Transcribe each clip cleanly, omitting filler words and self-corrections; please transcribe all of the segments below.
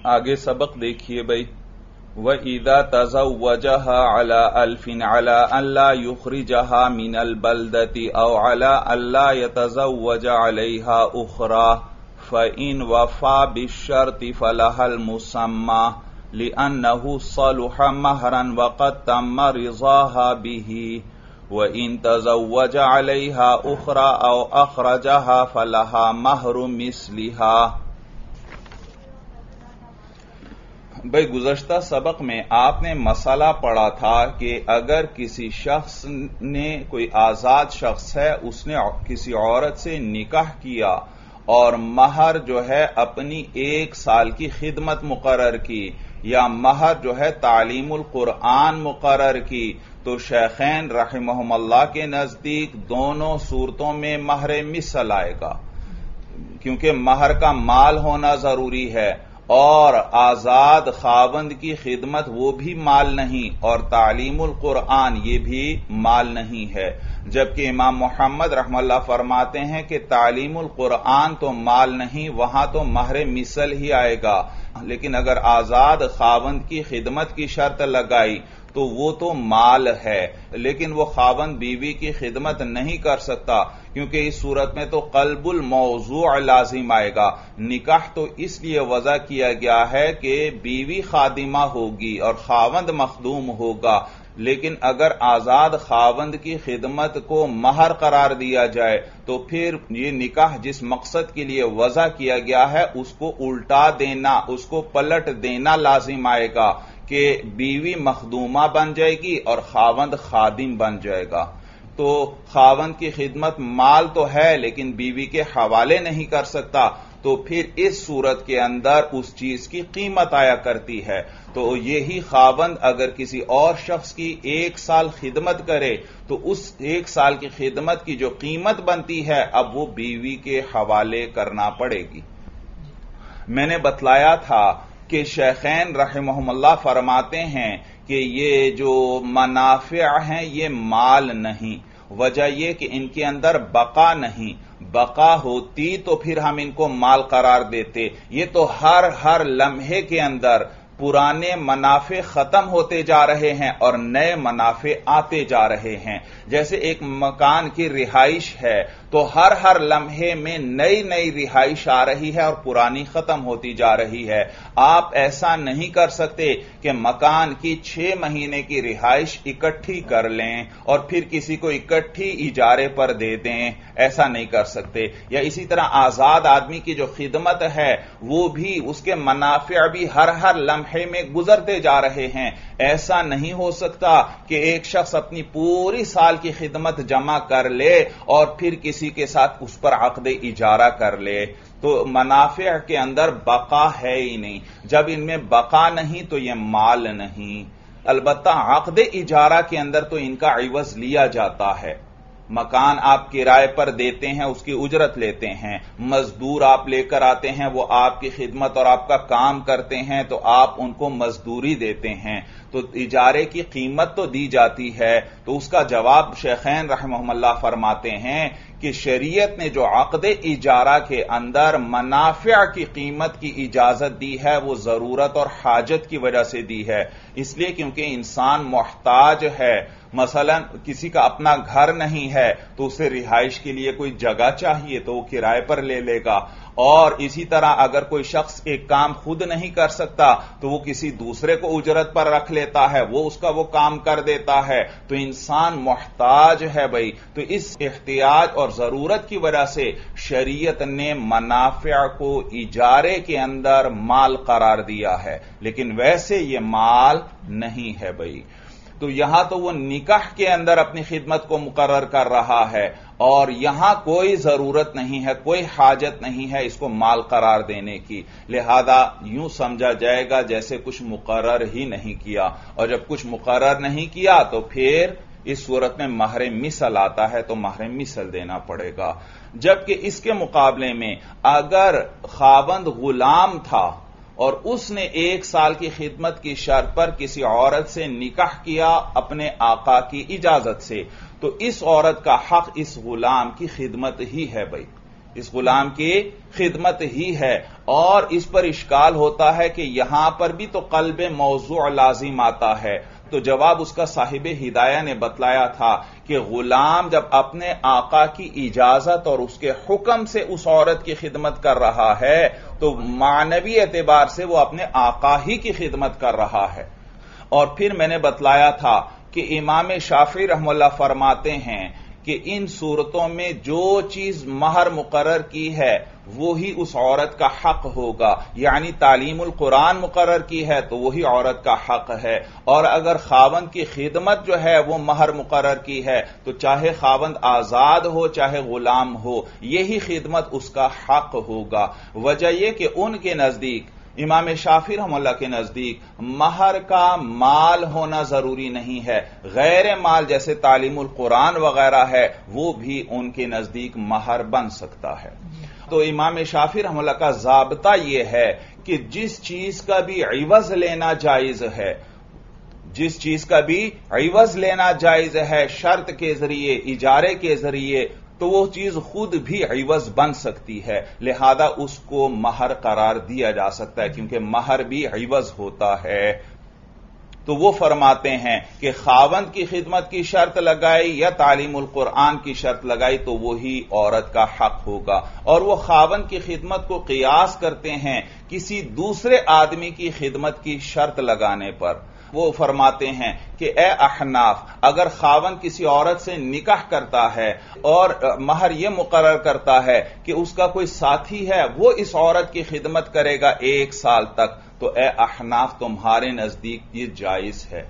آگے سبق دیکھیے بھائی. وَإِذَا تَزَوَّجَهَا عَلَى أَلْفٍ عَلَى أَنْ لَا يُخْرِجَهَا مِنَ الْبَلْدَةِ أَوْ عَلَى أَنْ لَا يَتَزَوَّجَ عَلَيْهَا أُخْرَى فَإِنْ وَفَى بِالشَّرْطِ فَلَهَا الْمُسَمَّى لِأَنَّهُ صَلُحَ مَهْرًا وَقَدْ تَمَّ رِضَاهَا بِهِ وَإِنْ تَزَوَّجَ عَلَيْهَا أُخْرَى أَوْ أَخْرَجَهَا فَلَهَا مَهْرُ مِثْلِهَا. بھئی گزشتہ سبق میں آپ نے مسئلہ پڑھا تھا کہ اگر کسی شخص نے، کوئی آزاد شخص ہے، اس نے کسی عورت سے نکاح کیا اور مہر جو ہے اپنی 1 سال کی خدمت مقرر کی یا مہر جو ہے تعلیم القرآن مقرر کی، تو شیخین رحمہم اللہ کے نزدیک دونوں صورتوں میں مہر مثل آئے گا، کیونکہ مہر کا مال ہونا ضروری ہے اور آزاد خاوند کی خدمت وہ بھی مال نہیں اور تعلیم القرآن یہ بھی مال نہیں ہے. جبکہ امام محمد رحمہ اللہ فرماتے ہیں کہ تعلیم القرآن تو مال نہیں، وہاں تو مہر مثل ہی آئے گا، لیکن اگر آزاد خاوند کی خدمت کی شرط لگائی تو وہ تو مال ہے، لیکن وہ خاوند بیوی کی خدمت نہیں کر سکتا، کیونکہ اس صورت میں تو قلب الموضوع لازم آئے گا. نکاح تو اس لیے وضع کیا گیا ہے کہ بیوی خادمہ ہوگی اور خاوند مخدوم ہوگا، لیکن اگر آزاد خاوند کی خدمت کو مہر قرار دیا جائے تو پھر یہ نکاح جس مقصد کے لیے وضع کیا گیا ہے اس کو الٹا دینا، اس کو پلٹ دینا لازم آئے گا کہ بیوی مخدومہ بن جائے گی اور خاوند خادم بن جائے گا. تو خاوند کی خدمت مال تو ہے لیکن بیوی کے حوالے نہیں کر سکتا، تو پھر اس صورت کے اندر اس چیز کی قیمت آیا کرتی ہے. تو یہی خاوند اگر کسی اور شخص کی 1 سال خدمت کرے تو اس 1 سال کی خدمت کی جو قیمت بنتی ہے اب وہ بیوی کے حوالے کرنا پڑے گی. میں نے بتلایا تھا کہ شیخین رحمہم اللہ فرماتے ہیں کہ یہ جو منافع ہیں یہ مال نہیں، وجہ یہ کہ ان کے اندر بقا نہیں، بقا ہوتی تو پھر ہم ان کو مال قرار دیتے. یہ تو ہر لمحے کے اندر پرانے منافع ختم ہوتے جا رہے ہیں اور نئے منافع آتے جا رہے ہیں. جیسے ایک مکان کی رہائش ہے تو ہر لمحے میں نئی رہائش آ رہی ہے اور پرانی ختم ہوتی جا رہی ہے. آپ ایسا نہیں کر سکتے کہ مکان کی 6 مہینے کی رہائش اکٹھی کر لیں اور پھر کسی کو اکٹھی اجارے پر دے دیں، ایسا نہیں کر سکتے. یا اسی طرح آزاد آدمی کی جو خدمت ہے وہ بھی، اس کے منافع بھی ہر لمحے میں گزرتے جا رہے ہیں. ایسا نہیں ہو سکتا کہ ایک شخص اپنی پوری سال کی خدمت جمع کر لے اور پھر کسی کے ساتھ اس پر عقد اجارہ کر لے. تو منافع کے اندر بقا ہے ہی نہیں. جب ان میں بقا نہیں تو یہ مال نہیں. البتہ عقد اجارہ کے اندر تو ان کا عوض لیا جاتا ہے. مکان آپ کرائے پر دیتے ہیں، اس کی اجرت لیتے ہیں، مزدور آپ لے کر آتے ہیں، وہ آپ کی خدمت اور آپ کا کام کرتے ہیں تو آپ ان کو مزدوری دیتے ہیں، تو اجارے کی قیمت تو دی جاتی ہے. تو اس کا جواب شیخین رحمہم اللہ فرماتے ہیں کہ شریعت نے جو عقد اجارہ کے اندر منافع کی قیمت کی اجازت دی ہے وہ ضرورت اور حاجت کی وجہ سے دی ہے. اس لیے کیونکہ انسان محتاج ہے. مثلا کسی کا اپنا گھر نہیں ہے تو اسے رہائش کے لیے کوئی جگہ چاہیے تو وہ کرائے پر لے لے گا. اور اسی طرح اگر کوئی شخص ایک کام خود نہیں کر سکتا تو وہ کسی دوسرے کو اجرت پر رکھ لیتا ہے، وہ اس کا وہ کام کر دیتا ہے. تو انسان محتاج ہے بھائی. تو اس احتیاج اور ضرورت کی وجہ سے شریعت نے منافع کو اجارے کے اندر مال قرار دیا ہے، لیکن ویسے یہ مال نہیں ہے بھائی. تو یہاں تو وہ نکاح کے اندر اپنی خدمت کو مقرر کر رہا ہے اور یہاں کوئی ضرورت نہیں ہے، کوئی حاجت نہیں ہے اس کو مال قرار دینے کی. لہذا یوں سمجھا جائے گا جیسے کچھ مقرر ہی نہیں کیا، اور جب کچھ مقرر نہیں کیا تو پھر اس صورت میں مہر مثل آتا ہے تو مہر مثل دینا پڑے گا. جبکہ اس کے مقابلے میں اگر خاوند غلام تھا اور اس نے 1 سال کی خدمت کی شرط پر کسی عورت سے نکاح کیا اپنے آقا کی اجازت سے، تو اس عورت کا حق اس غلام کی خدمت ہی ہے بھائی. اس غلام کی خدمت ہی ہے۔ اور اس پر اشکال ہوتا ہے کہ یہاں پر بھی تو قلب موضوع لازم آتا ہے، تو جواب اس کا صاحب ہدایہ نے بتلایا تھا کہ غلام جب اپنے آقا کی اجازت اور اس کے حکم سے اس عورت کی خدمت کر رہا ہے تو معنوی اعتبار سے وہ اپنے آقا ہی کی خدمت کر رہا ہے۔ اور پھر میں نے بتلایا تھا کہ امام شافعی رحمہ اللہ فرماتے ہیں کہ ان صورتوں میں جو چیز مہر مقرر کی ہے وہی اس عورت کا حق ہوگا، یعنی تعلیم القرآن مقرر کی ہے تو وہی عورت کا حق ہے، اور اگر خاوند کی خدمت جو ہے وہ مہر مقرر کی ہے تو چاہے خاوند آزاد ہو چاہے غلام ہو، یہی خدمت اس کا حق ہوگا۔ وجہ یہ کہ ان کے نزدیک، امام شافعی رحمہ اللہ کے نزدیک، مہر کا مال ہونا ضروری نہیں ہے، غیر مال جیسے تعلیم القرآن وغیرہ ہے وہ بھی ان کے نزدیک مہر بن سکتا ہے۔ تو امام شافعی رحمہ اللہ کا ضابطہ یہ ہے کہ جس چیز کا بھی عوض لینا جائز ہے، جس چیز کا بھی عوض لینا جائز ہے شرط کے ذریعے، اجارے کے ذریعے، تو وہ چیز خود بھی عوض بن سکتی ہے، لہذا اس کو مہر قرار دیا جا سکتا ہے کیونکہ مہر بھی عوض ہوتا ہے۔ تو وہ فرماتے ہیں کہ خاوند کی خدمت کی شرط لگائی یا تعلیم القرآن کی شرط لگائی تو وہی عورت کا حق ہوگا، اور وہ خاوند کی خدمت کو قیاس کرتے ہیں کسی دوسرے آدمی کی خدمت کی شرط لگانے پر۔ وہ فرماتے ہیں کہ اے احناف، اگر خاوند کسی عورت سے نکاح کرتا ہے اور مہر یہ مقرر کرتا ہے کہ اس کا کوئی ساتھی ہے وہ اس عورت کی خدمت کرے گا 1 سال تک، تو اے احناف تمہارے نزدیک یہ جائز ہے۔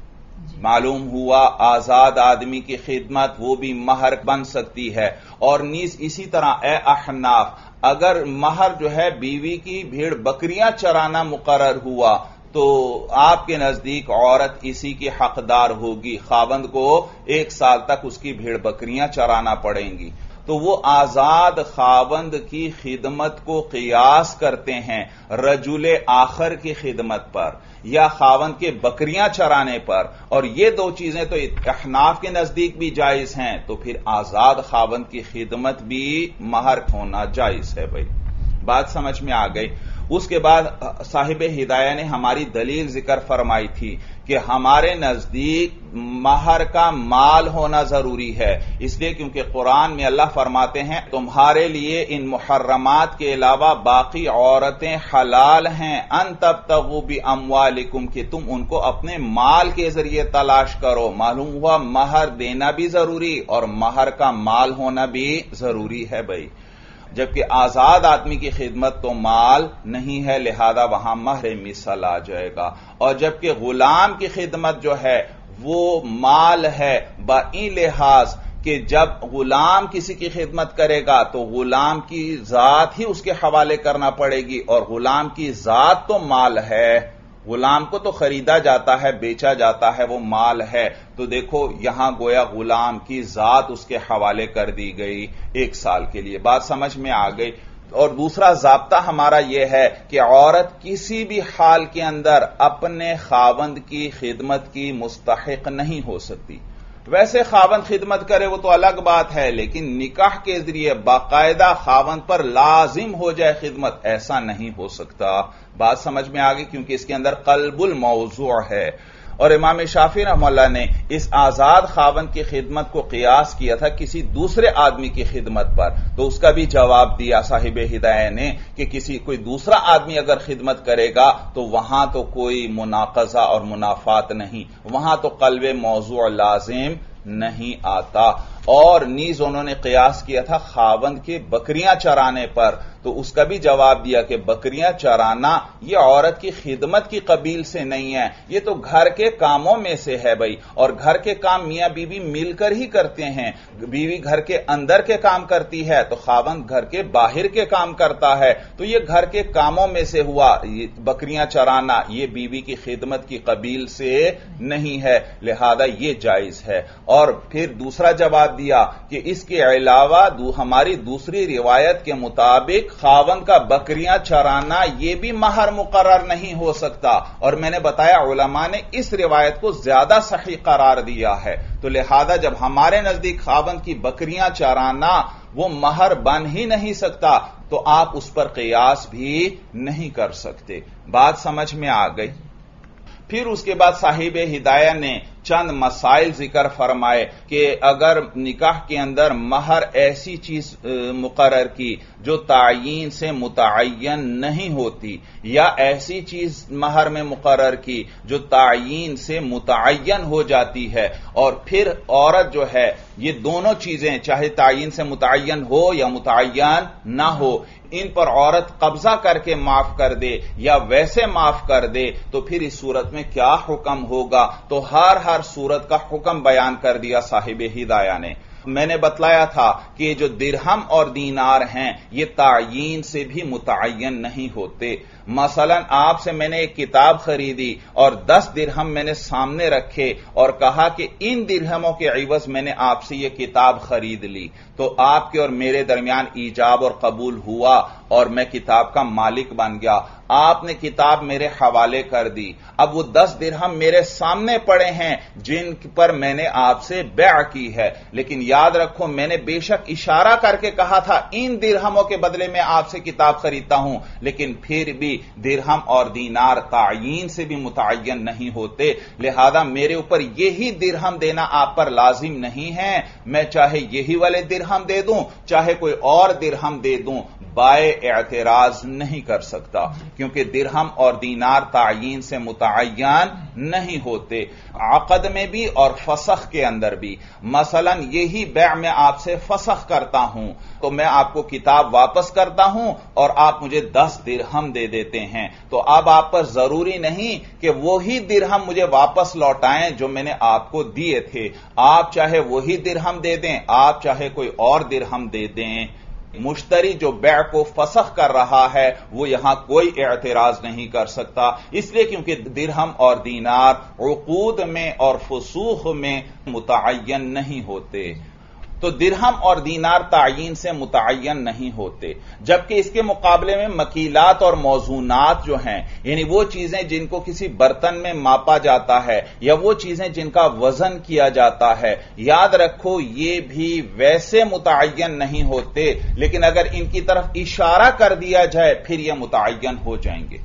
معلوم ہوا آزاد آدمی کی خدمت وہ بھی مہر بن سکتی ہے، اور نیز اسی طرح اے احناف، اگر مہر جو ہے بیوی کی بھیڑ بکریاں چرانا مقرر ہوا تو آپ کے نزدیک عورت اسی کی حقدار ہوگی، خاوند کو 1 سال تک اس کی بھیڑ بکریاں چرانا پڑیں گی۔ تو وہ آزاد خاوند کی خدمت کو قیاس کرتے ہیں رجل آخر کی خدمت پر یا خاوند کے بکریاں چرانے پر، اور یہ 2 چیزیں تو احناف کے نزدیک بھی جائز ہیں، تو پھر آزاد خاوند کی خدمت بھی مہر ہونا جائز ہے۔ بھائی بات سمجھ میں آ گئی؟ اس کے بعد صاحب ہدایہ نے ہماری دلیل ذکر فرمائی تھی کہ ہمارے نزدیک مہر کا مال ہونا ضروری ہے، اس لیے کیونکہ قرآن میں اللہ فرماتے ہیں تمہارے لیے ان محرمات کے علاوہ باقی عورتیں حلال ہیں، ان تبتغوا باموالکم، کہ تم ان کو اپنے مال کے ذریعے تلاش کرو۔ معلوم ہوا مہر دینا بھی ضروری اور مہر کا مال ہونا بھی ضروری ہے۔ بھائی جبکہ آزاد آدمی کی خدمت تو مال نہیں ہے، لہذا وہاں مہر مثل آ جائے گا، اور جبکہ غلام کی خدمت جو ہے وہ مال ہے بئی لحاظ کہ جب غلام کسی کی خدمت کرے گا تو غلام کی ذات ہی اس کے حوالے کرنا پڑے گی، اور غلام کی ذات تو مال ہے، غلام کو تو خریدا جاتا ہے، بیچا جاتا ہے، وہ مال ہے۔ تو دیکھو یہاں گویا غلام کی ذات اس کے حوالے کر دی گئی 1 سال کے لیے۔ بات سمجھ میں آ گئی؟ اور دوسرا ضابطہ ہمارا یہ ہے کہ عورت کسی بھی حال کے اندر اپنے خاوند کی خدمت کی مستحق نہیں ہو سکتی۔ ویسے خاوند خدمت کرے وہ تو الگ بات ہے، لیکن نکاح کے ذریعے باقاعدہ خاوند پر لازم ہو جائے خدمت، ایسا نہیں ہو سکتا۔ بات سمجھ میں آگئی؟ کیونکہ اس کے اندر قلب الموضوع ہے۔ اور امام شافعی رحمہ اللہ نے اس آزاد خاوند کی خدمت کو قیاس کیا تھا کسی دوسرے آدمی کی خدمت پر، تو اس کا بھی جواب دیا صاحب ہدایہ نے کہ کوئی دوسرا آدمی اگر خدمت کرے گا تو وہاں تو کوئی مناقضہ اور منافات نہیں، وہاں تو قلب موضوع لازم نہیں آتا۔ اور نیز انہوں نے قیاس کیا تھا خاوند کے بکریاں چرانے پر، تو اس کا بھی جواب دیا کہ بکریاں چرانا یہ عورت کی خدمت کی قبیل سے نہیں ہے، یہ تو گھر کے کاموں میں سے ہے بھائی، اور گھر کے کام میاں بیوی مل کر ہی کرتے ہیں۔ بیوی گھر کے اندر کے کام کرتی ہے تو خاوند گھر کے باہر کے کام کرتا ہے، تو یہ گھر کے کاموں میں سے ہوا، بکریاں چرانا یہ بیوی کی خدمت کی قبیل سے نہیں ہے، لہذا یہ جائز ہے۔ اور پھر دوسرا جواب دیا کہ اس کے علاوہ ہماری دوسری روایت کے مطابق خاوند کا بکریاں چرانا یہ بھی مہر مقرر نہیں ہو سکتا، اور میں نے بتایا علماء نے اس روایت کو زیادہ صحیح قرار دیا ہے۔ تو لہذا جب ہمارے نزدیک خاوند کی بکریاں چرانا وہ مہر بن ہی نہیں سکتا تو آپ اس پر قیاس بھی نہیں کر سکتے۔ بات سمجھ میں آ گئی؟ پھر اس کے بعد صاحب ہدایہ نے چند مسائل ذکر فرمائے کہ اگر نکاح کے اندر مہر ایسی چیز مقرر کی جو تعیین سے متعین نہیں ہوتی، یا ایسی چیز مہر میں مقرر کی جو تعیین سے متعین ہو جاتی ہے، اور پھر عورت جو ہے یہ دونوں چیزیں چاہے تعیین سے متعین ہو یا متعین نہ ہو، ان پر عورت قبضہ کر کے معاف کر دے یا ویسے معاف کر دے، تو پھر اس صورت میں کیا حکم ہوگا؟ تو ہر صورت کا حکم بیان کر دیا صاحب ہدایہ نے۔ میں نے بتلایا تھا کہ جو درہم اور دینار ہیں یہ تعیین سے بھی متعین نہیں ہوتے۔ مثلا آپ سے میں نے ایک کتاب خریدی اور 10 درہم میں نے سامنے رکھے اور کہا کہ ان درہموں کے عوض میں نے آپ سے یہ کتاب خرید لی، تو آپ کے اور میرے درمیان ایجاب اور قبول ہوا اور میں کتاب کا مالک بن گیا۔ آپ نے کتاب میرے حوالے کر دی، اب وہ 10 درہم میرے سامنے پڑے ہیں جن پر میں نے آپ سے بیع کی ہے، لیکن یاد رکھو میں نے بے شک اشارہ کر کے کہا تھا ان درہموں کے بدلے میں آپ سے کتاب خریدتا ہوں، لیکن پھر بھی درہم اور دینار تعیین سے بھی متعین نہیں ہوتے، لہذا میرے اوپر یہی درہم دینا آپ پر لازم نہیں ہے، میں چاہے یہی والے درہم دے دوں چاہے کوئی اور درہم دے دوں، بائے اعتراض نہیں کر سکتا، کیونکہ درہم اور دینار تعیین سے متعین نہیں ہوتے، عقد میں بھی اور فسخ کے اندر بھی۔ مثلا یہی بیع میں آپ سے فسخ کرتا ہوں تو میں آپ کو کتاب واپس کرتا ہوں اور آپ مجھے 10 درہم دے دیتے ہیں، تو اب آپ پر ضروری نہیں کہ وہی درہم مجھے واپس لوٹائیں جو میں نے آپ کو دیے تھے، آپ چاہے وہی درہم دے دیں، آپ چاہے کوئی اور درہم دے دیں۔ مشتری جو بیع کو فسخ کر رہا ہے وہ یہاں کوئی اعتراض نہیں کر سکتا، اس لیے کیونکہ درہم اور دینار عقود میں اور فسوخ میں متعین نہیں ہوتے۔ تو درہم اور دینار تعیین سے متعین نہیں ہوتے، جبکہ اس کے مقابلے میں مکیلات اور موزونات جو ہیں، یعنی وہ چیزیں جن کو کسی برتن میں ماپا جاتا ہے یا وہ چیزیں جن کا وزن کیا جاتا ہے، یاد رکھو یہ بھی ویسے متعین نہیں ہوتے، لیکن اگر ان کی طرف اشارہ کر دیا جائے پھر یہ متعین ہو جائیں گے،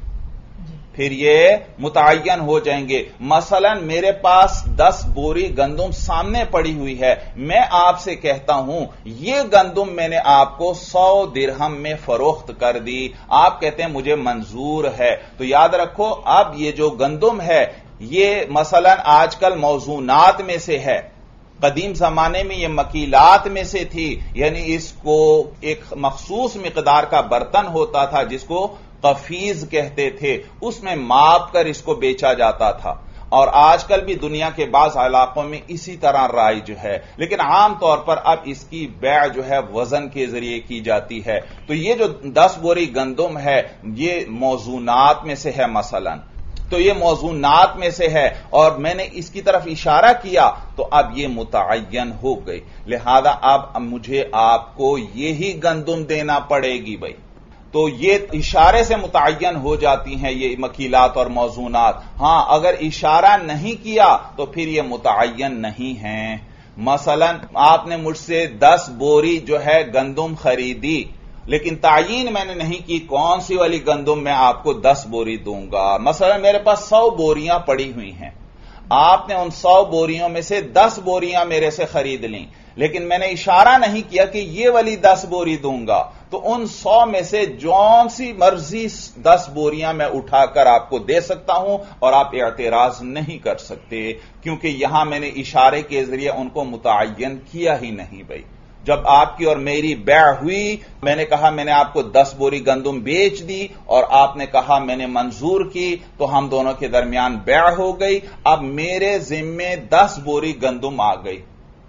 پھر یہ متعین ہو جائیں گے۔ مثلا میرے پاس 10 بوری گندم سامنے پڑی ہوئی ہے، میں آپ سے کہتا ہوں یہ گندم میں نے آپ کو 100 درہم میں فروخت کر دی، آپ کہتے ہیں مجھے منظور ہے، تو یاد رکھو اب یہ جو گندم ہے یہ مثلا آج کل موزونات میں سے ہے، قدیم زمانے میں یہ مکیلات میں سے تھی، یعنی اس کو ایک مخصوص مقدار کا برتن ہوتا تھا جس کو قفیز کہتے تھے، اس میں ماپ کر اس کو بیچا جاتا تھا، اور آج کل بھی دنیا کے بعض علاقوں میں اسی طرح رائج ہے، لیکن عام طور پر اب اس کی بیع جو ہے وزن کے ذریعے کی جاتی ہے۔ تو یہ جو 10 بوری گندم ہے یہ موزونات میں سے ہے، مثلا تو یہ موزونات میں سے ہے اور میں نے اس کی طرف اشارہ کیا تو اب یہ متعین ہو گئی، لہذا اب مجھے آپ کو یہی گندم دینا پڑے گی بھائی، تو یہ اشارے سے متعین ہو جاتی ہیں یہ مکیلات اور موزونات۔ ہاں اگر اشارہ نہیں کیا تو پھر یہ متعین نہیں ہیں۔ مثلا آپ نے مجھ سے 10 بوری جو ہے گندم خریدی، لیکن تعین میں نے نہیں کی کون سی والی گندم میں آپ کو 10 بوری دوں گا، مثلا میرے پاس 100 بوریاں پڑی ہوئی ہیں، آپ نے ان 100 بوریوں میں سے 10 بوریاں میرے سے خرید لیں، لیکن میں نے اشارہ نہیں کیا کہ یہ والی 10 بوری دوں گا، تو ان 100 میں سے جون سی مرضی 10 بوریاں میں اٹھا کر آپ کو دے سکتا ہوں اور آپ اعتراض نہیں کر سکتے، کیونکہ یہاں میں نے اشارے کے ذریعے ان کو متعین کیا ہی نہیں بھائی۔ جب آپ کی اور میری بیع ہوئی، میں نے کہا میں نے آپ کو 10 بوری گندم بیچ دی اور آپ نے کہا میں نے منظور کی، تو ہم دونوں کے درمیان بیع ہو گئی، اب میرے ذمے 10 بوری گندم آ گئی،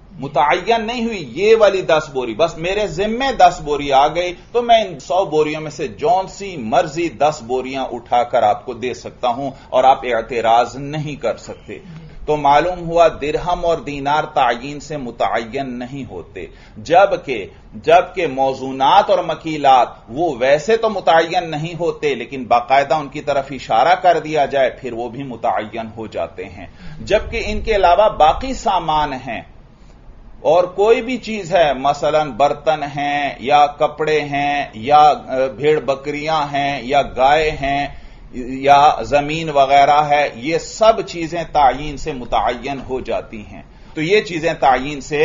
متعین نہیں ہوئی یہ والی 10 بوری، بس میرے ذمے 10 بوری آ گئی، تو میں ان 100 بوریوں میں سے جون سی مرضی 10 بوریاں اٹھا کر آپ کو دے سکتا ہوں اور آپ اعتراض نہیں کر سکتے۔ تو تو معلوم ہوا درہم اور دینار تعین سے متعین نہیں ہوتے، جبکہ موزونات اور مکیلات وہ ویسے تو متعین نہیں ہوتے لیکن باقاعدہ ان کی طرف اشارہ کر دیا جائے پھر وہ بھی متعین ہو جاتے ہیں، جبکہ ان کے علاوہ باقی سامان ہیں اور کوئی بھی چیز ہے، مثلا برتن ہیں یا کپڑے ہیں یا بھیڑ بکریاں ہیں یا گائے ہیں یا زمین وغیرہ ہے، یہ سب چیزیں تعین سے متعین ہو جاتی ہیں، تو یہ چیزیں تعین سے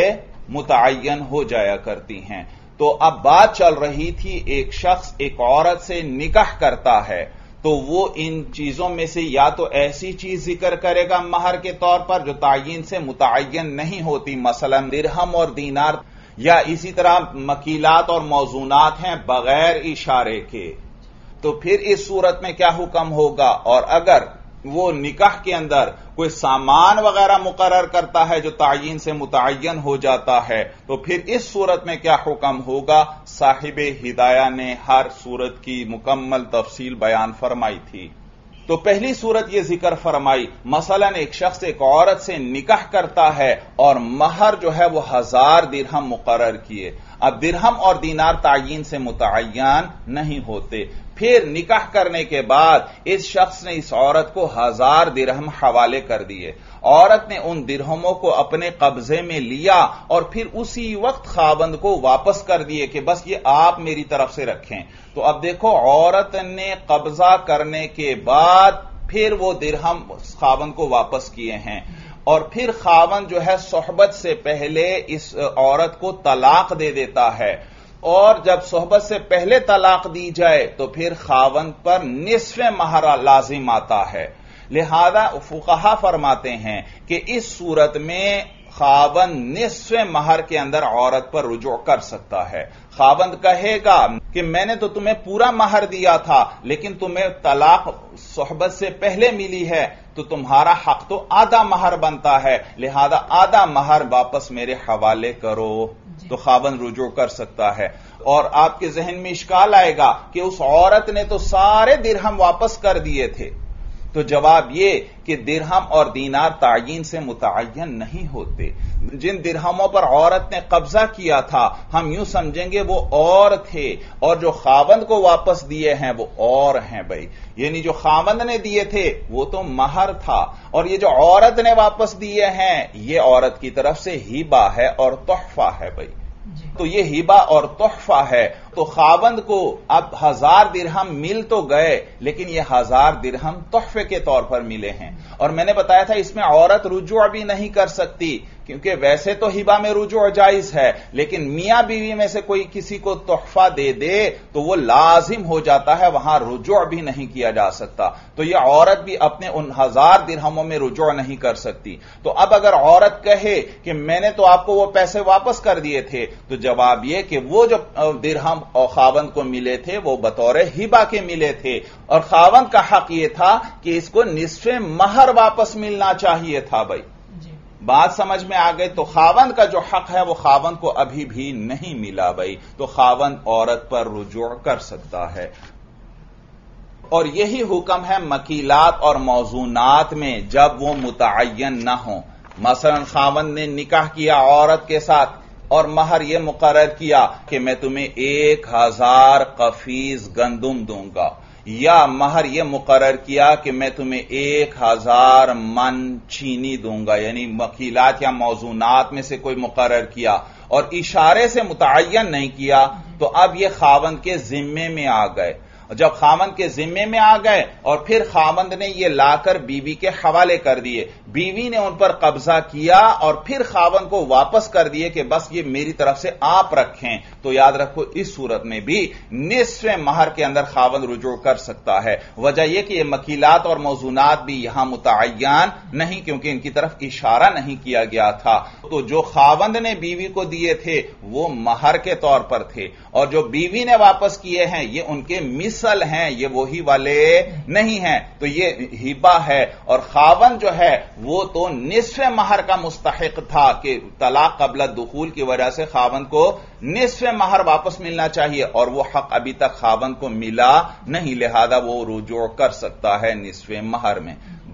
متعین ہو جایا کرتی ہیں۔ تو اب بات چل رہی تھی ایک شخص ایک عورت سے نکاح کرتا ہے تو وہ ان چیزوں میں سے یا تو ایسی چیز ذکر کرے گا مہر کے طور پر جو تعین سے متعین نہیں ہوتی، مثلا درہم اور دینار، یا اسی طرح مکیلات اور موزونات ہیں بغیر اشارے کے، تو پھر اس صورت میں کیا حکم ہوگا؟ اور اگر وہ نکاح کے اندر کوئی سامان وغیرہ مقرر کرتا ہے جو تعین سے متعین ہو جاتا ہے تو پھر اس صورت میں کیا حکم ہوگا؟ صاحب ہدایہ نے ہر صورت کی مکمل تفصیل بیان فرمائی تھی۔ تو پہلی صورت یہ ذکر فرمائی، مثلا ایک شخص ایک عورت سے نکاح کرتا ہے اور مہر جو ہے وہ 1000 درہم مقرر کیے۔ اب درہم اور دینار تعین سے متعین نہیں ہوتے، پھر نکاح کرنے کے بعد اس شخص نے اس عورت کو 1000 درہم حوالے کر دیے، عورت نے ان درہموں کو اپنے قبضے میں لیا اور پھر اسی وقت خاوند کو واپس کر دیے کہ بس یہ آپ میری طرف سے رکھیں۔ تو اب دیکھو عورت نے قبضہ کرنے کے بعد پھر وہ درہم خاوند کو واپس کیے ہیں، اور پھر خاوند جو ہے صحبت سے پہلے اس عورت کو طلاق دے دیتا ہے، اور جب صحبت سے پہلے طلاق دی جائے تو پھر خاوند پر نصف مہر لازم آتا ہے۔ لہذا فقہا فرماتے ہیں کہ اس صورت میں خاوند نصف مہر کے اندر عورت پر رجوع کر سکتا ہے۔ خاوند کہے گا کہ میں نے تو تمہیں پورا مہر دیا تھا لیکن تمہیں طلاق صحبت سے پہلے ملی ہے تو تمہارا حق تو آدھا مہر بنتا ہے، لہذا آدھا مہر واپس میرے حوالے کرو، تو خاوند رجوع کر سکتا ہے۔ اور آپ کے ذہن میں اشکال آئے گا کہ اس عورت نے تو سارے درہم واپس کر دیے تھے، تو جواب یہ کہ درہم اور دینار تعین سے متعین نہیں ہوتے۔ جن درہموں پر عورت نے قبضہ کیا تھا ہم یوں سمجھیں گے وہ اور تھے، اور جو خاوند کو واپس دیے ہیں وہ اور ہیں بھائی، یعنی جو خاوند نے دیے تھے وہ تو مہر تھا، اور یہ جو عورت نے واپس دیے ہیں یہ عورت کی طرف سے ہبہ ہے اور تحفہ ہے بھائی۔ تو یہ ہبہ اور تحفہ ہے، تو خاوند کو اب 1000 درہم مل تو گئے لیکن یہ 1000 درہم تحفے کے طور پر ملے ہیں، اور میں نے بتایا تھا اس میں عورت رجوع بھی نہیں کر سکتی کیونکہ ویسے تو ہبہ میں رجوع جائز ہے، لیکن میاں بیوی میں سے کوئی کسی کو تحفہ دے دے تو وہ لازم ہو جاتا ہے، وہاں رجوع بھی نہیں کیا جا سکتا، تو یہ عورت بھی اپنے ان 1000 درہموں میں رجوع نہیں کر سکتی۔ تو اب اگر عورت کہے کہ میں نے تو آپ کو وہ پیسے واپس کر دیے تھے تو جواب یہ کہ وہ جو درہم اور خاوند کو ملے تھے وہ بطور ہبہ کے ملے تھے، اور خاوند کا حق یہ تھا کہ اس کو نصف مہر واپس ملنا چاہیے تھا بھائی۔ بات سمجھ میں آ گئی؟ تو خاوند کا جو حق ہے وہ خاوند کو ابھی بھی نہیں ملا بھائی، تو خاوند عورت پر رجوع کر سکتا ہے۔ اور یہی حکم ہے مکیلات اور موزونات میں جب وہ متعین نہ ہوں۔ مثلا خاوند نے نکاح کیا عورت کے ساتھ اور مہر یہ مقرر کیا کہ میں تمہیں 1000 قفیز گندم دوں گا، یا مہر یہ مقرر کیا کہ میں تمہیں 1000 من چینی دوں گا، یعنی مکیلات یا موزونات میں سے کوئی مقرر کیا اور اشارے سے متعین نہیں کیا، تو اب یہ خاوند کے ذمے میں آ گئے۔ جب خاوند کے ذمے میں آ گئے اور پھر خاوند نے یہ لا کر بیوی کے حوالے کر دیے، بیوی نے ان پر قبضہ کیا اور پھر خاوند کو واپس کر دیے کہ بس یہ میری طرف سے آپ رکھیں، تو یاد رکھو اس صورت میں بھی نصف مہر کے اندر خاوند رجوع کر سکتا ہے۔ وجہ یہ کہ یہ مکیلات اور موزونات بھی یہاں متعین نہیں کیونکہ ان کی طرف اشارہ نہیں کیا گیا تھا، تو جو خاوند نے بیوی کو دیے تھے وہ مہر کے طور پر تھے، اور جو بیوی نے واپس کیے ہیں یہ ان کے مثل ہیں، یہ وہی والے نہیں ہیں، تو یہ ہبہ ہے، اور خاوند جو ہے وہ تو نصف مہر کا مستحق تھا کہ طلاق قبل دخول کی وجہ سے خاوند کو نصف مہر واپس ملنا چاہیے، اور وہ حق ابھی تک خاوند کو ملا نہیں، لہذا وہ رجوع کر سکتا ہے نصف مہر میں۔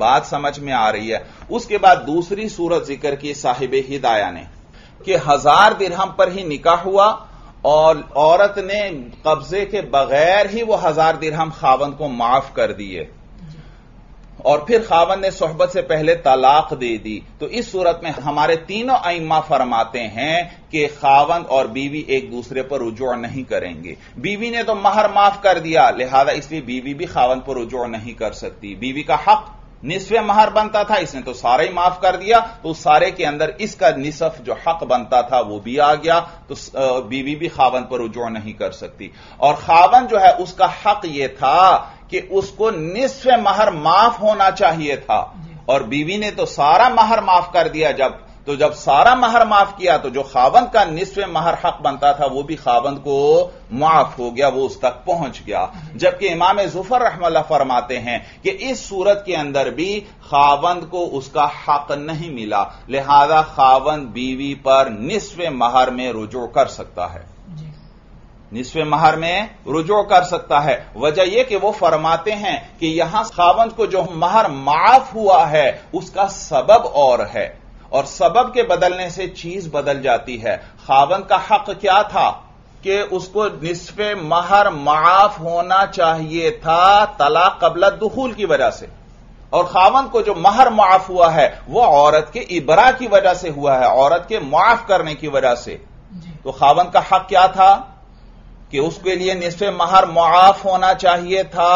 بات سمجھ میں آ رہی ہے۔ اس کے بعد دوسری صورت ذکر کی صاحب ہدایہ نے کہ 1000 درہم پر ہی نکاح ہوا اور عورت نے قبضے کے بغیر ہی وہ 1000 درہم خاوند کو معاف کر دیے اور پھر خاوند نے صحبت سے پہلے طلاق دے دی، تو اس صورت میں ہمارے تینوں ائمہ فرماتے ہیں کہ خاوند اور بیوی ایک دوسرے پر رجوع نہیں کریں گے۔ بیوی نے تو مہر معاف کر دیا، لہذا اس لیے بیوی بھی خاوند پر رجوع نہیں کر سکتی۔ بیوی کا حق نصف مہر بنتا تھا، اس نے تو سارا ہی معاف کر دیا، تو اس سارے کے اندر اس کا نصف جو حق بنتا تھا وہ بھی آ گیا، تو بیوی بھی خاوند پر رجوع نہیں کر سکتی۔ اور خاوند جو ہے اس کا حق یہ تھا کہ اس کو نصف مہر معاف ہونا چاہیے تھا، اور بیوی نے تو سارا مہر معاف کر دیا۔ جب سارا مہر معاف کیا تو جو خاوند کا نصف مہر حق بنتا تھا وہ بھی خاوند کو معاف ہو گیا، وہ اس تک پہنچ گیا۔ جبکہ امام ظفر رحمہ اللہ فرماتے ہیں کہ اس صورت کے اندر بھی خاوند کو اس کا حق نہیں ملا، لہذا خاوند بیوی پر نصف مہر میں رجوع کر سکتا ہے، نصف مہر میں رجوع کر سکتا ہے۔ وجہ یہ کہ وہ فرماتے ہیں کہ یہاں خاوند کو جو مہر معاف ہوا ہے اس کا سبب اور ہے، اور سبب کے بدلنے سے چیز بدل جاتی ہے۔ خاوند کا حق کیا تھا کہ اس کو نصف مہر معاف ہونا چاہیے تھا طلاق قبل الدخول کی وجہ سے، اور خاوند کو جو مہر معاف ہوا ہے وہ عورت کے ابرا کی وجہ سے ہوا ہے، عورت کے معاف کرنے کی وجہ سے۔ تو خاوند کا حق کیا تھا کہ اس کے لیے نصف مہر معاف ہونا چاہیے تھا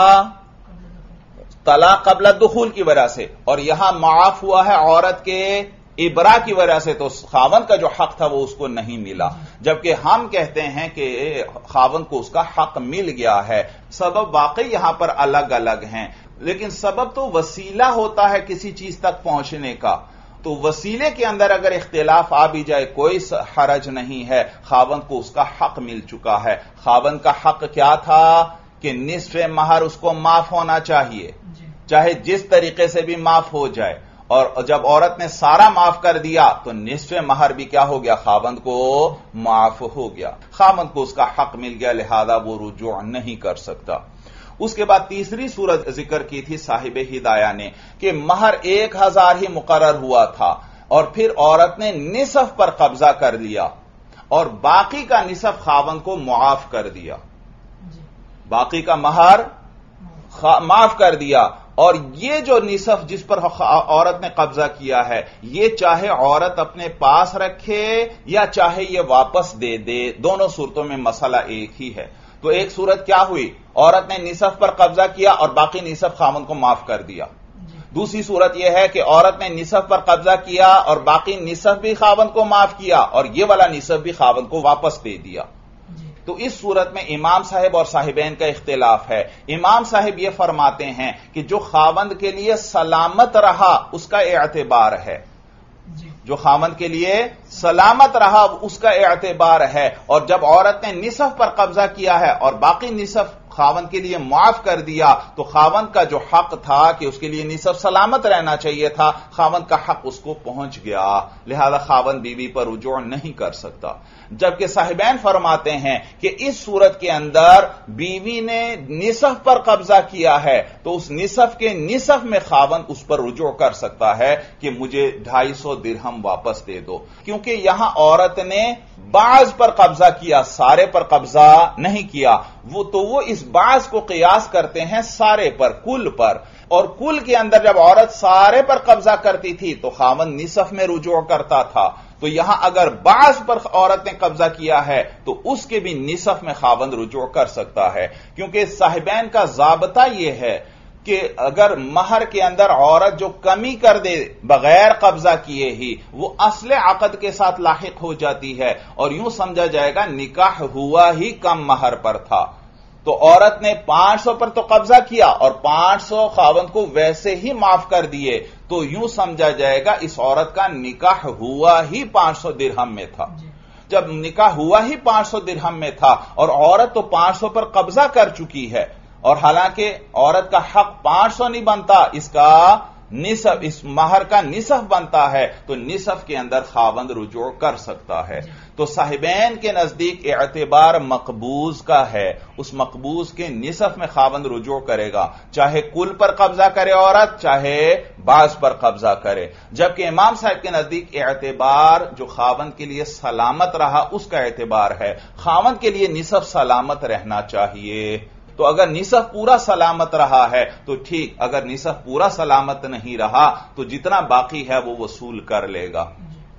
طلاق قبل الدخول کی وجہ سے، اور یہاں معاف ہوا ہے عورت کے ابرا کی وجہ سے، تو خاوند کا جو حق تھا وہ اس کو نہیں ملا۔ جبکہ ہم کہتے ہیں کہ خاوند کو اس کا حق مل گیا ہے۔ سبب واقعی یہاں پر الگ الگ ہیں، لیکن سبب تو وسیلہ ہوتا ہے کسی چیز تک پہنچنے کا، تو وسیلے کے اندر اگر اختلاف آ بھی جائے کوئی حرج نہیں ہے، خاوند کو اس کا حق مل چکا ہے۔ خاوند کا حق کیا تھا کہ نصف مہر اس کو معاف ہونا چاہیے، چاہے جس طریقے سے بھی معاف ہو جائے، اور جب عورت نے سارا معاف کر دیا تو نصف مہر بھی کیا ہو گیا، خاوند کو معاف ہو گیا، خاوند کو اس کا حق مل گیا، لہذا وہ رجوع نہیں کر سکتا۔ اس کے بعد تیسری صورت ذکر کی تھی صاحب ہدایہ نے کہ مہر 1000 ہی مقرر ہوا تھا اور پھر عورت نے نصف پر قبضہ کر لیا اور باقی کا نصف خاوند کو معاف کر دیا، باقی کا مہر معاف کر دیا، اور یہ جو نصف جس پر عورت نے قبضہ کیا ہے یہ چاہے عورت اپنے پاس رکھے یا چاہے یہ واپس دے دے، دونوں صورتوں میں مسئلہ ایک ہی ہے۔ تو ایک صورت کیا ہوئی، عورت نے نصف پر قبضہ کیا اور باقی نصف خاوند کو معاف کر دیا۔ دوسری صورت یہ ہے کہ عورت نے نصف پر قبضہ کیا اور باقی نصف بھی خاوند کو معاف کیا اور یہ والا نصف بھی خاوند کو واپس دے دیا۔ تو اس صورت میں امام صاحب اور صاحبین کا اختلاف ہے۔ امام صاحب یہ فرماتے ہیں کہ جو خاوند کے لیے سلامت رہا اس کا اعتبار ہے، جو خاوند کے لیے سلامت رہا اس کا اعتبار ہے، اور جب عورت نے نصف پر قبضہ کیا ہے اور باقی نصف خاوند کے لیے معاف کر دیا تو خاوند کا جو حق تھا کہ اس کے لیے نصف سلامت رہنا چاہیے تھا، خاوند کا حق اس کو پہنچ گیا، لہذا خاوند بیوی پر رجوع نہیں کر سکتا۔ جبکہ صاحبین فرماتے ہیں کہ اس صورت کے اندر بیوی نے نصف پر قبضہ کیا ہے تو اس نصف کے نصف میں خاوند اس پر رجوع کر سکتا ہے کہ مجھے 250 درہم واپس دے دو، کیونکہ یہاں عورت نے بعض پر قبضہ کیا، سارے پر قبضہ نہیں کیا، وہ اس بعض کو قیاس کرتے ہیں سارے پر، کل پر، اور کل کے اندر جب عورت سارے پر قبضہ کرتی تھی تو خاوند نصف میں رجوع کرتا تھا، تو یہاں اگر بعض پر عورت نے قبضہ کیا ہے تو اس کے بھی نصف میں خاوند رجوع کر سکتا ہے، کیونکہ صاحبین کا ضابطہ یہ ہے کہ اگر مہر کے اندر عورت جو کمی کر دے بغیر قبضہ کیے ہی وہ اصل عقد کے ساتھ لاحق ہو جاتی ہے اور یوں سمجھا جائے گا نکاح ہوا ہی کم مہر پر تھا، تو عورت نے 500 پر تو قبضہ کیا اور 500 خاوند کو ویسے ہی معاف کر دیے، تو یوں سمجھا جائے گا اس عورت کا نکاح ہوا ہی 500 درہم میں تھا۔ جب نکاح ہوا ہی 500 درہم میں تھا اور عورت تو 500 پر قبضہ کر چکی ہے، اور حالانکہ عورت کا حق 500 نہیں بنتا، اس کا نصف اس مہر کا نصف بنتا ہے تو نصف کے اندر خاوند رجوع کر سکتا ہے. تو صاحبین کے نزدیک اعتبار مقبوض کا ہے، اس مقبوض کے نصف میں خاوند رجوع کرے گا، چاہے کل پر قبضہ کرے عورت چاہے بعض پر قبضہ کرے. جبکہ امام صاحب کے نزدیک اعتبار جو خاوند کے لیے سلامت رہا اس کا اعتبار ہے، خاوند کے لیے نصف سلامت رہنا چاہیے. تو اگر نصف پورا سلامت رہا ہے تو ٹھیک، اگر نصف پورا سلامت نہیں رہا تو جتنا باقی ہے وہ وصول کر لے گا.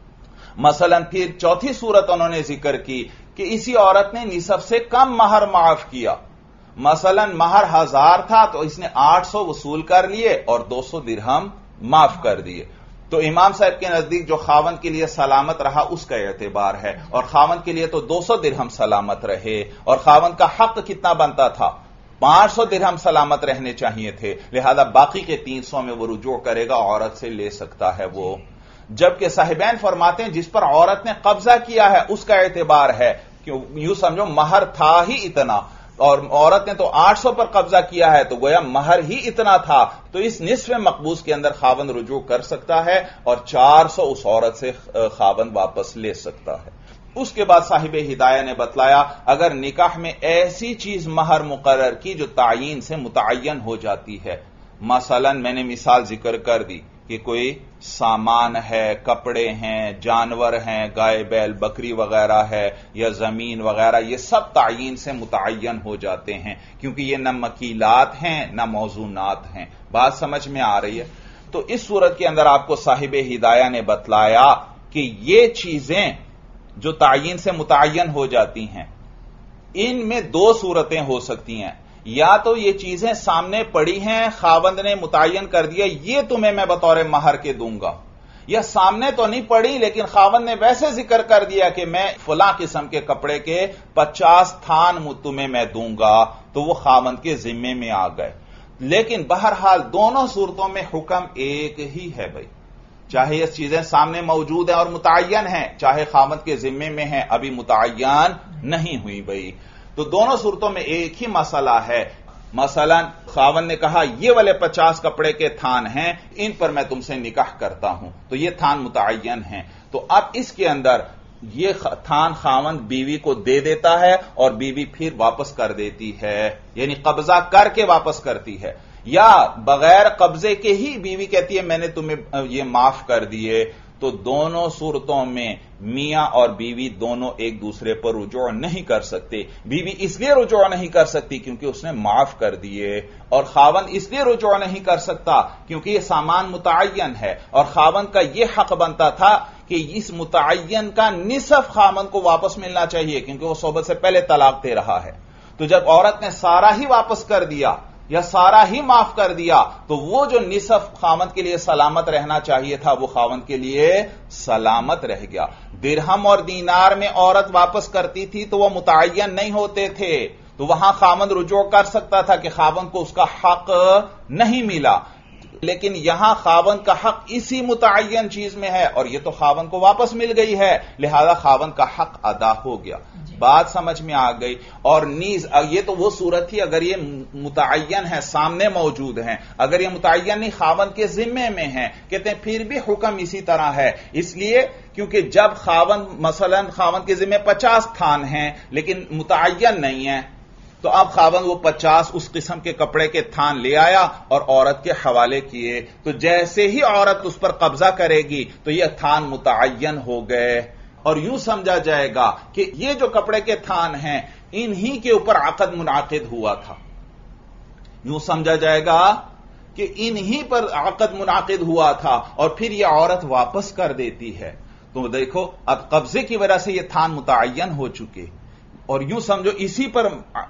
مثلا پھر چوتھی صورت انہوں نے ذکر کی کہ اسی عورت نے نصف سے کم مہر معاف کیا. مثلا مہر 1000 تھا تو اس نے 800 وصول کر لیے اور 200 درہم معاف کر دیے. تو امام صاحب کے نزدیک جو خاوند کے لیے سلامت رہا اس کا اعتبار ہے، اور خاوند کے لیے تو 200 درہم سلامت رہے، اور خاوند کا حق کتنا بنتا تھا؟ 500 درہم سلامت رہنے چاہیے تھے، لہذا باقی کے 300 میں وہ رجوع کرے گا، عورت سے لے سکتا ہے وہ. جبکہ صاحبین فرماتے ہیں جس پر عورت نے قبضہ کیا ہے اس کا اعتبار ہے، یوں سمجھو مہر تھا ہی اتنا اور عورت نے تو 800 پر قبضہ کیا ہے تو گویا مہر ہی اتنا تھا، تو اس نصف مقبوض کے اندر خاوند رجوع کر سکتا ہے اور 400 اس عورت سے خاوند واپس لے سکتا ہے. اس کے بعد صاحب ہدایہ نے بتلایا اگر نکاح میں ایسی چیز مہر مقرر کی جو تعین سے متعین ہو جاتی ہے، مثلا میں نے مثال ذکر کر دی کہ کوئی سامان ہے، کپڑے ہیں، جانور ہیں، گائے بیل بکری وغیرہ ہے یا زمین وغیرہ، یہ سب تعین سے متعین ہو جاتے ہیں کیونکہ یہ نہ مکیلات ہیں نہ موزونات ہیں. بات سمجھ میں آ رہی ہے؟ تو اس صورت کے اندر آپ کو صاحب ہدایہ نے بتلایا کہ یہ چیزیں جو تعین سے متعین ہو جاتی ہیں ان میں 2 صورتیں ہو سکتی ہیں. یا تو یہ چیزیں سامنے پڑی ہیں، خاوند نے متعین کر دیا یہ تمہیں میں بطور مہر کے دوں گا، یا سامنے تو نہیں پڑی لیکن خاوند نے ویسے ذکر کر دیا کہ میں فلاں قسم کے کپڑے کے 50 تھان تمہیں میں دوں گا، تو وہ خاوند کے ذمے میں آ گئے. لیکن بہرحال دونوں صورتوں میں حکم ایک ہی ہے بھائی، چاہے یہ چیزیں سامنے موجود ہیں اور متعین ہیں، چاہے خاوند کے ذمے میں ہیں ابھی متعین نہیں ہوئی بھائی. تو دونوں صورتوں میں ایک ہی مسئلہ ہے. مثلا خاوند نے کہا یہ والے 50 کپڑے کے تھان ہیں، ان پر میں تم سے نکاح کرتا ہوں، تو یہ تھان متعین ہیں. تو اب اس کے اندر یہ تھان خاوند بیوی کو دے دیتا ہے اور بیوی پھر واپس کر دیتی ہے، یعنی قبضہ کر کے واپس کرتی ہے، یا بغیر قبضے کے ہی بیوی کہتی ہے میں نے تمہیں یہ معاف کر دیے. تو دونوں صورتوں میں میاں اور بیوی دونوں ایک دوسرے پر رجوع نہیں کر سکتے. بیوی اس لیے رجوع نہیں کر سکتی کیونکہ اس نے معاف کر دیے، اور خاوند اس لیے رجوع نہیں کر سکتا کیونکہ یہ سامان متعین ہے، اور خاوند کا یہ حق بنتا تھا کہ اس متعین کا نصف خاوند کو واپس ملنا چاہیے کیونکہ وہ صحبت سے پہلے طلاق دے رہا ہے. تو جب عورت نے سارا ہی واپس کر دیا یا سارا ہی معاف کر دیا تو وہ جو نصف خاوند کے لیے سلامت رہنا چاہیے تھا وہ خاوند کے لیے سلامت رہ گیا. درہم اور دینار میں عورت واپس کرتی تھی تو وہ متعین نہیں ہوتے تھے، تو وہاں خاوند رجوع کر سکتا تھا کہ خاوند کو اس کا حق نہیں ملا. لیکن یہاں خاوند کا حق اسی متعین چیز میں ہے اور یہ تو خاوند کو واپس مل گئی ہے، لہذا خاوند کا حق ادا ہو گیا. بات سمجھ میں آ گئی؟ اور نیز یہ تو وہ صورت تھی اگر یہ متعین ہے، سامنے موجود ہیں. اگر یہ متعین نہیں خاوند کے ذمے میں ہیں، کہتے ہیں پھر بھی حکم اسی طرح ہے. اس لیے کیونکہ جب خاوند مثلا خاوند کے ذمے 50 تھان ہیں لیکن متعین نہیں ہے، تو اب خاوند وہ 50 اس قسم کے کپڑے کے تھان لے آیا اور عورت کے حوالے کیے، تو جیسے ہی عورت اس پر قبضہ کرے گی تو یہ تھان متعین ہو گئے، اور یوں سمجھا جائے گا کہ یہ جو کپڑے کے تھان ہیں انہی کے اوپر عقد منعقد ہوا تھا. یوں سمجھا جائے گا کہ انہی پر عقد منعقد ہوا تھا اور پھر یہ عورت واپس کر دیتی ہے. تو دیکھو اب قبضے کی وجہ سے یہ تھان متعین ہو چکے، اور یوں سمجھو اسی پر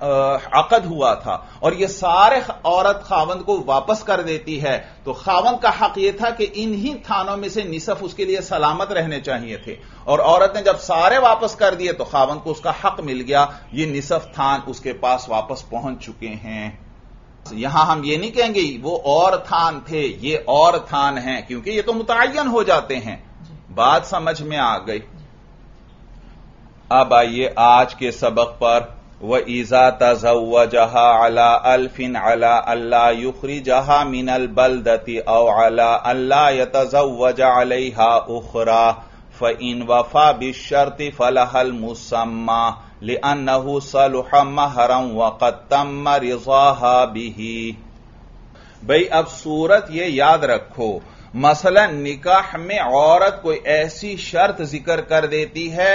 عقد ہوا تھا اور یہ سارے عورت خاوند کو واپس کر دیتی ہے، تو خاوند کا حق یہ تھا کہ انہی تھانوں میں سے نصف اس کے لیے سلامت رہنے چاہیے تھے، اور عورت نے جب سارے واپس کر دیے تو خاوند کو اس کا حق مل گیا، یہ نصف تھان اس کے پاس واپس پہنچ چکے ہیں. یہاں ہم یہ نہیں کہیں گے وہ اور تھان تھے یہ اور تھان ہیں، کیونکہ یہ تو متعین ہو جاتے ہیں. بات سمجھ میں آ گئی؟ اب آئیے آج کے سبق پر وَإِذَا تَزَوَّجَهَا عَلَىٰ أَلْفٍ عَلَىٰ أَلَّا يُخْرِجَهَا مِنَ الْبَلْدَةِ أَوْ عَلَىٰ أَلَّا يَتَزَوَّجَ عَلَيْهَا أُخْرَىٰ فَإِنْ وَفَىٰ بِالشَّرْطِ فَلَهَا الْمُسَمَّىٰ لِأَنَّهُ صَلُحَ مَهْرًا وَقَدْ تَمَّ رِضَاهَا بِهِ۔ بھئی اب صورت یہ یاد رکھو، مثلا نکاح میں عورت کوئی ایسی شرط ذکر کر دیتی ہے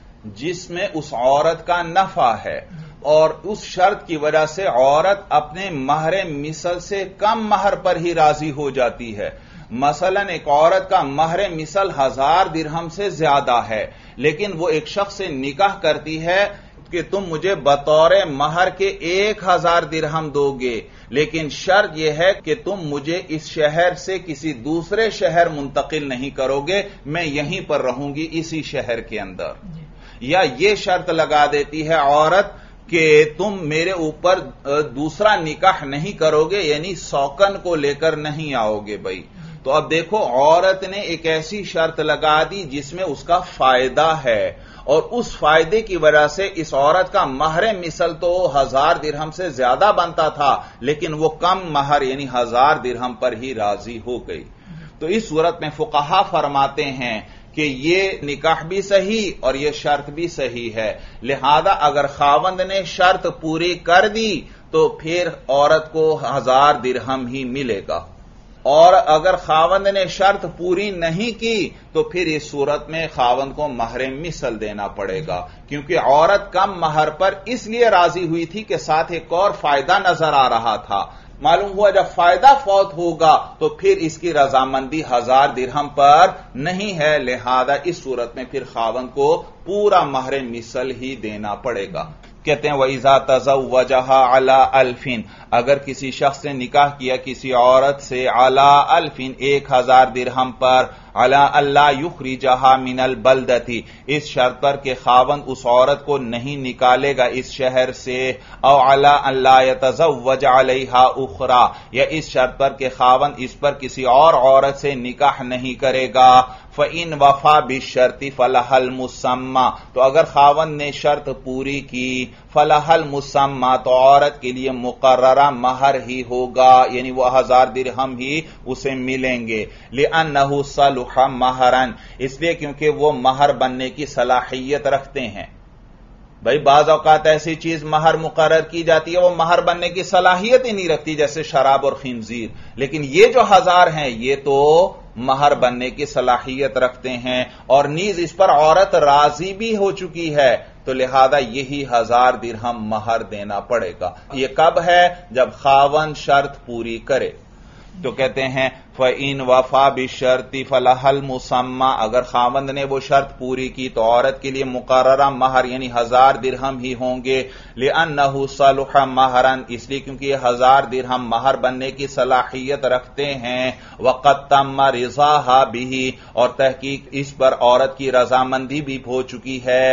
جس میں اس عورت کا نفع ہے، اور اس شرط کی وجہ سے عورت اپنے مہر مثل سے کم مہر پر ہی راضی ہو جاتی ہے۔ مثلا ایک عورت کا مہر مثل 1000 درہم سے زیادہ ہے، لیکن وہ ایک شخص سے نکاح کرتی ہے کہ تم مجھے بطور مہر کے 1000 درہم دو گے، لیکن شرط یہ ہے کہ تم مجھے اس شہر سے کسی دوسرے شہر منتقل نہیں کرو گے، میں یہیں پر رہوں گی اسی شہر کے اندر۔ یا یہ شرط لگا دیتی ہے عورت کہ تم میرے اوپر دوسرا نکاح نہیں کرو گے، یعنی سوکن کو لے کر نہیں آؤ گے۔ بھائی تو اب دیکھو، عورت نے ایک ایسی شرط لگا دی جس میں اس کا فائدہ ہے، اور اس فائدے کی وجہ سے اس عورت کا مہر مثل تو 1000 درہم سے زیادہ بنتا تھا، لیکن وہ کم مہر یعنی 1000 درہم پر ہی راضی ہو گئی۔ تو اس صورت میں فقہا فرماتے ہیں کہ یہ نکاح بھی صحیح اور یہ شرط بھی صحیح ہے، لہذا اگر خاوند نے شرط پوری کر دی تو پھر عورت کو 1000 درہم ہی ملے گا، اور اگر خاوند نے شرط پوری نہیں کی تو پھر اس صورت میں خاوند کو مہر مثل دینا پڑے گا، کیونکہ عورت کم مہر پر اس لیے راضی ہوئی تھی کہ ساتھ ایک اور فائدہ نظر آ رہا تھا۔ معلوم ہوا جب فائدہ فوت ہوگا تو پھر اس کی رضامندی 1000 درہم پر نہیں ہے، لہذا اس صورت میں پھر خاوند کو پورا مہر مثل ہی دینا پڑے گا۔ کہتے ہیں وَإِذَا تَزَوَّجَهَا عَلَىٰ أَلْفٍ، اگر کسی شخص نے نکاح کیا کسی عورت سے عَلَىٰ أَلْفٍ 1000 درہم پر، عَلَىٰ أَلَّا يُخْرِجَهَا مِنَ الْبَلْدَةِ اس شرط پر کہ خاوند اس عورت کو نہیں نکالے گا اس شہر سے، او عَلَىٰ أَلَّا يَتَزَوَّجَ عَلَيْهَا أُخْرَىٰ یا اس شرط پر کہ خاوند اس پر کسی اور عورت سے نکاح نہیں کرے گا، فَإِنْ وَفَىٰ بِالشَّرْطِ فَلَهَا الْمُسَمَّىٰ تو اگر خاوند نے شرط پوری کی، فَلَهَا الْمُسَمَّىٰ تو عورت کے لیے مقررہ مہر ہی ہوگا، یعنی وہ 1000 درہم ہی اسے ملیں گے، لِأَنَّهُ صَلُحَ مَهْرًا اس لیے کیونکہ وہ مہر بننے کی صلاحیت رکھتے ہیں۔ بھائی بعض اوقات ایسی چیز مہر مقرر کی جاتی ہے وہ مہر بننے کی صلاحیت ہی نہیں رکھتی، جیسے شراب اور خنزیر، لیکن یہ جو 1000 ہیں یہ تو مہر بننے کی صلاحیت رکھتے ہیں، اور نیز اس پر عورت راضی بھی ہو چکی ہے، تو لہذا یہی 1000 درہم مہر دینا پڑے گا۔ یہ کب ہے؟ جب خاوند شرط پوری کرے۔ تو کہتے ہیں فَإِنْ وَفَىٰ بِالشَّرْطِ فَلَهَا الْمُسَمَّىٰ اگر خاوند نے وہ شرط پوری کی تو عورت کے لیے مقررہ مہر یعنی 1000 درہم ہی ہوں گے، لِأَنَّهُ صَلُحَ مَهْرًا اس لیے کیونکہ یہ 1000 درہم مہر بننے کی صلاحیت رکھتے ہیں، وَقَدْ تَمَّ رِضَاهَا بِهِ اور تحقیق اس پر عورت کی رضامندی بھی ہو چکی ہے،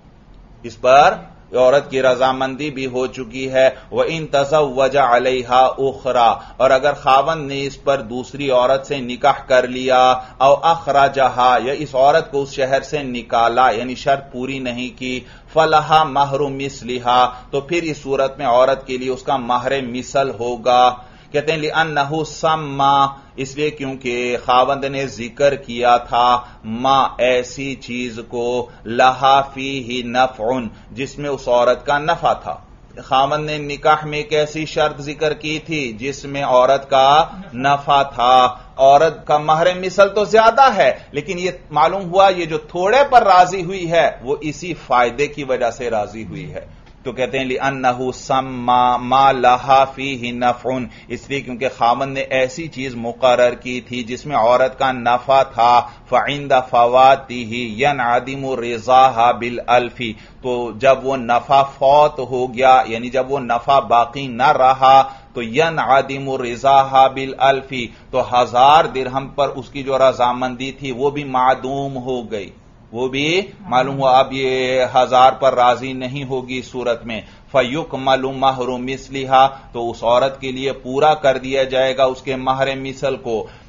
اس پر عورت کی رضامندی بھی ہو چکی ہے۔ وَإِن تَزَوَّجَ عَلَيْهَا أُخْرَىٰ اور اگر خاوند نے اس پر دوسری عورت سے نکاح کر لیا، او أخرجها یا اس عورت کو اس شہر سے نکالا یعنی شرط پوری نہیں کی، فَلَهَا مَهْرُ مِثْلِهَا تو پھر اس صورت میں عورت کے لیے اس کا مہر مثل ہوگا۔ کہتے ہیں لِأَنَّهُ سَمَّىٰ اس لیے کیونکہ خاوند نے ذکر کیا تھا ما ایسی چیز کو لہا فیہ نفع جس میں اس عورت کا نفع تھا۔ خاوند نے نکاح میں ایک ایسی شرط ذکر کی تھی جس میں عورت کا نفع تھا، عورت کا مہر مثل تو زیادہ ہے لیکن یہ معلوم ہوا یہ جو تھوڑے پر راضی ہوئی ہے وہ اسی فائدے کی وجہ سے راضی ہوئی ہے۔ تو کہتے ہیں لِأَنَّهُ سَمَّىٰ مَا لَهَا فِيهِ نَفْعٌ اس لیے کیونکہ خاوند نے ایسی چیز مقرر کی تھی جس میں عورت کا نفع تھا، فَعِنْدَ فَوَاتِهِ يَنْعَدِمُ رِضَاهَا بِالْأَلْفِ تو جب وہ نفع فوت ہو گیا یعنی جب وہ نفع باقی نہ رہا تو يَنْعَدِمُ رِضَاهَا بِالْأَلْفِ تو 1000 درہم پر اس کی جو رضامندی تھی وہ بھی معدوم ہو گئی، وہ بھی معلوم ہوا اب یہ 1000 پر راضی نہیں ہوگی صورت میں۔ فَيُكْمَلُ مَهْرُ مِثْلِهَا تو اس عورت کے لیے پورا کر دیا جائے گا اس کے مہر مثل کو،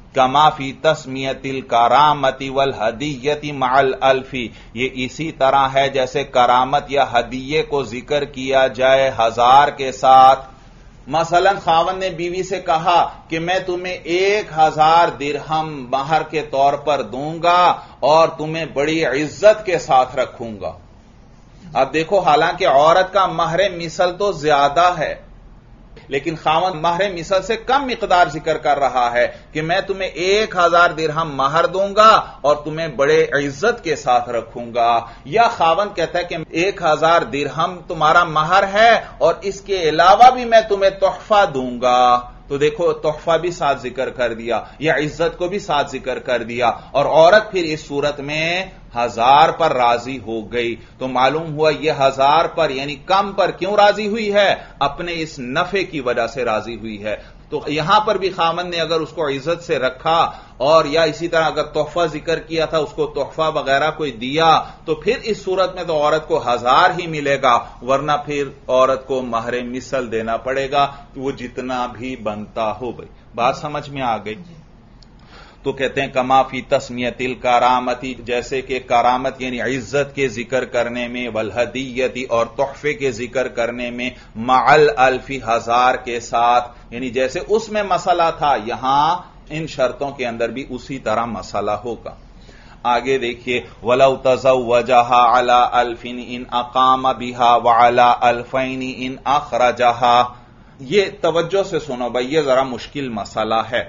कमा फी तस्मियतिल करामति वल हदियति मअल अल्फी, ये इसी तरह है जैसे करामत या हदिये को जिक्र किया जाए 1000 के साथ। मसलन खावंद ने बीवी से कहा कि मैं तुम्हें 1000 दिरहम महर के तौर पर दूंगा और तुम्हें बड़ी इज्जत के साथ रखूंगा। अब देखो, हालांकि औरत का महर मिसल तो ज्यादा है, लेकिन खावंद महर मिसल से कम मिकदार जिक्र कर रहा है कि मैं तुम्हें 1000 दिरहम महर दूंगा और तुम्हें बड़े इज्जत के साथ रखूंगा। या खावंद कहता है कि 1000 दिरहम तुम्हारा महर है और इसके अलावा भी मैं तुम्हें तोहफा दूंगा। तो देखो, तोहफा भी साथ जिक्र कर दिया या इज्जत को भी साथ जिक्र कर दिया, और औरत फिर इस सूरत में 1000 पर राजी हो गई। तो मालूम हुआ यह 1000 पर यानी कम पर क्यों राजी हुई है? अपने इस नफे की वजह से राजी हुई है। तो यहां पर भी खामन ने अगर उसको इज्जत से रखा और या इसी तरह अगर तोहफा जिक्र किया था, उसको तोहफा वगैरह कोई दिया, तो फिर इस सूरत में तो औरत को 1000 ही मिलेगा, वरना फिर औरत को महर मिसल देना पड़ेगा, तो वो जितना भी बनता हो। भाई बात समझ में आ गई? तो कहते हैं कमा फी तस्मियतिल करामती, जैसे कि करामत यानी इज्जत के जिक्र करने में, वल हदियती और तोहफे के जिक्र करने में, मअल अल्फी 1000 के साथ, यानी जैसे उसमें मसला था यहां इन शर्तों के अंदर भी उसी तरह मसला होगा। आगे देखिए, वलौ तज़व्वजहा अला अल्फिन इन अकाम बिहा व अला अल्फैन इन अखरजहा। ये तवज्जो से सुनो भाई, ये जरा मुश्किल मसला है।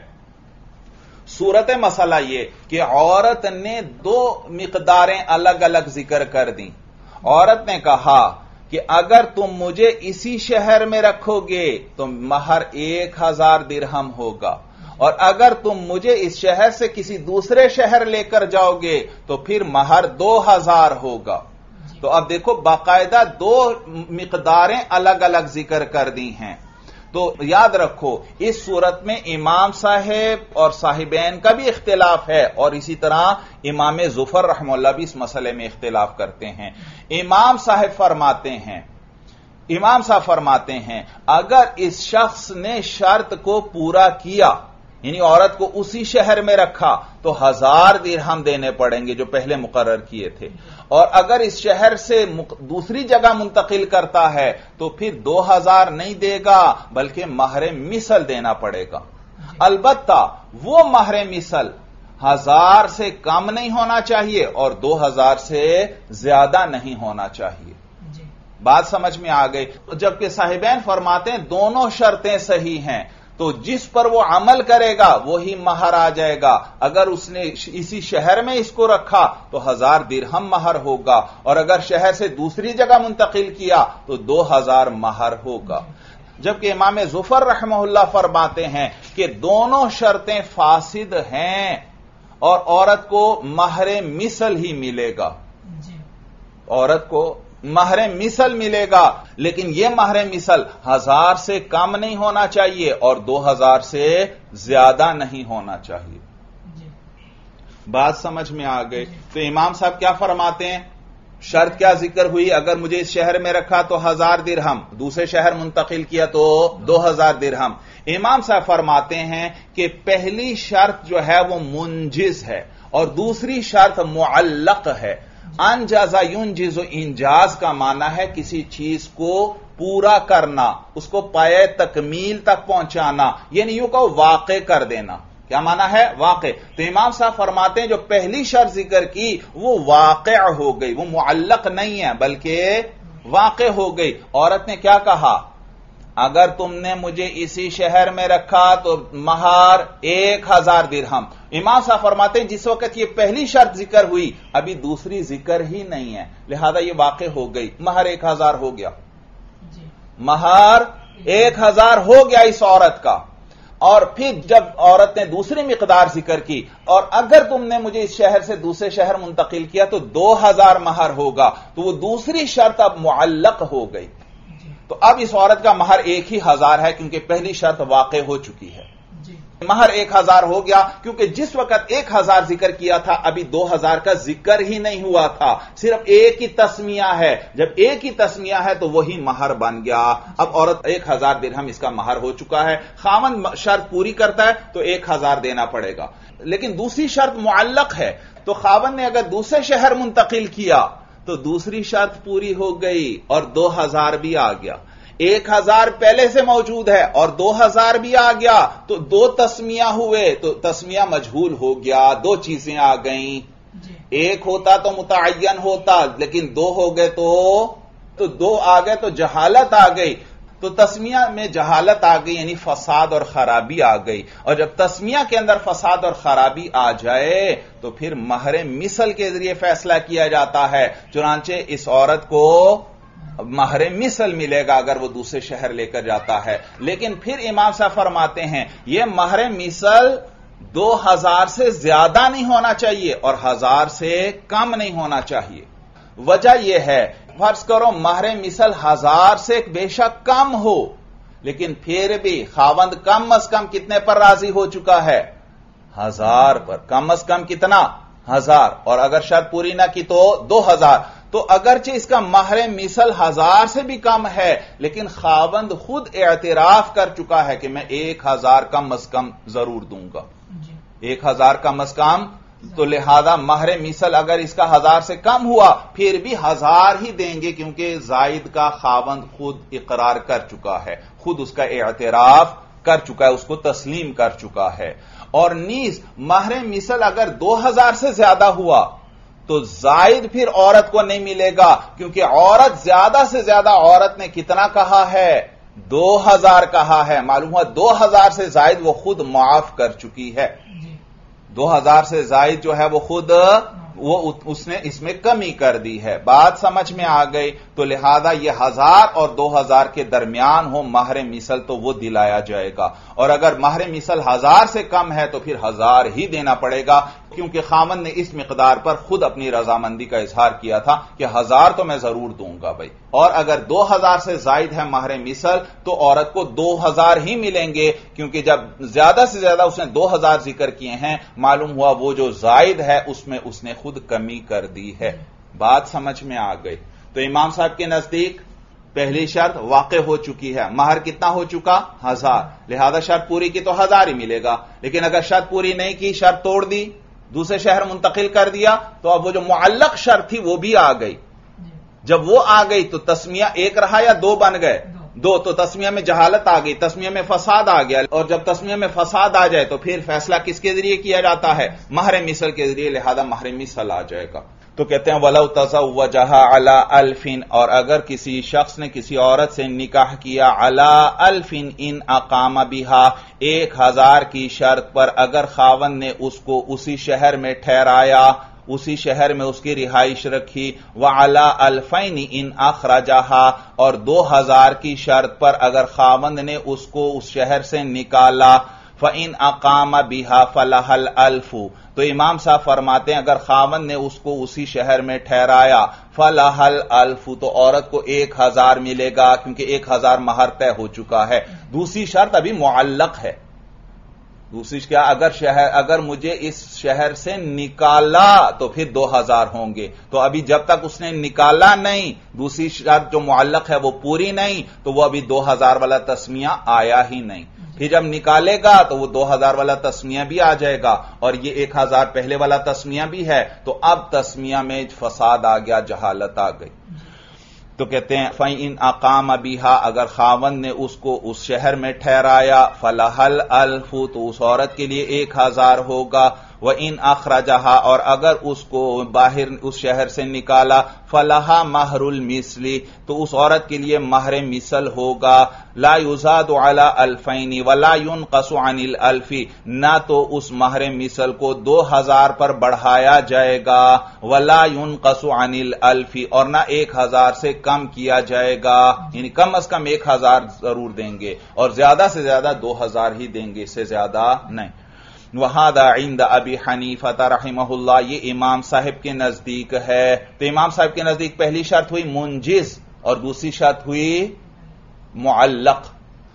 सूरत मसला ये कि औरत ने 2 मिकदारें अलग अलग जिक्र कर दी। औरत ने कहा कि अगर तुम मुझे इसी शहर में रखोगे तो महर 1000 दिरहम होगा, और अगर तुम मुझे इस शहर से किसी दूसरे शहर लेकर जाओगे तो फिर महर 2000 होगा। तो अब देखो, बाकायदा 2 मिकदारें अलग अलग जिक्र कर दी हैं। तो याद रखो, इस सूरत में इमाम साहेब और साहिबैन का भी इख्तिलाफ है, और इसी तरह इमाम जुफर रहमतुल्लाह भी इस मसले में इख्तिलाफ करते हैं। इमाम साहब फरमाते हैं अगर इस शख्स ने शर्त को पूरा किया, यानी औरत को उसी शहर में रखा, तो 1000 दिरहम देने पड़ेंगे जो पहले मुकर्रर किए थे, और अगर इस शहर से दूसरी जगह मुंतकिल करता है तो फिर 2000 नहीं देगा बल्कि महर मिसल देना पड़ेगा। अलबत्ता वो महर मिसल 1000 से कम नहीं होना चाहिए और 2000 से ज्यादा नहीं होना चाहिए। बात समझ में आ गई? जबकि साहिबैन फरमाते हैं दोनों शर्तें सही हैं, तो जिस पर वो अमल करेगा वही महर आ जाएगा। अगर उसने इसी शहर में इसको रखा तो 1000 दिरहम महर होगा, और अगर शहर से दूसरी जगह मुंतकिल किया तो 2000 महर होगा। जबकि इमाम जुफर रहमतुल्लाह फरमाते हैं कि दोनों शर्तें फासिद हैं और औरत को महर मिसल ही मिलेगा। औरत को महर मिसल मिलेगा, लेकिन यह महर मिसल 1000 से कम नहीं होना चाहिए और 2000 से ज्यादा नहीं होना चाहिए। बात समझ में आ गई? तो इमाम साहब क्या फरमाते हैं? शर्त क्या जिक्र हुई? अगर मुझे इस शहर में रखा तो 1000 दिरहम, दूसरे शहर मुंतकिल किया तो 2000 दिरहम। इमाम साहब फरमाते हैं कि पहली शर्त जो है वो मुंजिज है और दूसरी शर्त मुअल्लक है। अनजाजा युनजिज़ु, इंजाज का माना है किसी चीज को पूरा करना, उसको पाए तकमील तक पहुंचाना, यानी यूं कहो वाक़े कर देना। क्या माना है? वाक़े। तो इमाम साहब फरमाते हैं जो पहली शर्त जिक्र की वो वाक़े हो गई, वो मुअल्लक नहीं है बल्कि वाक़े हो गई। औरत ने क्या कहा? अगर तुमने मुझे इसी शहर में रखा तो महर 1000 दिरहम। इमाम साहब फरमाते हैं जिस वक्त ये पहली शर्त जिक्र हुई अभी दूसरी जिक्र ही नहीं है, लिहाजा ये वाक़े हो गई, महर 1000 हो गया, महर 1000 हो गया इस औरत का। और फिर जब औरत ने दूसरी मिकदार जिक्र की, और अगर तुमने मुझे इस शहर से दूसरे शहर मुंतकिल किया तो 2000 महर होगा, तो वो दूसरी शर्त अब मुअल्लक हो गई। तो अब इस औरत का महर 1000 है क्योंकि पहली शर्त वाक़े हो चुकी है। مہر 1000 ہو گیا کیونکہ جس وقت 1000 ذکر کیا تھا ابھی 2000 کا ذکر ہی نہیں ہوا تھا، صرف ایک ہی تسمیہ ہے. جب ایک ہی تسمیہ ہے تو وہی مہر بن گیا. اب عورت 1000 درہم اس کا مہر ہو چکا ہے، خاوند شرط پوری کرتا ہے تو 1000 دینا پڑے گا. لیکن دوسری شرط معلق ہے، تو خاوند نے اگر دوسرے شہر منتقل کیا تو دوسری شرط پوری ہو گئی اور 2000 بھی آ گیا. 1000 پہلے سے موجود ہے اور 2000 بھی آ گیا تو دو تسمیہ ہوئے، تو تسمیہ مجہول ہو گیا. دو چیزیں آ گئیں، ایک ہوتا تو متعین ہوتا، لیکن دو ہو گئے تو دو آ گئے تو جہالت آ گئی. تو تسمیہ میں جہالت آ گئی یعنی فساد اور خرابی آ گئی. اور جب تسمیہ کے اندر فساد اور خرابی آ جائے تو پھر مہر مثل کے ذریعے فیصلہ کیا جاتا ہے. چنانچہ اس عورت کو مہر مثل ملے گا اگر وہ دوسرے شہر لے کر جاتا ہے. لیکن پھر امام صاحب فرماتے ہیں یہ مہر مثل 2000 سے زیادہ نہیں ہونا چاہیے اور 1000 سے کم نہیں ہونا چاہیے. وجہ یہ ہے، فرض کرو مہر مثل 1000 سے بے شک کم ہو، لیکن پھر بھی خاوند کم از کم کتنے پر راضی ہو چکا ہے؟ 1000 پر. کم از کم کتنا؟ 1000. اور اگر شرط پوری نہ کی تو 2000. تو اگرچہ اس کا مہر مثل 1000 سے بھی کم ہے، لیکن خاوند خود اعتراف کر چکا ہے کہ میں 1000 کم از کم ضرور دوں گا. 1000 کم از کم، تو لہذا مہر مثل اگر اس کا 1000 سے کم ہوا پھر بھی 1000 ہی دیں گے، کیونکہ زائد کا خاوند خود اقرار کر چکا ہے، خود اس کا اعتراف کر چکا ہے، اس کو تسلیم کر چکا ہے. اور نیز مہر مثل اگر 2000 سے زیادہ ہوا تو زائد پھر عورت کو نہیں ملے گا، کیونکہ عورت زیادہ سے زیادہ عورت نے کتنا کہا ہے؟ 2000 کہا ہے. معلوم ہوا 2000 سے زائد وہ خود معاف کر چکی ہے. 2000 سے زائد جو ہے وہ خود اس نے اس میں کمی کر دی ہے. بات سمجھ میں آ گئی. تو لہذا یہ 1000 اور 2000 کے درمیان ہو مہر مثل تو وہ دلایا جائے گا. اور اگر مہر مثل 1000 سے کم ہے تو پھر 1000 ہی دینا پڑے گا، کیونکہ خاوند نے اس مقدار پر خود اپنی رضامندی کا اظہار کیا تھا کہ 1000 تو میں ضرور دوں گا بھائی. اور اگر 2000 سے زائد ہے مہر مثل تو عورت کو 2000 ہی ملیں گے، کیونکہ جب زیادہ سے زیادہ اس نے 2000 ذکر کیے ہیں، معلوم ہوا وہ جو زائد ہے اس میں اس نے خود کمی کر دی ہے. بات سمجھ میں آ گئی. تو امام صاحب کے نزدیک پہلی شرط واقع ہو چکی ہے. مہر کتنا ہو چکا؟ 1000. لہذا شرط پوری کی تو 1000 ہی ملے گا. لیکن اگر شرط پوری نہیں کی، شرط توڑ دی، دوسرے شہر منتقل کر دیا، تو اب وہ جو معلق شرط تھی وہ بھی آ گئی. جب وہ آ گئی تو تسمیہ ایک رہا یا دو بن گئے؟ دو. تو تسمیہ میں جہالت آ گئی، تسمیہ میں فساد آ گیا. اور جب تسمیہ میں فساد آ جائے تو پھر فیصلہ کس کے ذریعے کیا جاتا ہے؟ مہر مثل کے ذریعے. لہذا مہر مثل آ جائے گا. تو کہتے ہیں وَلَوْ تَزَوَّجَهَا عَلَىٰ أَلْفٍ، اور اگر کسی شخص نے کسی عورت سے نکاح کیا عَلَىٰ أَلْفٍ إِنْ أَقَامَ بِهَا، 1000 کی شرط پر، اگر خاوند نے اس کو اسی شہر میں ٹھہرایا، اسی شہر میں اس کی رہائش رکھی، وَعَلَىٰ أَلْفَيْنِ إِنْ أَخْرَجَهَا، اور 2000 کی شرط پر اگر خاوند نے اس کو اس شہر سے نکالا، فَإِنْ أَقَامَ بِهَا فَلَهَا الْأَلْفُ، تو امام صاحب فرماتے ہیں اگر خاوند نے اس کو اسی شہر میں ٹھہرایا، فَلَهَا الْأَلْفُ، تو عورت کو 1000 ملے گا، کیونکہ 1000 مہر طے ہو چکا ہے. دوسری شرط ابھی معلق ہے. دوسری کیا؟ اگر مجھے اس شہر سے نکالا تو پھر 2000 ہوں گے. تو ابھی جب تک اس نے نکالا نہیں، دوسری شرط جو معلق ہے وہ پوری نہیں، تو وہ ابھی 2000 والا تسمیہ آیا ہی نہیں. پھر جب نکالے گا تو وہ 2000 والا تسمیہ بھی آ جائے گا، اور یہ 1000 پہلے والا تسمیہ بھی ہے. تو اب تسمیہ میں فساد آ گیا، جہالت آ گئی. تو کہتے ہیں فَإِنْ أَقَامَ بِهَا، اگر خاوند نے اس کو اس شہر میں ٹھہرایا، فَلَهَا الْأَلْفُ، تو اس عورت کے لیے 1000 ہوگا. وَإِنْ أَخْرَجَهَا، اور اگر اس کو باہر اس شہر سے نکالا، فَلَهَا مَهْرُ الْمِثْلِ، تو اس عورت کے لیے مہر مثل ہوگا. لا يُزَادُ عَلَىٰ أَلْفَيْنِ وَلَا يُنْقَصُ عَنِ الْأَلْفِ، نہ تو اس مہر مثل کو 2000 پر بڑھایا جائے گا، وَلَا يُنْقَصُ عَنِ الْأَلْفِ، اور نہ 1000 سے کم کیا جائے گا. یعنی کم از کم 1000 ضرور دیں گے، اور زیادہ سے زیادہ 2000 ہی دیں گے، اس سے زیادہ نہیں. وَهَذَا عِنْدَ أَبِي حَنِيفَةَ رَحِمَهُ اللَّهُ، یہ امام صاحب کے نزدیک ہے. تو امام صاحب کے نزدیک پہلی شرط ہوئی منجز اور دوسری شرط ہوئی معلق.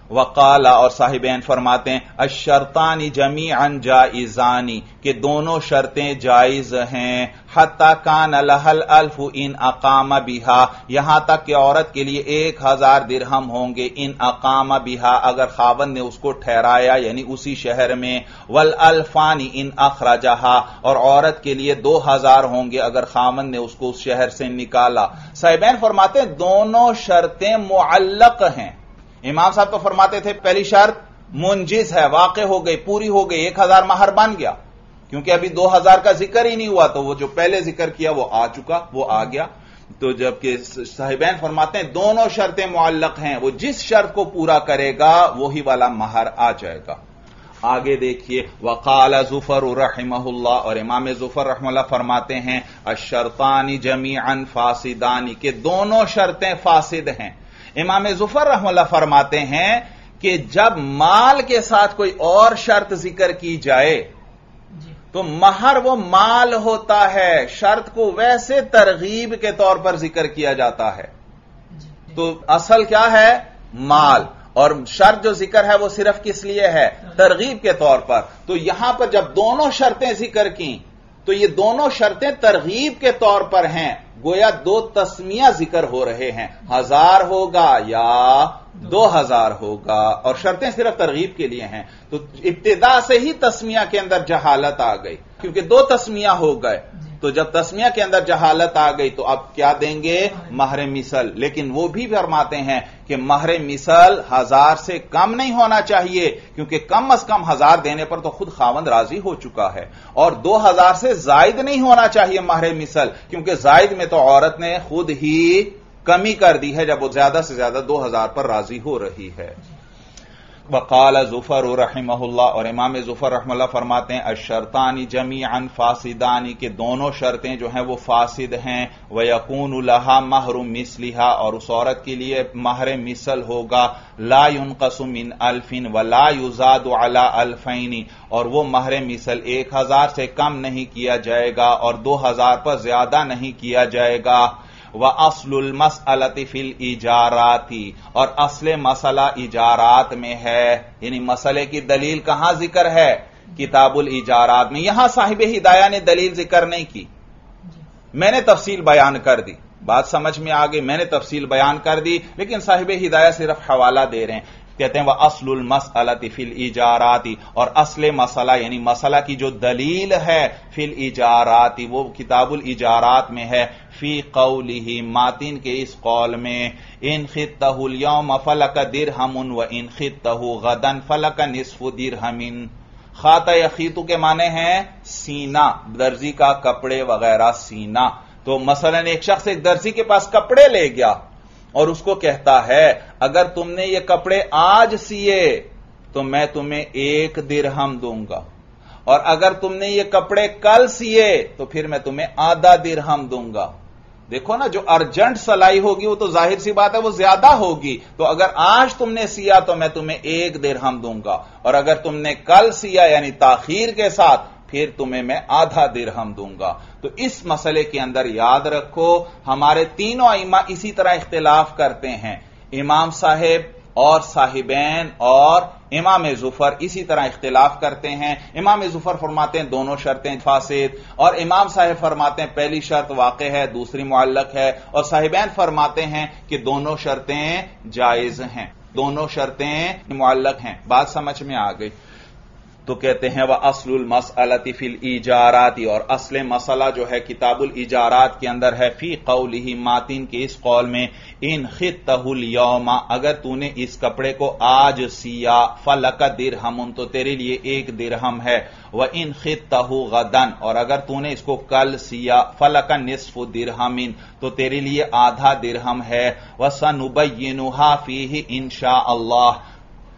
وقال اور صاحبین فرماتے ہیں الشرطان جمیعا جائزانی کہ دونوں شرطیں جائز ہیں حتی کان لها الالف ان اقام بها یہاں تک کہ عورت کے لیے 1000 درہم ہوں گے ان اقام بها اگر خاوند نے اس کو ٹھہرایا یعنی اسی شہر میں والالفان ان اخرجها اور عورت کے لیے 2000 ہوں گے اگر خاوند نے اس کو اس شہر سے نکالا۔ صاحبین فرماتے ہیں دونوں شرطیں معلق ہیں۔ امام صاحب تو فرماتے تھے پہلی شرط منجز ہے، واقع ہو گئی، پوری ہو گئی، 1000 مہر بن گیا، کیونکہ ابھی 2000 کا ذکر ہی نہیں ہوا، تو وہ جو پہلے ذکر کیا وہ آ چکا، وہ آ گیا۔ تو جبکہ صاحبین فرماتے ہیں دونوں شرطیں معلق ہیں، وہ جس شرط کو پورا کرے گا وہی والا مہر آ جائے گا۔ آگے دیکھیے وقال زفر رحمہ اللہ اور امام زفر رحمہ اللہ فرماتے ہیں الشرطان جمیعا فاسدان کہ دونوں شرطیں فاسد ہیں۔ امام ظفر رحمہ اللہ فرماتے ہیں کہ جب مال کے ساتھ کوئی اور شرط ذکر کی جائے تو مہر وہ مال ہوتا ہے، شرط کو ویسے ترغیب کے طور پر ذکر کیا جاتا ہے، تو اصل کیا ہے مال، اور شرط جو ذکر ہے وہ صرف کس لیے ہے ترغیب کے طور پر۔ تو یہاں پر جب دونوں شرطیں ذکر کی تو یہ دونوں شرطیں ترغیب کے طور پر ہیں، گویا 2 تسمیہ ذکر ہو رہے ہیں، 1000 ہوگا یا 2000 ہوگا، اور شرطیں صرف ترغیب کے لیے ہیں۔ تو ابتدا سے ہی تسمیہ کے اندر جہالت آ گئی، کیونکہ 2 تسمیہ ہو گئے، تو جب تسمیہ کے اندر جہالت آ گئی تو اب کیا دیں گے مہر مثل۔ لیکن وہ بھی فرماتے ہیں کہ مہر مثل 1000 سے کم نہیں ہونا چاہیے، کیونکہ کم از کم 1000 دینے پر تو خود خاوند راضی ہو چکا ہے، اور 2000 سے زائد نہیں ہونا چاہیے مہر مثل، کیونکہ زائد میں تو عورت نے خود ہی کمی کر دی ہے جب وہ زیادہ سے زیادہ 2000 پر راضی ہو رہی ہے۔ وقال ظفر رحمہ اللہ اور امام ظفر رحمہ اللہ فرماتے ہیں الشرطان جمیعا فاسدان کہ دونوں شرطیں جو ہیں وہ فاسد ہیں، ویکون لها مہر مثلها اور اس عورت کے لیے مہر مثل ہوگا، لا ينقص من 1000 ولا يزاد على 2000 اور وہ مہر مثل 1000 سے کم نہیں کیا جائے گا اور 2000 پر زیادہ نہیں کیا جائے گا۔ وَأَصْلُ الْمَسْأَلَةِ فِي الْإِجَارَاتِ اور اصل مسئلہ اجارات میں ہے، یعنی مسئلے کی دلیل کہاں ذکر ہے کتاب الاجارات میں۔ یہاں صاحب ہدایہ نے دلیل ذکر نہیں کی، میں نے تفصیل بیان کر دی، بات سمجھ میں آ گئی، میں نے تفصیل بیان کر دی، لیکن صاحب ہدایہ صرف حوالہ دے رہے ہیں، کہتے ہیں وَأَصْلُ الْمَسْأَلَةِ فِي الْإِجَارَاتِ اور اصل مسئلہ یعنی مسئلہ کی جو دلیل ہے فی الإجارات وہ کتاب الاجارات میں ہے، فی قولہ ماتن کے اس قول میں ان خطہ اليوم فلک درہم وان خطہ غدا فلک نصف درہم۔ خاطہ یخیطو کے معنی ہیں سینہ، درزی کا کپڑے وغیرہ سینہ۔ تو مثلا ایک شخص ایک درزی کے پاس کپڑے لے گیا اور اس کو کہتا ہے اگر تم نے یہ کپڑے آج سیے تو میں تمہیں 1 درہم دوں گا، اور اگر تم نے یہ کپڑے کل سیے تو پھر میں تمہیں آدھا درہم دوں گا۔ دیکھو نا، جو ارجنٹ سلائی ہوگی وہ تو ظاہر سی بات ہے وہ زیادہ ہوگی، تو اگر آج تم نے سیا تو میں تمہیں 1 درہم دوں گا، اور اگر تم نے کل سیا یعنی تاخیر کے ساتھ پھر تمہیں میں آدھا درہم دوں گا۔ تو اس مسئلے کے اندر یاد رکھو ہمارے تینوں ائمہ اسی طرح اختلاف کرتے ہیں، امام صاحب اور صاحبین اور امام ظفر اسی طرح اختلاف کرتے ہیں۔ امام ظفر فرماتے ہیں دونوں شرطیں فاسد، اور امام صاحب فرماتے ہیں پہلی شرط واقع ہے دوسری معلق ہے، اور صاحبین فرماتے ہیں کہ دونوں شرطیں جائز ہیں، دونوں شرطیں معلق ہیں۔ بات سمجھ میں آ گئی؟ تو کہتے ہیں وَأَصْلُ الْمَسْأَلَةِ فِي الْإِجَارَاتِ اور اصل مسئلہ جو ہے کتاب الاجارات کے اندر ہے فی قولہ ماتن کے اس قول میں ان خطہ اليوم اگر تو نے اس کپڑے کو آج سیا فلک درہم تو تیرے لیے 1 درہم ہے، وَإِنْ خِطَّهُ غَدًا اور اگر تو نے اس کو کل سیا فلک نصف درہم تو تیرے لیے آدھا درہم ہے، وَسَنُبَيِّنُهَا فِيهِ إِنْ شَاءَ اللَّهُ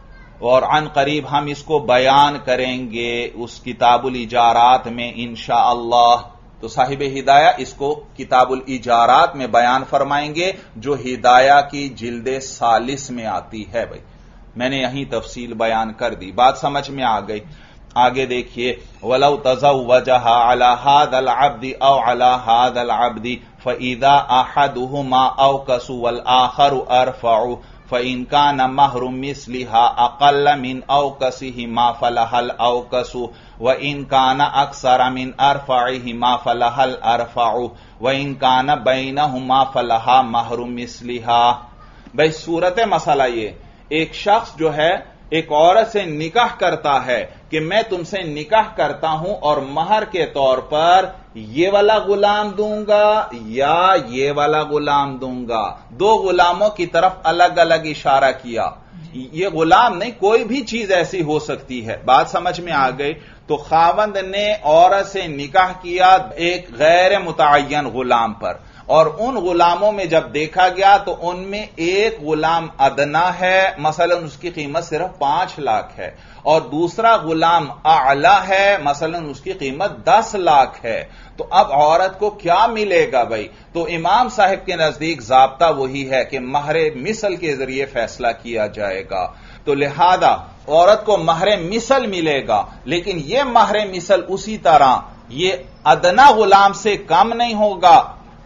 اور عن قریب ہم اس کو بیان کریں گے اس کتاب الاجارات میں انشاءاللہ۔ تو صاحب ہدایہ اس کو کتاب الاجارات میں بیان فرمائیں گے جو ہدایہ کی جلد 40 میں آتی ہے۔ بھائی میں نے یہیں تفصیل بیان کر دی، بات سمجھ میں آ گئی؟ آگے دیکھیے وَلَوْ تَزَوَّجَهَا عَلَى هَذَا الْعَبْدِ أَوْ عَلَى هَذَا الْعَبْدِ فَإِذَا أَحَدُهُمَا أَوْكَسُ وَالْآخَرُ أَرْفَعُ فَإِن كَانَ مَهْرُ مِثْلِهَا أَقَلَّ مِنْ أَوْكَسِهِمَا فَلَهَا الْأَوْكَسُ وَإِن كَانَ أَكْثَرَ مِنْ أَرْفَعِهِمَا فَلَهَا الْأَرْفَعُ وَإِن كَانَ بَيْنَهُمَا فَلَهَا مَهْرُ مِثْلِهَا۔ بھئی صورت مسئلہ یہ، ایک شخص جو ہے ایک عورت سے نکاح کرتا ہے کہ میں تم سے نکاح کرتا ہوں اور مہر کے طور پر یہ والا غلام دوں گا یا یہ والا غلام دوں گا۔ دو غلاموں کی طرف الگ الگ اشارہ کیا۔ یہ غلام نہیں، کوئی بھی چیز ایسی ہو سکتی ہے۔ بات سمجھ میں آ گئی؟ تو خاوند نے عورت سے نکاح کیا ایک غیر متعین غلام پر، اور ان غلاموں میں جب دیکھا گیا تو ان میں ایک غلام ادنا ہے، مثلا اس کی قیمت صرف 5 لاکھ ہے، اور دوسرا غلام اعلی ہے، مثلا اس کی قیمت 10 لاکھ ہے۔ تو اب عورت کو کیا ملے گا بھائی؟ تو امام صاحب کے نزدیک ضابطہ وہی ہے کہ مہر مثل کے ذریعے فیصلہ کیا جائے گا۔ تو لہذا عورت کو مہر مثل ملے گا، لیکن یہ مہر مثل اسی طرح یہ ادنا غلام سے کم نہیں ہوگا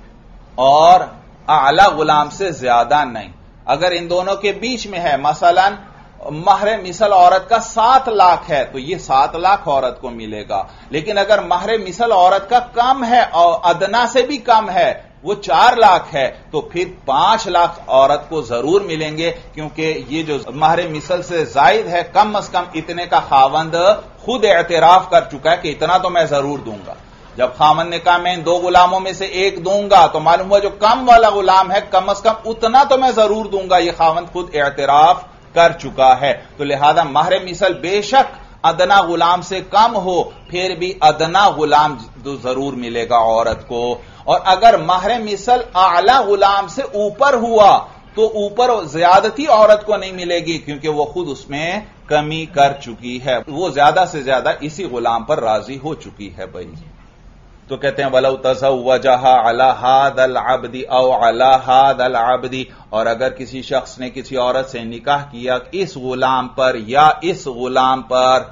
اور اعلی غلام سے زیادہ نہیں۔ اگر ان دونوں کے بیچ میں ہے، مثلا مہر مثل عورت کا 7 لاکھ ہے تو یہ 7 لاکھ عورت کو ملے گا، لیکن اگر مہر مثل عورت کا کم ہے اور ادنا سے بھی کم ہے، وہ 4 لاکھ ہے، تو پھر 5 لاکھ عورت کو ضرور ملیں گے، کیونکہ یہ جو مہر مثل سے زائد ہے کم از کم اتنے کا خاوند خود اعتراف کر چکا ہے کہ اتنا تو میں ضرور دوں گا۔ جب خاوند نے کہا میں ان 2 غلاموں میں سے ایک دوں گا تو معلوم ہوا جو کم والا غلام ہے کم از کم اتنا تو میں ضرور دوں گا، یہ خاوند خود اعتراف کر چکا ہے۔ تو لہذا مہر مثل بے شک ادنا غلام سے کم ہو پھر بھی ادنا غلام ضرور ملے گا عورت کو، اور اگر مہر مثل اعلی غلام سے اوپر ہوا تو اوپر زیادتی عورت کو نہیں ملے گی، کیونکہ وہ خود اس میں کمی کر چکی ہے، وہ زیادہ سے زیادہ اسی غلام پر راضی ہو چکی ہے بھائی۔ تو کہتے ہیں وَلَوْ تَزَوَّجَهَا عَلَى هَذَا الْعَبْدِ أَوْ عَلَى هَذَا الْعَبْدِ، اور اگر کسی شخص نے کسی عورت سے نکاح کیا اس غلام پر یا اس غلام پر،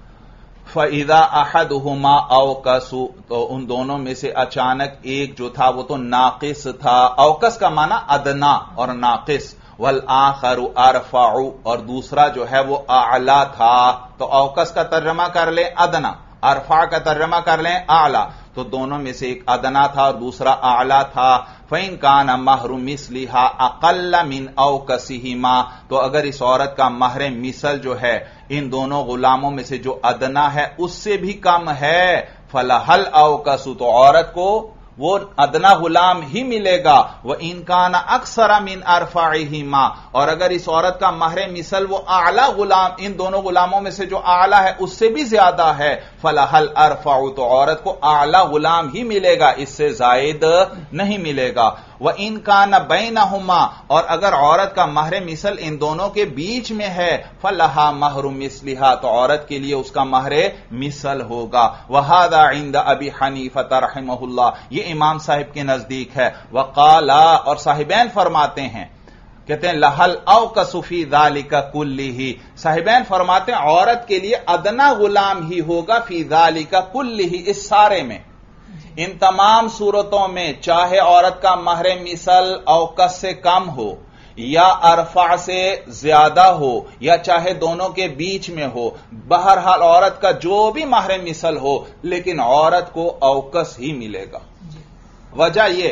فَإِذَا أَحَدُهُمَا أَوْكَسُ، تو ان دونوں میں سے اچانک ایک جو تھا وہ تو ناقص تھا، اوکس کا معنی ادنا اور ناقص، وَالْآخَرُ أَرْفَعُ، اور دوسرا جو ہے وہ اعلی تھا، تو اوکس کا ترجمہ کر لیں ادنا، ارفع کا ترجمہ کر لیں اعلی، تو دونوں میں سے ایک ادنا تھا اور دوسرا اعلی تھا۔ فَإِن كَانَ مَهْرُ مِثْلِهَا أَقَلَّ مِنْ أَوْكَسِهِمَا، تو اگر اس عورت کا مہر مثل جو ہے ان دونوں غلاموں میں سے جو ادنا ہے اس سے بھی کم ہے، فَلَهَا الْأَوْكَسُ، تو عورت کو وہ ادنا غلام ہی ملے گا۔ وَإِن كَانَ أَكْثَرَ مِنْ أَرْفَعِهِمَا، اور اگر اس عورت کا مہر مثل وہ اعلی غلام ان دونوں غلاموں میں سے جو اعلی ہے اس سے بھی زیادہ ہے، فَلَهَا الْأَرْفَعُ، تو عورت کو اعلی غلام ہی ملے گا، اس سے زائد نہیں ملے گا۔ وَإِن كَانَ بَيْنَهُمَا، اور اگر عورت کا مہر مثل ان دونوں کے بیچ میں ہے، فَلَهَا مَهْرُ مِثْلِهَا، تو عورت کے لیے اس کا مہر مثل ہوگا۔ وَهَذَا عِندَ أَبِي حَنِيفَةَ رَحِمَهُ اللَّهُ، یہ امام صاحب کے نزدیک ہے۔ وَقَالَ، اور صاحبین فرماتے ہیں، کہتے ہیں لَهَا الْأَوْكَسُ فِي ذَلِكَ كُلِّهِ، صاحبین فرماتے ہیں عورت کے لیے ادنا غلام ہی ہوگا فی ذَلِكَ كُلِّهِ، اس سارے میں، ان تمام صورتوں میں، چاہے عورت کا مہر مثل اوکس سے کم ہو یا ارفع سے زیادہ ہو یا چاہے دونوں کے بیچ میں ہو، بہرحال عورت کا جو بھی مہر مثل ہو لیکن عورت کو اوکس ہی ملے گا۔ وجہ یہ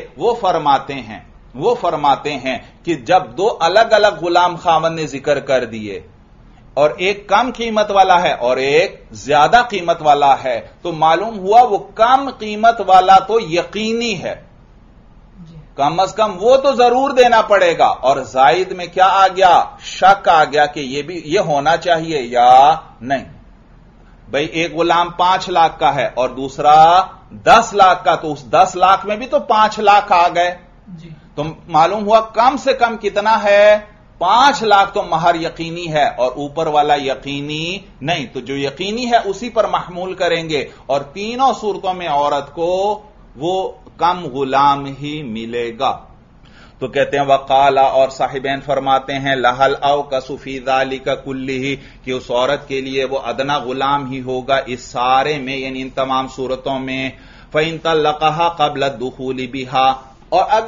وہ فرماتے ہیں کہ جب 2 الگ الگ غلام خاوند نے ذکر کر دیے اور ایک کم قیمت والا ہے اور ایک زیادہ قیمت والا ہے، تو معلوم ہوا وہ کم قیمت والا تو یقینی ہے، کم از کم وہ تو ضرور دینا پڑے گا، اور زائد میں کیا آ گیا؟ شک آ گیا کہ یہ ہونا چاہیے یا نہیں۔ بھئی ایک غلام 5 لاکھ کا ہے اور دوسرا 10 لاکھ کا، تو اس 10 لاکھ میں بھی تو 5 لاکھ آ گئے، تو معلوم ہوا کم سے کم کتنا ہے؟ 5 لاکھ تو مہر یقینی ہے اور اوپر والا یقینی نہیں، تو جو یقینی ہے اسی پر محمول کریں گے، اور تینوں صورتوں میں عورت کو وہ کم غلام ہی ملے گا۔ تو کہتے ہیں وقال، اور صاحبین فرماتے ہیں لَهَا الْأَوْكَسُ فِي ذَلِكَ كُلِّهِ، کہ اس عورت کے لیے وہ ادنا غلام ہی ہوگا اس سارے میں، یعنی ان تمام صورتوں میں۔ فَإِن طَلَّقَهَا قَبْلَ الدُّخُولِ بِهَا، اور اگر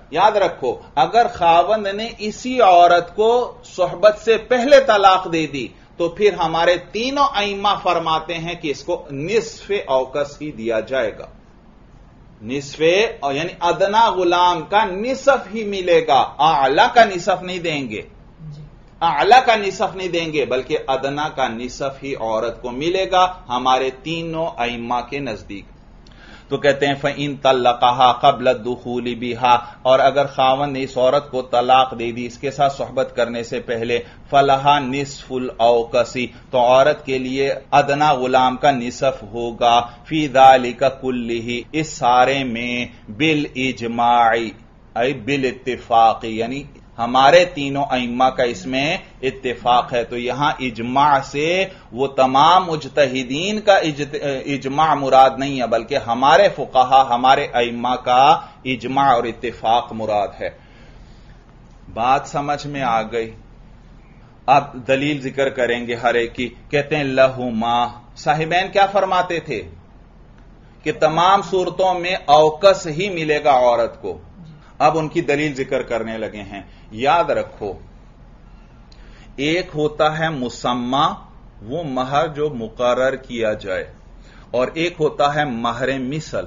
یاد رکھو اگر خاوند نے اسی عورت کو صحبت سے پہلے طلاق دے دی تو پھر ہمارے تینوں ائمہ فرماتے ہیں کہ اس کو نصف اوکس ہی دیا جائے گا. نصف یعنی ادنا غلام کا نصف ہی ملے گا، اعلی کا نصف نہیں دیں گے، اعلی کا نصف نہیں دیں گے بلکہ ادنا کا نصف ہی عورت کو ملے گا ہمارے تینوں ائمہ کے نزدیک. تو کہتے ہیں فَإِن طَلَّقَهَا قَبْلَ الدُّخُولِ بِهَا، اور اگر خاوند نے اس عورت کو طلاق دے دی اس کے ساتھ صحبت کرنے سے پہلے، فَلَهَا نِصْفُ الْأَوْقَسِ، تو عورت کے لیے ادنا غلام کا نصف ہوگا، فِي ذَلِكَ كُلِّهِ، اس سارے میں، بِالْإِجْمَاعِ ای بالاتفاق، یعنی ہمارے تینوں ائمہ کا اس میں اتفاق ہے. تو یہاں اجماع سے وہ تمام مجتہدین کا اجماع مراد نہیں ہے بلکہ ہمارے فقہا ہمارے ائمہ کا اجماع اور اتفاق مراد ہے. بات سمجھ میں آ گئی؟ اب دلیل ذکر کریں گے ہر ایک کی. کہتے ہیں لہما، صاحبین کیا فرماتے تھے کہ تمام صورتوں میں اوکس ہی ملے گا عورت کو. اب ان کی دلیل ذکر کرنے لگے ہیں. یاد رکھو ایک ہوتا ہے مسمى، وہ مہر جو مقرر کیا جائے، اور ایک ہوتا ہے مہر مثل.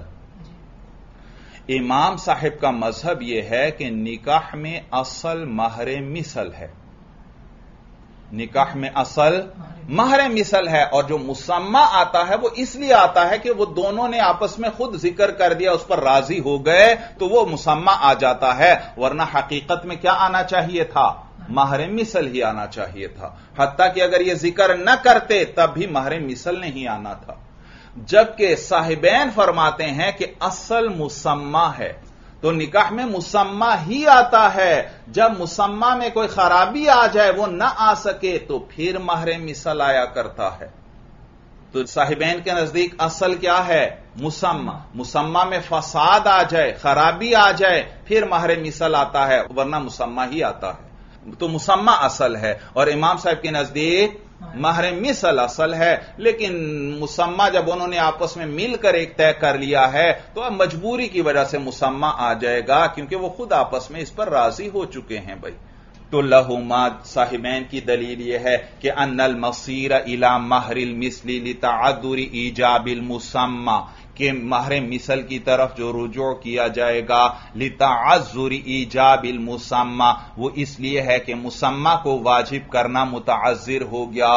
امام صاحب کا مذہب یہ ہے کہ نکاح میں اصل مہر مثل ہے، نکاح میں اصل مہر مثل ہے، اور جو مسمى آتا ہے وہ اس لیے آتا ہے کہ وہ دونوں نے آپس میں خود ذکر کر دیا، اس پر راضی ہو گئے تو وہ مسمى آ جاتا ہے، ورنہ حقیقت میں کیا آنا چاہیے تھا؟ مہر مثل ہی آنا چاہیے تھا. حتیٰ کہ اگر یہ ذکر نہ کرتے تب بھی مہر مثل نہیں آنا تھا. جبکہ صاحبین فرماتے ہیں کہ اصل مسمى ہے، تو نکاح میں مسمى ہی آتا ہے. جب مسمى میں کوئی خرابی آ جائے، وہ نہ آ سکے، تو پھر مہر مثل آیا کرتا ہے. تو صاحبین کے نزدیک اصل کیا ہے؟ مسمى. مسمى میں فساد آ جائے، خرابی آ جائے، پھر مہر مثل آتا ہے، ورنہ مسمى ہی آتا ہے. تو مسمى اصل ہے، اور امام صاحب کے نزدیک مہر مثل اصل ہے. لیکن مسمى جب انہوں نے آپس میں مل کر ایک طے کر لیا ہے تو اب مجبوری کی وجہ سے مسمى آ جائے گا، کیونکہ وہ خود آپس میں اس پر راضی ہو چکے ہیں. بھائی تو لہما، صاحبین کی دلیل یہ ہے کہ ان المصیر الی مہر المثل لتعذر ایجاب المسمى، کہ مہر مثل کی طرف جو رجوع کیا جائے گا لتعذر ایجاب المسمى، وہ اس لیے ہے کہ مسمى کو واجب کرنا متعذر ہو گیا.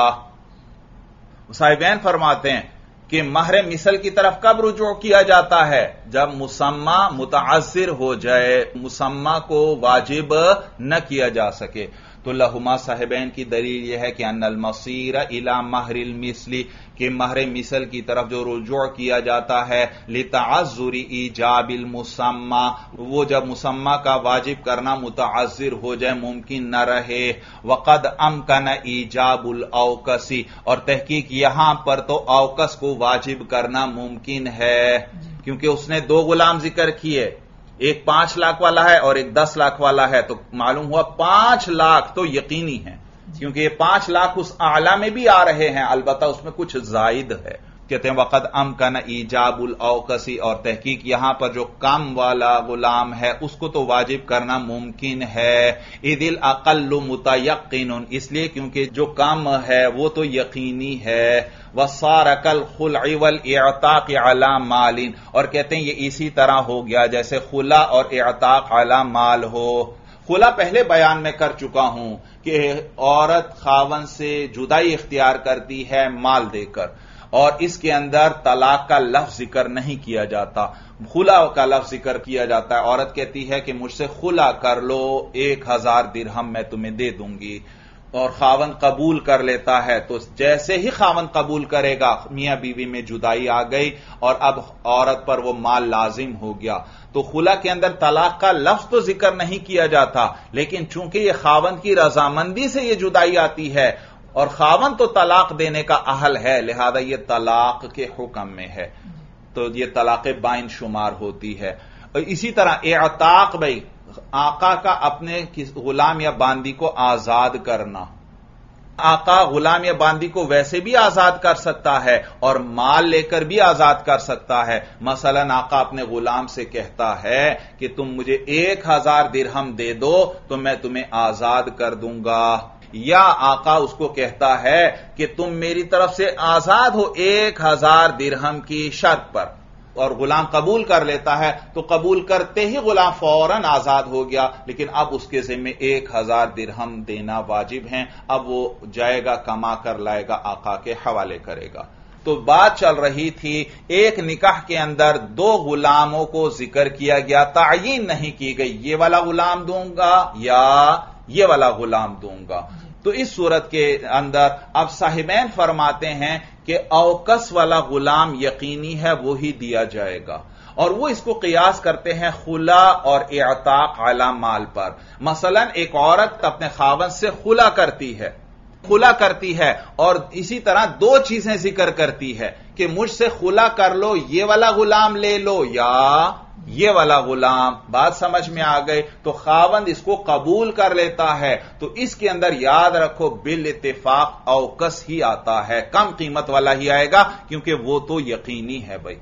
صاحبین فرماتے ہیں کہ مہر مثل کی طرف کب رجوع کیا جاتا ہے؟ جب مسمى متعذر ہو جائے، مسمى کو واجب نہ کیا جا سکے. تو لہما، صاحبین کی دلیل یہ ہے کہ ان المصیر الی مہر المثل، کہ مہر مثل کی طرف جو رجوع کیا جاتا ہے لتعذر ایجاب المسمى، وہ جب مسمى کا واجب کرنا متعذر ہو جائے، ممکن نہ رہے. وقد امکن ایجاب الاوکس، اور تحقیق یہاں پر تو اوکس کو واجب کرنا ممکن ہے، کیونکہ اس نے دو غلام ذکر کیے، ایک 5 لاکھ والا ہے اور ایک 10 لاکھ والا ہے. تو معلوم ہوا 5 لاکھ تو یقینی ہے، کیونکہ یہ 5 لاکھ اس اعلی میں بھی آ رہے ہیں، البتہ اس میں کچھ زائد ہے. کہتے ہیں وقد امکن ایجاب الاوکس، اور تحقیق یہاں پر جو کم والا غلام ہے اس کو تو واجب کرنا ممکن ہے. اذ الاقل متیقن، اس لیے کیونکہ جو کم ہے وہ تو یقینی ہے. وصار کالخلع والاعتاق علی مال، اور کہتے ہیں یہ اسی طرح ہو گیا جیسے خلع اور اعتاق علی مال ہو. خلع پہلے بیان میں کر چکا ہوں کہ عورت خاوند سے جدائی اختیار کرتی ہے مال دے کر، اور اس کے اندر طلاق کا لفظ ذکر نہیں کیا جاتا، خلع کا لفظ ذکر کیا جاتا ہے. عورت کہتی ہے کہ مجھ سے خلع کر لو، 1000 درہم میں تمہیں دے دوں گی، اور خاوند قبول کر لیتا ہے. تو جیسے ہی خاوند قبول کرے گا، میاں بیوی میں جدائی آ گئی اور اب عورت پر وہ مال لازم ہو گیا. تو خلع کے اندر طلاق کا لفظ تو ذکر نہیں کیا جاتا، لیکن چونکہ یہ خاوند کی رضامندی سے یہ جدائی آتی ہے اور خاوند تو طلاق دینے کا اہل ہے، لہذا یہ طلاق کے حکم میں ہے، تو یہ طلاق بائن شمار ہوتی ہے. اور اسی طرح اعتاق، بھائی آقا کا اپنے غلام یا باندی کو آزاد کرنا، آقا غلام یا باندی کو ویسے بھی آزاد کر سکتا ہے اور مال لے کر بھی آزاد کر سکتا ہے. مثلا آقا اپنے غلام سے کہتا ہے کہ تم مجھے 1000 درہم دے دو تو میں تمہیں آزاد کر دوں گا. یا آقا اس کو کہتا ہے کہ تم میری طرف سے آزاد ہو 1000 درہم کی شرط پر، اور غلام قبول کر لیتا ہے تو قبول کرتے ہی غلام فوراً آزاد ہو گیا، لیکن اب اس کے ذمہ 1000 درہم دینا واجب ہیں. اب وہ جائے گا کما کر لائے گا، آقا کے حوالے کرے گا. تو بات چل رہی تھی ایک نکاح کے اندر 2 غلاموں کو ذکر کیا گیا، تعیین نہیں کی گئی یہ والا غلام دوں گا یا یہ والا غلام دوں گا. تو اس صورت کے اندر اب صاحبین فرماتے ہیں کہ اوکس والا غلام یقینی ہے وہی دیا جائے گا، اور وہ اس کو قیاس کرتے ہیں خلا اور اعتاق علی مال پر. مثلا ایک عورت اپنے خاوند سے خلا کرتی ہے اور اسی طرح 2 چیزیں ذکر کرتی ہے کہ مجھ سے خلا کر لو، یہ والا غلام لے لو یا یہ والا غلام. بات سمجھ میں آ گئی؟ تو خاوند اس کو قبول کر لیتا ہے تو اس کے اندر یاد رکھو بالاتفاق اوکس ہی آتا ہے، کم قیمت والا ہی آئے گا، کیونکہ وہ تو یقینی ہے. بھائی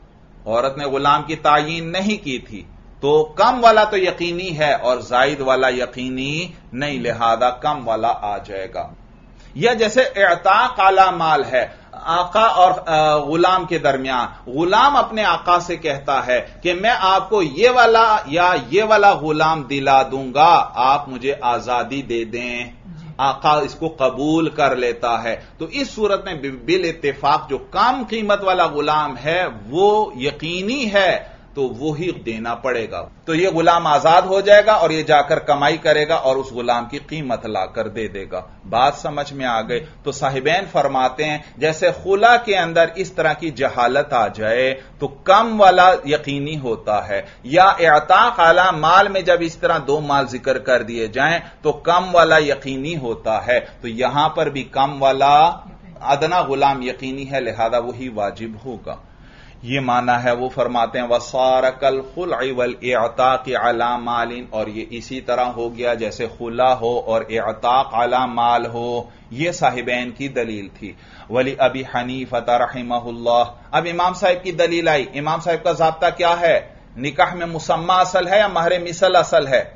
عورت نے غلام کی تعیین نہیں کی تھی تو کم والا تو یقینی ہے اور زائد والا یقینی نہیں، لہذا کم والا آ جائے گا. یا جیسے اعتاق علی مال ہے، آقا اور غلام کے درمیان، غلام اپنے آقا سے کہتا ہے کہ میں آپ کو یہ والا یا یہ والا غلام دلا دوں گا، آپ مجھے آزادی دے دیں. آقا اس کو قبول کر لیتا ہے تو اس صورت میں بالاتفاق جو کم قیمت والا غلام ہے وہ یقینی ہے تو وہی دینا پڑے گا. تو یہ غلام آزاد ہو جائے گا اور یہ جا کر کمائی کرے گا اور اس غلام کی قیمت لا کر دے دے گا. بات سمجھ میں آ گئی؟ تو صاحبین فرماتے ہیں جیسے خلا کے اندر اس طرح کی جہالت آ جائے تو کم والا یقینی ہوتا ہے، یا اعتاق علی مال میں جب اس طرح 2 مال ذکر کر دیے جائیں تو کم والا یقینی ہوتا ہے. تو یہاں پر بھی کم والا ادنا غلام یقینی ہے، لہذا وہی واجب ہوگا. یہ معنی ہے. وہ فرماتے ہیں وَصَارَ كَالْخُلْعِ وَالْإِعْتَاقِ عَلَى مَالٍ، اور یہ اسی طرح ہو گیا جیسے خلا ہو اور اعتاق علی مال ہو. یہ صاحبین کی دلیل تھی. ولی ابی حنیفہ رحمہ اللہ، اب امام صاحب کی دلیل آئی. امام صاحب کا ضابطہ کیا ہے؟ نکاح میں مسمى اصل ہے یا مہر مثل اصل ہے؟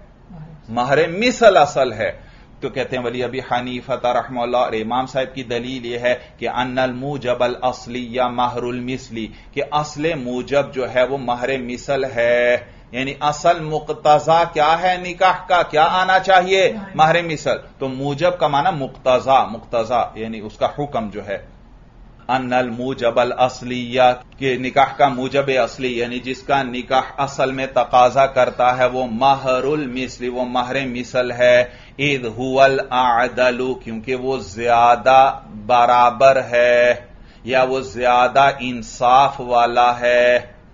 مہر مثل اصل ہے. تو کہتے ہیں ولی ابی حنیفہ رحمہ اللہ، اور امام صاحب کی دلیل یہ ہے کہ ان الموجب الاصلی یا مہر المثلی، کہ اصل موجب جو ہے وہ مہر مثل ہے. یعنی اصل مقتضا کیا ہے نکاح کا، کیا آنا چاہیے؟ مہر مثل. تو موجب کا معنی مقتضا یعنی اس کا حکم جو ہے. ان الموجب الاصلیہ، کہ نکاح کا موجب اصلی یعنی جس کا نکاح اصل میں تقاضا کرتا ہے وہ مہر المثل، وہ مہر مثل ہے. اذ هو الاعدل، کیونکہ وہ زیادہ برابر ہے یا وہ زیادہ انصاف والا ہے.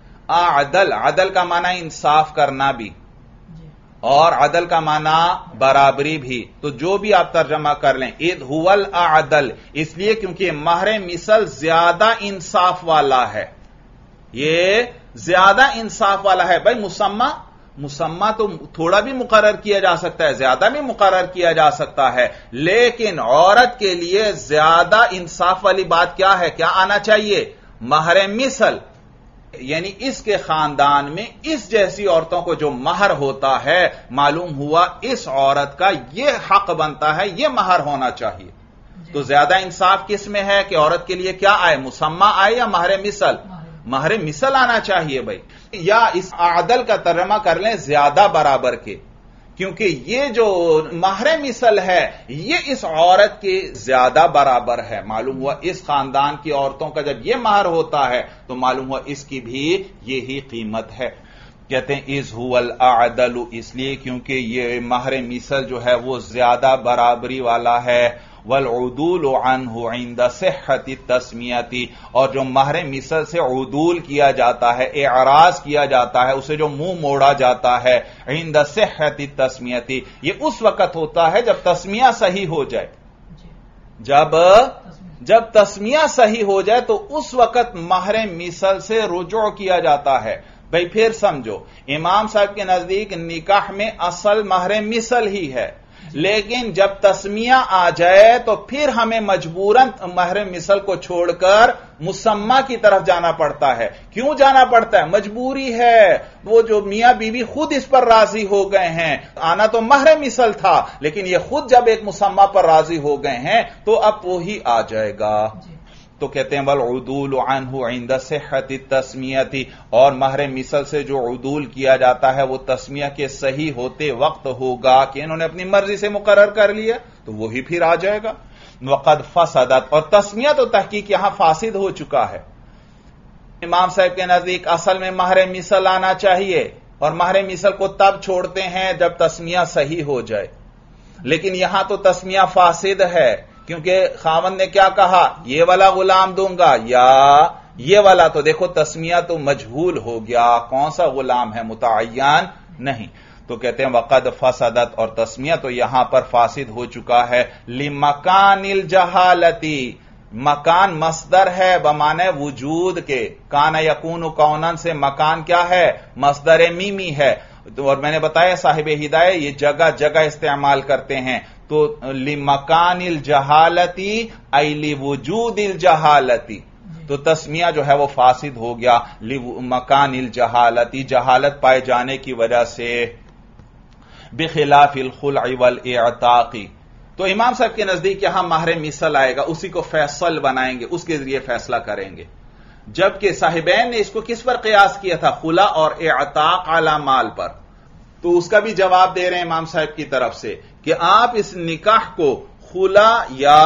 عدل کا معنی انصاف کرنا بھی اور عدل کا معنی برابری بھی. تو جو بھی آپ ترجمہ کر لیں اذ هو الاعدل، اس لیے کیونکہ مہر مثل زیادہ انصاف والا ہے، یہ زیادہ انصاف والا ہے. بھائی مسمى تو تھوڑا بھی مقرر کیا جا سکتا ہے، زیادہ بھی مقرر کیا جا سکتا ہے، لیکن عورت کے لیے زیادہ انصاف والی بات کیا ہے؟ کیا آنا چاہیے؟ مہر مثل. یعنی اس کے خاندان میں اس جیسی عورتوں کو جو مہر ہوتا ہے، معلوم ہوا اس عورت کا یہ حق بنتا ہے، یہ مہر ہونا چاہیے. تو زیادہ انصاف کس میں ہے کہ عورت کے لیے کیا آئے؟ مسمى آئے یا مہر مثل؟ مہر مثل آنا چاہیے. بھائی یا اس عدل کا ترجمہ کر لیں زیادہ برابر کے، کیونکہ یہ جو مہر مثل ہے یہ اس عورت کے زیادہ برابر ہے. معلوم ہوا اس خاندان کی عورتوں کا جب یہ مہر ہوتا ہے تو معلوم ہوا اس کی بھی یہی قیمت ہے. کہتے ہیں اذ هو الاعدل، اس لیے کیونکہ یہ مہر مثل جو ہے وہ زیادہ برابری والا ہے. والعدول عنه عند صحة التسمیہ، اور جو مہر مثل سے عدول کیا جاتا ہے، اعراض کیا جاتا ہے، اسے جو منہ موڑا جاتا ہے، عند صحة التسمیہ، یہ اس وقت ہوتا ہے جب تسمیہ صحیح ہو جائے. جب تسمیہ صحیح ہو جائے تو اس وقت مہر مثل سے رجوع کیا جاتا ہے. بھئی پھر سمجھو، امام صاحب کے نزدیک نکاح میں اصل مہر مثل ہی ہے، لیکن جب تسمیہ آ جائے تو پھر ہمیں مجبوراً مہر مثل کو چھوڑ کر مسمہ کی طرف جانا پڑتا ہے. کیوں جانا پڑتا ہے؟ مجبوری ہے. وہ جو میاں بیوی خود اس پر راضی ہو گئے ہیں، آنا تو مہر مثل تھا لیکن یہ خود جب ایک مسمہ پر راضی ہو گئے ہیں تو اب وہی آ جائے گا. تو کہتے ہیں والعدول عنہ عند صحت التسمیہ، اور مہر مثل سے جو عدول کیا جاتا ہے وہ تسمیہ کے صحیح ہوتے وقت ہوگا کہ انہوں نے اپنی مرضی سے مقرر کر لیا تو وہی پھر آ جائے گا. وقد فسدت، اور تسمیہ تو تحقیق یہاں فاسد ہو چکا ہے. امام صاحب کے نزدیک اصل میں مہر مثل آنا چاہیے اور مہر مثل کو تب چھوڑتے ہیں جب تسمیہ صحیح ہو جائے، لیکن یہاں تو تسمیہ فاسد ہے کیونکہ خاوند نے کیا کہا، یہ والا غلام دوں گا یا یہ والا. تو دیکھو تسمیہ تو مجہول ہو گیا، کون سا غلام ہے متعین نہیں. تو کہتے ہیں وقد فسدت، اور تسمیہ تو یہاں پر فاسد ہو چکا ہے. لمکان الجہالتی، مکان مصدر ہے بمعنی وجود کے، کان یکون کونن سے مکان کیا ہے؟ مصدر میمی ہے. اور میں نے بتایا صاحب ہدایہ یہ جگہ جگہ استعمال کرتے ہیں. تو لمکان الجہالتی ای لوجود الجہالتی، تو تسمیہ جو ہے وہ فاسد ہو گیا لمکان الجہالتی، جہالت پائے جانے کی وجہ سے. بخلاف الخلع والاعتاق، تو امام صاحب کے نزدیک یہاں مہر مثل آئے گا، اسی کو فیصل بنائیں گے، اس کے ذریعے فیصلہ کریں گے. جبکہ صاحبین نے اس کو کس پر قیاس کیا تھا؟ خلع اور اعتاق علی مال پر. تو اس کا بھی جواب دے رہے ہیں امام صاحب کی طرف سے کہ آپ اس نکاح کو خلع یا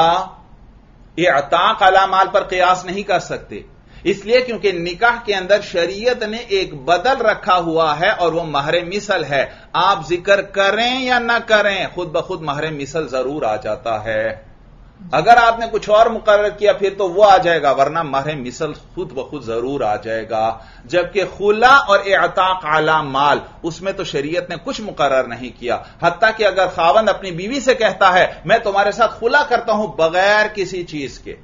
اعتاق علی مال پر قیاس نہیں کر سکتے، اس لیے کیونکہ نکاح کے اندر شریعت نے ایک بدل رکھا ہوا ہے اور وہ مہر مثل ہے. آپ ذکر کریں یا نہ کریں خود بخود مہر مثل ضرور آ جاتا ہے. اگر آپ نے کچھ اور مقرر کیا پھر تو وہ آ جائے گا، ورنہ مہر مثل خود بخود ضرور آ جائے گا. جبکہ خلع اور اعتاق علی مال اس میں تو شریعت نے کچھ مقرر نہیں کیا. حتیٰ کہ اگر خاوند اپنی بیوی سے کہتا ہے میں تمہارے ساتھ خلع کرتا ہوں بغیر کسی چیز کے،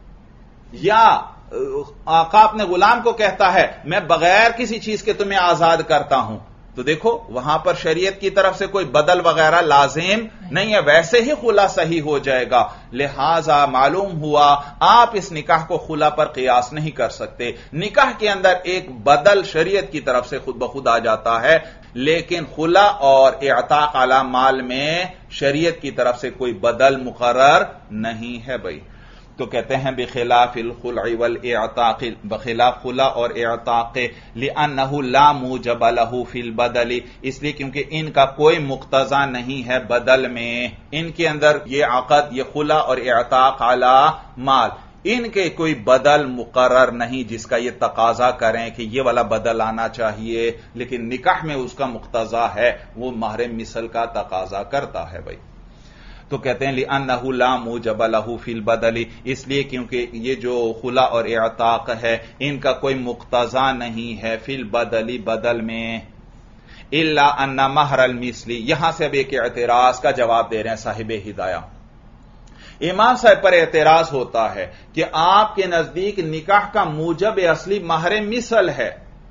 یا آقا اپنے غلام کو کہتا ہے میں بغیر کسی چیز کے تمہیں آزاد کرتا ہوں، تو دیکھو وہاں پر شریعت کی طرف سے کوئی بدل وغیرہ لازم نہیں ہے، ویسے ہی خلع صحیح ہو جائے گا. لہذا معلوم ہوا آپ اس نکاح کو خلع پر قیاس نہیں کر سکتے. نکاح کے اندر ایک بدل شریعت کی طرف سے خود بخود آ جاتا ہے، لیکن خلع اور اعتاق علی مال میں شریعت کی طرف سے کوئی بدل مقرر نہیں ہے بھائی. تو کہتے ہیں بخلاف الخلع والاعتاق، بخلاف خلع اور اعتاق، لأنہ لا موجب له فی البدل، اس لیے کیونکہ ان کا کوئی مقتضا نہیں ہے بدل میں. ان کے اندر یہ عقد، یہ خلع اور اعتاق علی مال، ان کے کوئی بدل مقرر نہیں جس کا یہ تقاضا کریں کہ یہ والا بدل آنا چاہیے، لیکن نکاح میں اس کا مقتضا ہے، وہ مہر مثل کا تقاضا کرتا ہے بھائی. تو کہتے ہیں لأنہ لا موجب له فی البدل، اس لیے کیونکہ یہ جو خلع اور اعتاق ہے ان کا کوئی مقتضا نہیں ہے فی البدل، بدل میں. الا ان مہر المثل، یہاں سے اب ایک اعتراض کا جواب دے رہے ہیں صاحب ہدایہ. امام صاحب پر اعتراض ہوتا ہے کہ آپ کے نزدیک نکاح کا موجب اصلی مہر مثل ہے،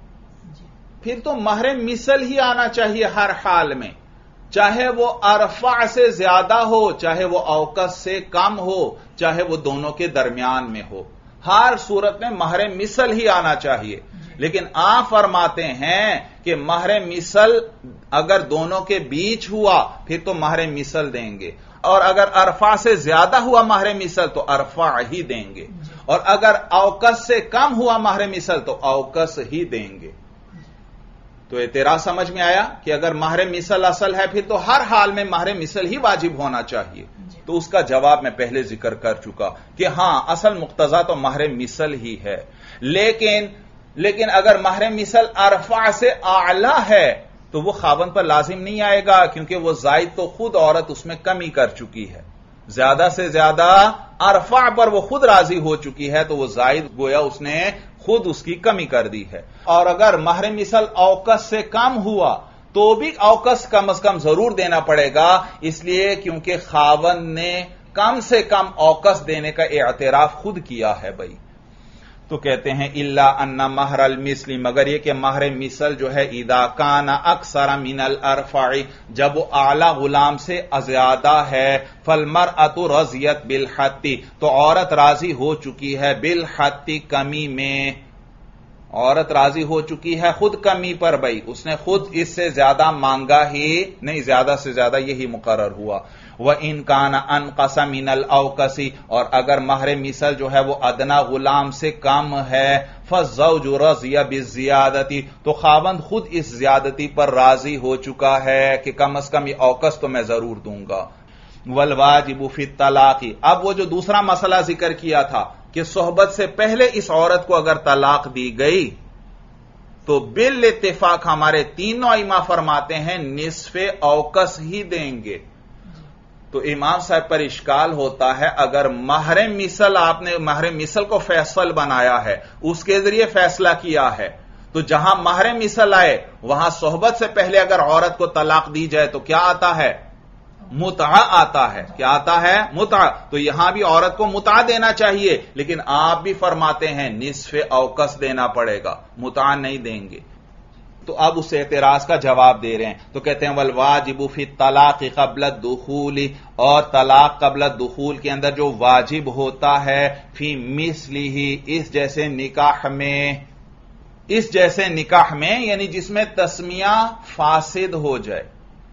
پھر تو مہر مثل ہی آنا چاہیے ہر حال میں، چاہے وہ ارفع سے زیادہ ہو، چاہے وہ اوقات سے کم ہو، چاہے وہ دونوں کے درمیان میں ہو، ہر صورت میں مہر مثل ہی آنا چاہیے. لیکن آپ فرماتے ہیں کہ مہر مثل اگر دونوں کے بیچ ہوا پھر تو مہر مثل دیں گے، اور اگر ارفع سے زیادہ ہوا مہر مثل تو ارفع ہی دیں گے، اور اگر اوقات سے کم ہوا مہر مثل تو اوقات ہی دیں گے. تو اعتراض سمجھ میں آیا کہ اگر مہر مثل اصل ہے پھر تو ہر حال میں مہر مثل ہی واجب ہونا چاہیے. تو اس کا جواب میں پہلے ذکر کر چکا کہ ہاں اصل مقتضا تو مہر مثل ہی ہے، لیکن اگر مہر مثل ارفع سے اعلی ہے تو وہ خاوند پر لازم نہیں آئے گا، کیونکہ وہ زائد تو خود عورت اس میں کمی کر چکی ہے، زیادہ سے زیادہ ارفع پر وہ خود راضی ہو چکی ہے، تو وہ زائد گویا اس نے خود اس کی کمی کر دی ہے. اور اگر مہر مثل اوقات سے کم ہوا تو بھی اوقات کم از کم ضرور دینا پڑے گا، اس لیے کیونکہ خاوند نے کم سے کم اوقات دینے کا اعتراف خود کیا ہے بھائی. تو کہتے ہیں الا ان مہر المثل، مگر یہ کہ مہر مثل جو ہے اذا کان اکثر من الارفع، جب وہ اعلی غلام سے زیادہ ہے، فالمرأۃ رضیت بالحط، تو عورت راضی ہو چکی ہے بالحط، کمی میں، عورت راضی ہو چکی ہے خود کمی پر، بھائی اس نے خود اس سے زیادہ مانگا ہی نہیں، زیادہ سے زیادہ یہی مقرر ہوا۔ وَإِن كَانَ أَنْقَصَ مِنَ الْأَوْكَسِ، اور اگر مہر مثل جو ہے وہ ادنا غلام سے کم ہے، فَالزَّوْجُ رَضِيَ بِالزِّيَادَةِ، تو خاوند خود اس زیادتی پر راضی ہو چکا ہے کہ کم از کم یہ اوکس تو میں ضرور دوں گا۔ وَالْوَاجِبُ فِي الطَّلَاقِ، اب وہ جو دوسرا مسئلہ ذکر کیا تھا کہ صحبت سے پہلے اس عورت کو اگر طلاق دی گئی تو بالاتفاق ہمارے تینوں ائمہ فرماتے ہیں نصف اوکس ہی دیں گے۔ تو امام صاحب پر اشکال ہوتا ہے، اگر مہر مثل، آپ نے مہر مثل کو فیصل بنایا ہے، اس کے ذریعے فیصلہ کیا ہے، تو جہاں مہر مثل آئے وہاں صحبت سے پہلے اگر عورت کو طلاق دی جائے تو کیا آتا ہے؟ متعہ آتا ہے۔ کیا آتا ہے؟ متعہ۔ تو یہاں بھی عورت کو متعہ دینا چاہیے، لیکن آپ بھی فرماتے ہیں نصف اوکس دینا پڑے گا، متعہ نہیں دیں گے۔ تو اب اس اعتراض کا جواب دے رہے ہیں، تو کہتے ہیں والواجب فی الطلاق قبل الدخول، اور طلاق قبل الدخول کے اندر جو واجب ہوتا ہے، فی مثلہ، اس جیسے نکاح میں، اس جیسے نکاح میں یعنی جس میں تسمیہ فاسد ہو جائے،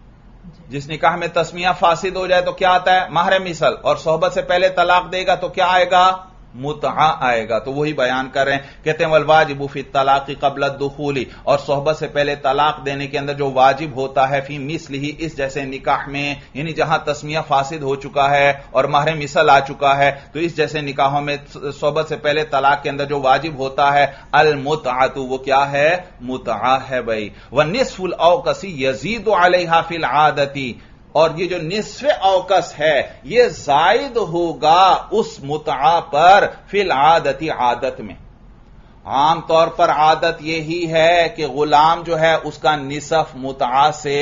جس نکاح میں تسمیہ فاسد ہو جائے تو کیا آتا ہے؟ مہر مثل، اور صحبت سے پہلے طلاق دے گا تو کیا آئے گا؟ متعہ آئے گا۔ تو وہی بیان کر رہے ہیں، کہتے ہیں والواجب فی الطلاق قبل الدخول، اور صحبت سے پہلے طلاق دینے کے اندر جو واجب ہوتا ہے، فی مثلہ، اس جیسے نکاح میں، یعنی جہاں تسمیہ فاسد ہو چکا ہے اور مہر مثل آ چکا ہے، تو اس جیسے نکاحوں میں صحبت سے پہلے طلاق کے اندر جو واجب ہوتا ہے المتعۃ، وہ کیا ہے؟ متعہ ہے بھائی۔ ونصف الاوکس یزید علیہا فی العادۃ، اور یہ جو نصف اوکس ہے یہ زائد ہوگا اس متعہ پر فی العادت، عادت میں۔ عام طور پر عادت یہی ہے کہ غلام جو ہے اس کا نصف متعہ سے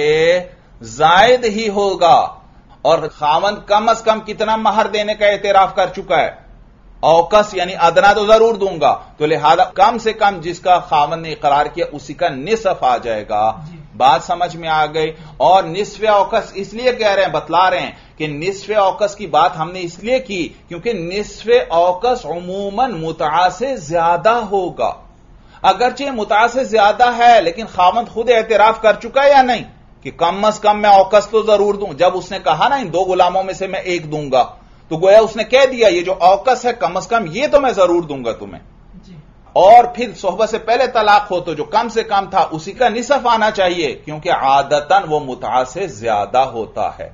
زائد ہی ہوگا، اور خاوند کم از کم کتنا مہر دینے کا اعتراف کر چکا ہے؟ اوکس یعنی ادنا تو ضرور دوں گا، تو لہذا کم سے کم جس کا خاوند نے اقرار کیا اسی کا نصف آ جائے گا۔ بات سمجھ میں آ گئی؟ اور نصف اوکس اس لیے کہہ رہے ہیں، بتلا رہے ہیں کہ نصف اوکس کی بات ہم نے اس لیے کی کیونکہ نصف اوکس عموماً متعہ سے زیادہ ہوگا، اگرچہ متعہ سے زیادہ ہے لیکن خاوند خود اعتراف کر چکا ہے یا نہیں کہ کم از کم میں اوکس تو ضرور دوں۔ جب اس نے کہا نا ان دو غلاموں میں سے میں ایک دوں گا، تو گویا اس نے کہہ دیا یہ جو اوکس ہے کم از کم یہ تو میں ضرور دوں گا تمہیں۔ اور پھر صحبت سے پہلے طلاق ہو تو جو کم سے کم تھا اسی کا نصف آنا چاہیے، کیونکہ عادتاً وہ متعہ سے زیادہ ہوتا ہے۔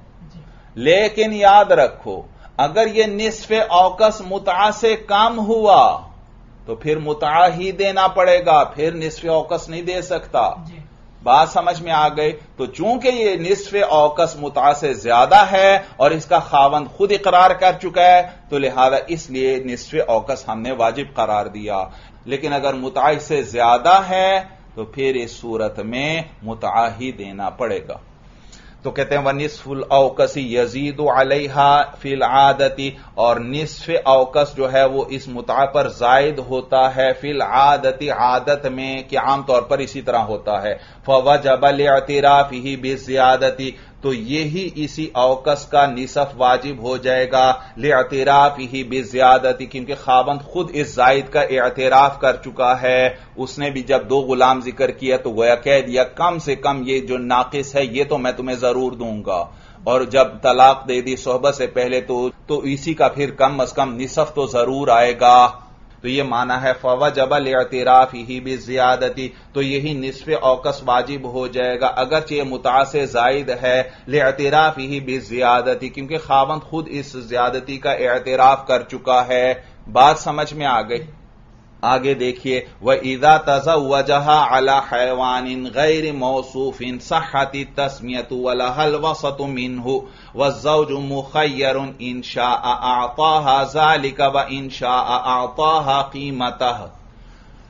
لیکن یاد رکھو اگر یہ نصف اوکس متعہ سے کم ہوا تو پھر متعہ ہی دینا پڑے گا، پھر نصف اوکس نہیں دے سکتا۔ بات سمجھ میں آ گئی؟ تو چونکہ یہ نصف اوکس متعہ سے زیادہ ہے اور اس کا خاوند خود اقرار کر چکا ہے، تو لہذا اس لیے نصف اوکس ہم نے واجب قرار دیا۔ لیکن اگر متعہ سے زیادہ ہے تو پھر اس صورت میں متعہ ہی دینا پڑے گا۔ تو کہتے ہیں وَنِصْفُ الْأَوْكَسِ يَزِيدُ عَلَيْهَا فِي الْعَادَةِ، اور نصف اوکس جو ہے وہ اس متعہ پر زائد ہوتا ہے فی العادت، عادت میں، کہ عام طور پر اسی طرح ہوتا ہے۔ فَوَجَبَ لِاعْتِرَافِهِ بِالزِّيَادَةِ، تو یہی اسی اوکس کا نصف واجب ہو جائے گا لِاعْتِرَافِهِ بِالزِّيَادَةِ، کیونکہ خاوند خود اس زائد کا اعتراف کر چکا ہے۔ اس نے بھی جب دو غلام ذکر کیا تو گویا کہہ دیا کم سے کم یہ جو ناقص ہے یہ تو میں تمہیں ضرور دوں گا، اور جب طلاق دے دی صحبت سے پہلے تو اسی کا پھر کم از کم نصف تو ضرور آئے گا۔ تو یہ معنی ہے فوجب لاعترافہ بالزیادۃ، تو یہی نصف اوکس واجب ہو جائے گا اگرچہ یہ متعہ سے زائد ہے، لاعترافہ بالزیادۃ، کیونکہ خاوند خود اس زیادتی کا اعتراف کر چکا ہے۔ بات سمجھ میں آ گئی؟ آگے دیکھیے وَإِذَا تَزَوَّجَهَا عَلَى حَيْوَانٍ غَيْرِ مَوْصُوفٍ صَحَّتِ التَّسْمِيَةُ وَلَهَا الْوَسَطُ مِنْهُ وَالزَّوْجُ مُخَيَّرٌ إِنْ شَاءَ أَعْطَاهَا ذَلِكَ وَإِنْ شَاءَ أَعْطَاهَا قِيمَتَهَا۔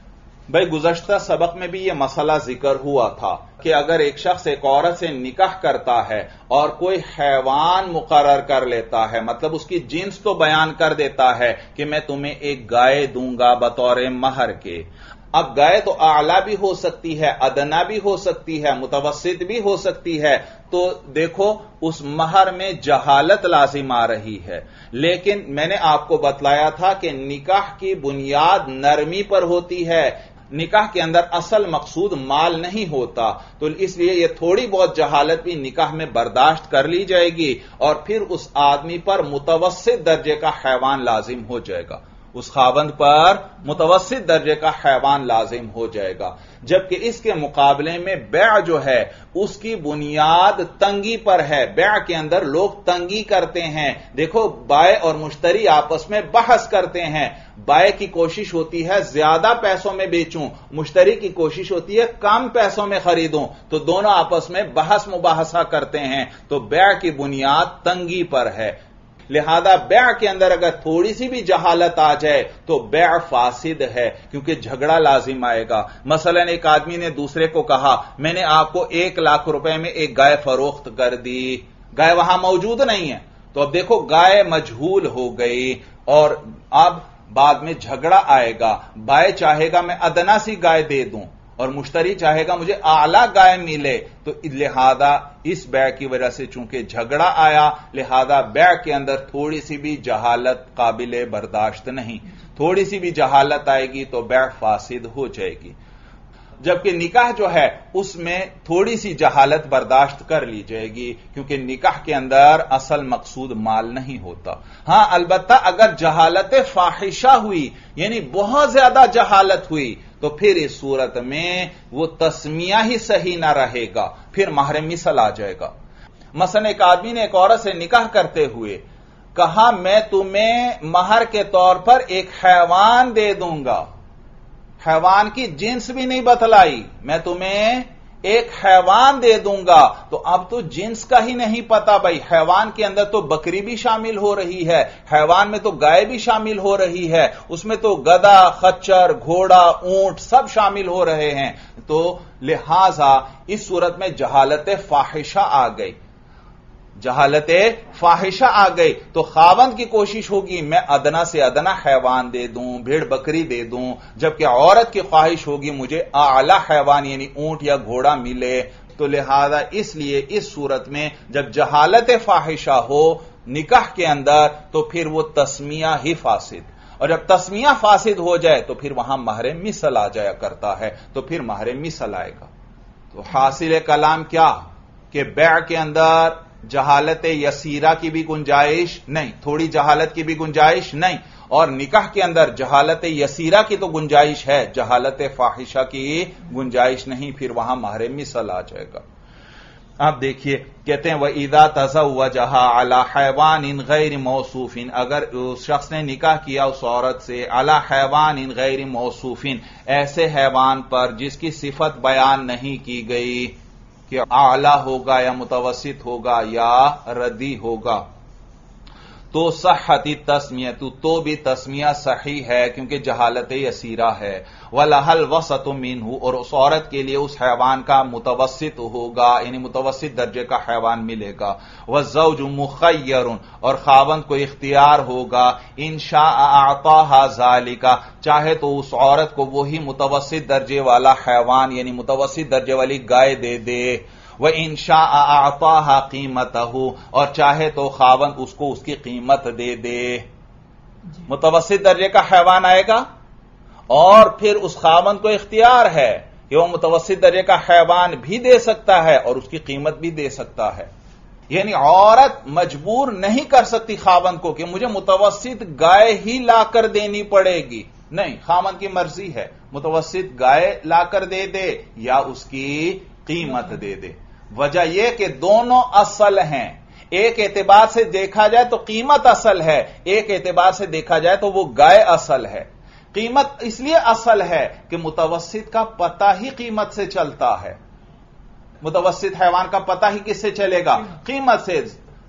بھائی گزشتہ سبق میں بھی یہ مسئلہ ذکر ہوا تھا کہ اگر ایک شخص ایک عورت سے نکاح کرتا ہے اور کوئی حیوان مقرر کر لیتا ہے، مطلب اس کی جنس تو بیان کر دیتا ہے کہ میں تمہیں ایک گائے دوں گا بطور مہر کے۔ اب گائے تو اعلیٰ بھی ہو سکتی ہے، ادنا بھی ہو سکتی ہے، متوسط بھی ہو سکتی ہے، تو دیکھو اس مہر میں جہالت لازم آ رہی ہے۔ لیکن میں نے آپ کو بتلایا تھا کہ نکاح کی بنیاد نرمی پر ہوتی ہے، نکاح کے اندر اصل مقصود مال نہیں ہوتا، تو اس لیے یہ تھوڑی بہت جہالت بھی نکاح میں برداشت کر لی جائے گی اور پھر اس آدمی پر متوسط درجے کا حیوان لازم ہو جائے گا، اس خاوند پر متوسط درجے کا حیوان لازم ہو جائے گا۔ جبکہ اس کے مقابلے میں بیع جو ہے اس کی بنیاد تنگی پر ہے، بیع کے اندر لوگ تنگی کرتے ہیں۔ دیکھو بائع اور مشتری آپس میں بحث کرتے ہیں، بائع کی کوشش ہوتی ہے زیادہ پیسوں میں بیچوں، مشتری کی کوشش ہوتی ہے کم پیسوں میں خریدوں، تو دونوں آپس میں بحث مباحثہ کرتے ہیں، تو بیع کی بنیاد تنگی پر ہے۔ لہذا بیع کے اندر اگر تھوڑی سی بھی جہالت آ جائے تو بیع فاسد ہے، کیونکہ جھگڑا لازم آئے گا۔ مثلا ایک آدمی نے دوسرے کو کہا میں نے آپ کو 1,00,000 روپے میں ایک گائے فروخت کر دی، گائے وہاں موجود نہیں ہے، تو اب دیکھو گائے مجہول ہو گئی اور اب بعد میں جھگڑا آئے گا، بائع چاہے گا میں ادنا سی گائے دے دوں اور مشتری چاہے گا مجھے اعلیٰ گائے ملے، تو لہذا اس بیع کی وجہ سے چونکہ جھگڑا آیا، لہذا بیع کے اندر تھوڑی سی بھی جہالت قابل برداشت نہیں، تھوڑی سی بھی جہالت آئے گی تو بیع فاسد ہو جائے گی۔ جبکہ نکاح جو ہے اس میں تھوڑی سی جہالت برداشت کر لی جائے گی، کیونکہ نکاح کے اندر اصل مقصود مال نہیں ہوتا۔ ہاں البتہ اگر جہالت فاحشہ ہوئی، یعنی بہت زیادہ جہالت ہوئی، تو پھر اس صورت میں وہ تسمیہ ہی صحیح نہ رہے گا، پھر مہر مثل آ جائے گا۔ مثلا ایک آدمی نے ایک عورت سے نکاح کرتے ہوئے کہا میں تمہیں مہر کے طور پر ایک حیوان دے دوں گا، حیوان کی جنس بھی نہیں بتلائی، میں تمہیں ایک حیوان دے دوں گا، تو اب تو جنس کا ہی نہیں پتا بھائی، حیوان کے اندر تو بکری بھی شامل ہو رہی ہے، حیوان میں تو گائے بھی شامل ہو رہی ہے، اس میں تو گدھا، خچر، گھوڑا، اونٹ سب شامل ہو رہے ہیں، تو لہذا اس صورت میں جہالت فاحشہ آ گئی، جہالت فاحشہ آ گئی، تو خاوند کی کوشش ہوگی میں ادنا سے ادنا حیوان دے دوں، بھیڑ بکری دے دوں، جبکہ عورت کی خواہش ہوگی مجھے اعلی حیوان یعنی اونٹ یا گھوڑا ملے، تو لہذا اس لیے اس صورت میں جب جہالت فاحشہ ہو نکاح کے اندر تو پھر وہ تسمیہ ہی فاسد، اور جب تسمیہ فاسد ہو جائے تو پھر وہاں مہر مثل آ جایا کرتا ہے، تو پھر مہر مثل آئے گا۔ تو حاصل کلام کیا کہ بیع کے اندر جہالت یسیرہ کی بھی گنجائش نہیں، تھوڑی جہالت کی بھی گنجائش نہیں، اور نکاح کے اندر جہالت یسیرہ کی تو گنجائش ہے، جہالت فاحشہ کی گنجائش نہیں، پھر وہاں مہر مثل آ جائے گا۔ اب دیکھیے کہتے ہیں وَإِذَا تَزَوَّجَهَا عَلَى حَيْوَانٍ غَيْرِ مَوْصُوفٍ، اگر اس شخص نے نکاح کیا اس عورت سے عَلَى حَيْوَانٍ غَيْرِ مَوْصُوفٍ، ایسے حیوان پر جس کی صفت بیان نہیں کی گئی کہ اعلی ہوگا یا متوسط ہوگا یا ردی ہوگا، تو صحت التسمیہ، تو بھی تسمیہ صحیح ہے کیونکہ جہالت یسیرہ ہے۔ وَلَهَا الْوَسَطُ مِنْهُ، اور اس عورت کے لیے اس حیوان کا متوسط ہوگا، یعنی متوسط درجے کا حیوان ملے گا۔ وَالزَّوْجُ مُخَيَّرٌ، اور خاوند کو اختیار ہوگا، إِنْ شَاءَ أَعْطَاهَا ذَلِكَ، چاہے تو اس عورت کو وہی متوسط درجے والا حیوان یعنی متوسط درجے والی گائے دے دے۔ وَإِنْ شَاءَ أَعْطَاهَا قِيمَتَهُ، اور چاہے تو خاوند اس کو اس کی قیمت دے دے۔ متوسط درجے کا حیوان آئے گا اور پھر اس خاوند کو اختیار ہے کہ وہ متوسط درجے کا حیوان بھی دے سکتا ہے اور اس کی قیمت بھی دے سکتا ہے، یعنی عورت مجبور نہیں کر سکتی خاوند کو کہ مجھے متوسط گائے ہی لا کر دینی پڑے گی، نہیں، خاوند کی مرضی ہے متوسط گائے لا کر دے دے یا اس کی قیمت دے دے۔ وجہ یہ کہ دونوں اصل ہیں، ایک اعتبار سے دیکھا جائے تو قیمت اصل ہے، ایک اعتبار سے دیکھا جائے تو وہ گائے اصل ہے۔ قیمت اس لیے اصل ہے کہ متوسط کا پتہ ہی قیمت سے چلتا ہے، متوسط حیوان کا پتہ ہی کس سے چلے گا؟ قیمت سے۔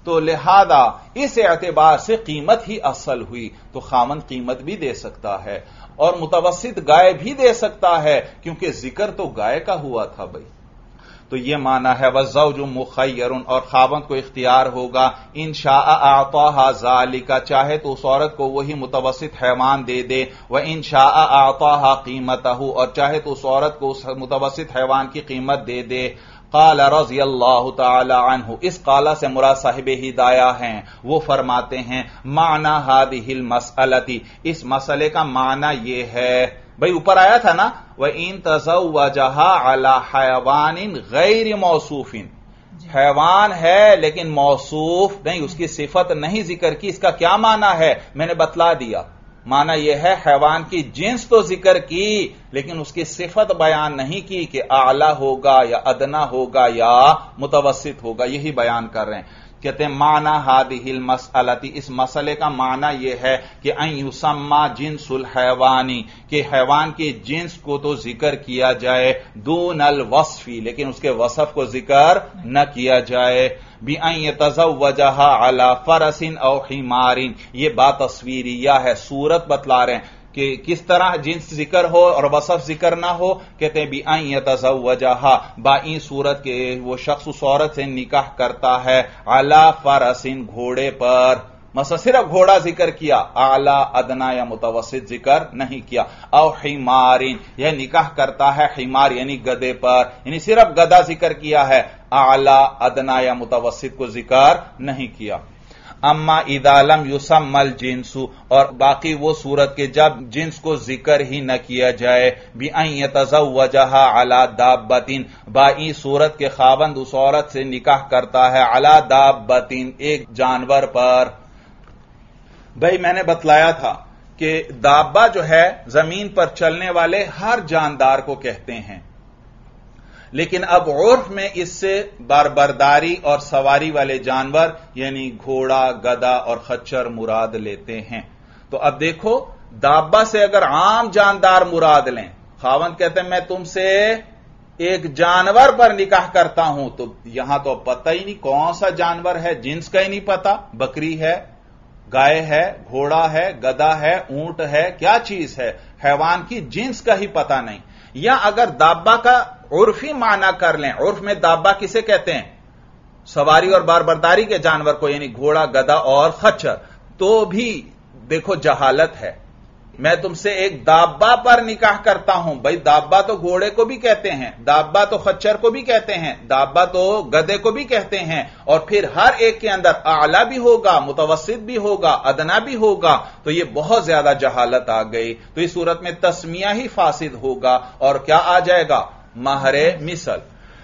تو لہذا اس اعتبار سے قیمت ہی اصل ہوئی، تو خاوند قیمت بھی دے سکتا ہے اور متوسط گائے بھی دے سکتا ہے، کیونکہ ذکر تو گائے کا ہوا تھا بھائی۔ تو یہ معنی ہے والزوج مخیر، اور خاوند کو اختیار ہوگا، ان شاء اعطاها ذالک، چاہے تو اس عورت کو وہی متوسط حیوان دے دے، وان شاء اعطاها قیمتہ، اور چاہے تو اس عورت کو اس متوسط حیوان کی قیمت دے دے۔ قال رضی اللہ تعالی عنہ، اس قال سے مراد صاحب ہدایہ ہیں، وہ فرماتے ہیں معنی هذه المسألہ، اس مسئلے کا معنی یہ ہے، بھئی اوپر آیا تھا نا وَإِن تَزَوَّجَهَا عَلَى حَيَوَانٍ غَيْرِ مَوْصُوفٍ، حیوان ہے لیکن موصوف نہیں، اس کی صفت نہیں ذکر کی، اس کا کیا معنی ہے؟ میں نے بتلا دیا، معنی یہ ہے حیوان کی جنس تو ذکر کی لیکن اس کی صفت بیان نہیں کی کہ اعلی ہوگا یا ادنا ہوگا یا متوسط ہوگا، یہی بیان کر رہے ہیں۔ کہتے ہیں معنی هذه المسألہ، اس مسئلے کا معنی یہ ہے کہ ان یسمى جنس الحیوانی، کہ حیوان کی جنس کو تو ذکر کیا جائے دون الوصف، لیکن اس کے وصف کو ذکر نہ کیا جائے، بأن يتزوجها على فرس او حمار، یہ بات تصویریہ ہے، صورت بتلا رہے ہیں کہ کس طرح جنس ذکر ہو اور وصف ذکر نہ ہو۔ کہتے ہیں بأن يتزوجها، بائیں صورت کے وہ شخص اس عورت سے نکاح کرتا ہے علی فرس، گھوڑے پر، مثلا صرف گھوڑا ذکر کیا، اعلی ادنا یا متوسط ذکر نہیں کیا، او حمار، یہ نکاح کرتا ہے حمار یعنی گدے پر، یعنی صرف گدا ذکر کیا ہے، اعلی ادنا یا متوسط کو ذکر نہیں کیا۔ اما اذا لم یسمى الجنس، اور باقی وہ صورت کے جب جنس کو ذکر ہی نہ کیا جائے، بأن يتزوجها على دابة، بائیں صورت کے خاوند اس عورت سے نکاح کرتا ہے على دابة، ایک جانور پر۔ بھائی میں نے بتلایا تھا کہ دابہ جو ہے زمین پر چلنے والے ہر جاندار کو کہتے ہیں، لیکن اب عرف میں اس سے باربرداری اور سواری والے جانور یعنی گھوڑا، گدا اور خچر مراد لیتے ہیں۔ تو اب دیکھو دابہ سے اگر عام جاندار مراد لیں، خاوند کہتے ہیں میں تم سے ایک جانور پر نکاح کرتا ہوں، تو یہاں تو پتہ ہی نہیں کون سا جانور ہے، جنس کا ہی نہیں پتا، بکری ہے، گائے ہے، گھوڑا ہے، گدا ہے، اونٹ ہے، کیا چیز ہے، حیوان کی جنس کا ہی پتہ نہیں۔ یا اگر دابہ کا عرفی معنی کر لیں، عرف میں دابہ کسے کہتے ہیں؟ سواری اور باربرداری کے جانور کو، یعنی گھوڑا، گدا اور خچر، تو بھی دیکھو جہالت ہے، میں تم سے ایک دابہ پر نکاح کرتا ہوں، بھائی دابہ تو گھوڑے کو بھی کہتے ہیں، دابہ تو خچر کو بھی کہتے ہیں، دابہ تو گدے کو بھی کہتے ہیں، اور پھر ہر ایک کے اندر اعلی بھی ہوگا، متوسط بھی ہوگا، ادنا بھی ہوگا، تو یہ بہت زیادہ جہالت آ گئی، تو اس صورت میں تسمیہ ہی فاسد ہوگا، اور کیا آ جائے گا؟ مہر مثل۔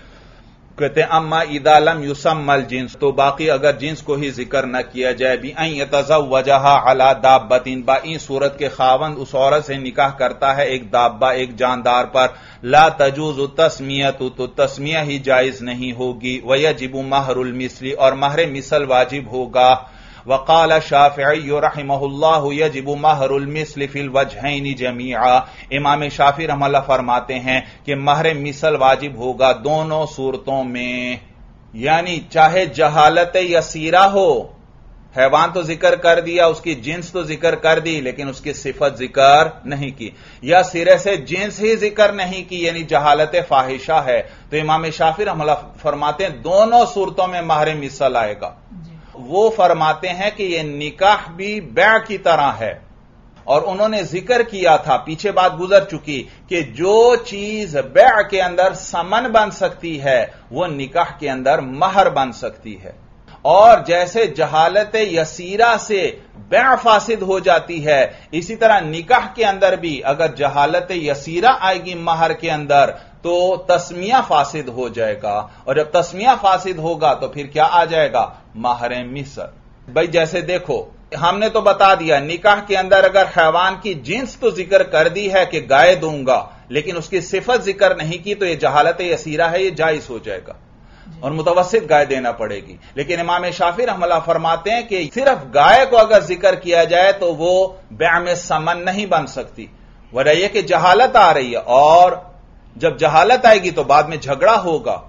کہتے ہیں اما اذا لم یسمى الجنس، تو باقی اگر جنس کو ہی ذکر نہ کیا جائے، بأن يتزوجها على دابة، بائیں صورت کے خاوند اس عورت سے نکاح کرتا ہے ایک دابہ، ایک جاندار پر، لا تجوز التسمیۃ، تو تسمیہ ہی جائز نہیں ہوگی، ویجب مہر المثل، اور مہر مثل واجب ہوگا۔ وقال الشافعی رحمہ اللہ یجب مہر المثل فی الوجہین جمیعا، امام شافعی رحمہ اللہ فرماتے ہیں کہ مہر مثل واجب ہوگا دونوں صورتوں میں، یعنی چاہے جہالت یسیرہ ہو، حیوان تو ذکر کر دیا، اس کی جنس تو ذکر کر دی لیکن اس کی صفت ذکر نہیں کی، یا سرے سے جنس ہی ذکر نہیں کی یعنی جہالت فاحشہ ہے، تو امام شافعی رحمہ اللہ فرماتے ہیں دونوں صورتوں میں مہر مثل آئے گا۔ وہ فرماتے ہیں کہ یہ نکاح بھی بیع کی طرح ہے، اور انہوں نے ذکر کیا تھا، پیچھے بات گزر چکی، کہ جو چیز بیع کے اندر ثمن بن سکتی ہے وہ نکاح کے اندر مہر بن سکتی ہے، اور جیسے جہالت یسیرہ سے بیع فاسد ہو جاتی ہے، اسی طرح نکاح کے اندر بھی اگر جہالت یسیرہ آئے گی مہر کے اندر تو تسمیہ فاسد ہو جائے گا، اور جب تسمیہ فاسد ہوگا تو پھر کیا آ جائے گا؟ مہر مثل۔ بھائی جیسے دیکھو ہم نے تو بتا دیا نکاح کے اندر اگر حیوان کی جنس تو ذکر کر دی ہے کہ گائے دوں گا، لیکن اس کی صفت ذکر نہیں کی، تو یہ جہالت یسیرہ ہے، یہ جائز ہو جائے گا اور متوسط گائے دینا پڑے گی۔ لیکن امام شافعی رحمہ اللہ فرماتے ہیں کہ صرف گائے کو اگر ذکر کیا جائے تو وہ بیع میں ثمن نہیں بن سکتی، وجہ یہ کہ جہالت آ رہی ہے، اور جب جہالت آئے گی تو بعد میں جھگڑا ہوگا،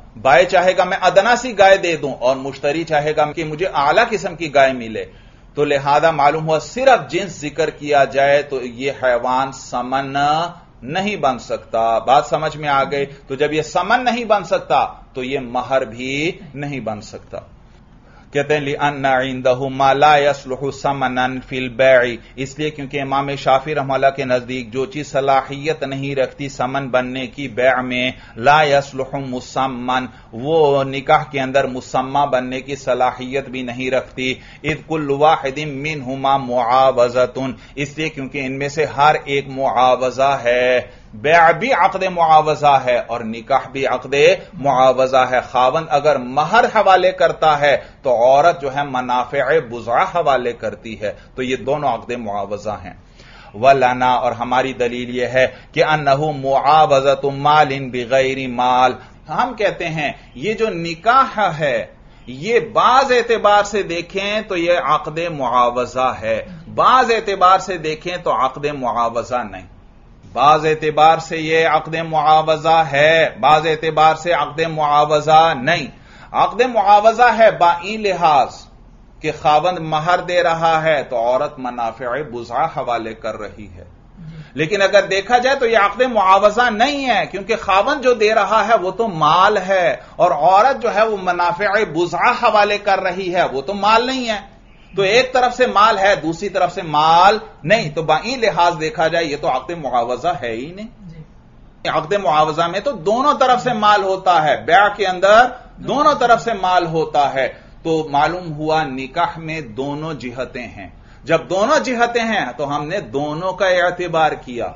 बाय चाहेगा मैं अदना सी गाय दे दूं और मुश्तरी चाहेगा कि मुझे आला किस्म की गाय मिले, तो लिहाजा मालूम हुआ सिर्फ जिन्स जिक्र किया जाए तो यह हैवान समन नहीं बन सकता। बात समझ में आ गई? तो जब यह समन नहीं बन सकता तो यह महर भी नहीं बन सकता। कहते हैं लिअन्ना इंदहु मा ला यसलुहु समनन फिल बै'i, इसलिए क्योंकि इमाम शाफी रहमतुल्लाह के नजदीक जो चीज सलाहियत नहीं रखती समन बनने की बै'a में, ला यसलुहु मुसम्मन, वो निकाह के अंदर मुसम्मा बनने की सलाहियत भी नहीं रखती। इद कुल्लु वाहिदिन मिनहुमा मुआवज़तुन, इसलिए क्योंकि इनमें से हर एक मुआवजा है। बै'a भी अक़्द मुआवजा है और निकाह भी अक़्द मुआवजा है। खावंद अगर महर हवाले करता है तो औरत जो है मनाफ़े बुज़ा हवाले करती है, तो ये दोनों अक़्द मुआवजा हैं। वलना, और हमारी दलील यह है कि अन्नहु मुआवज़तु मालिन बिगैरि माल, हम कहते हैं ये जो निकाह है ये बाज एतबार से देखें तो ये अक़्द मुआवजा है, बाज एतबार से देखें तो अक़्द मुआवजा नहीं। बाज एतबार से ये अक़्द मुआवजा है, बाज एतबार से अक़्द मुआवजा नहीं। अक़्द मुआवजा है बाई लिहाज कि खावंद महर दे रहा है तो औरत मनाफ़े बुज़ा हवाले कर रही है, लेकिन अगर देखा जाए तो यह अक़्द मुआवजा नहीं है, क्योंकि खावंद जो दे रहा है वो तो माल है और औरत जो है वो मनाफ़े बुज़ा हवाले कर रही है, वो तो माल नहीं है। तो एक तरफ से माल है, दूसरी तरफ से माल नहीं, तो बाई लिहाज देखा जाए ये तो अक़्द मुआवजा है ही नहीं। अक़्द मुआवजा में तो दोनों तरफ से माल होता है, बै'a के अंदर दोनों तरफ से माल होता है। तो मालूम हुआ निकाह में दोनों जिहतें हैं। जब दोनों जिहतें हैं तो हमने दोनों का एतबार किया,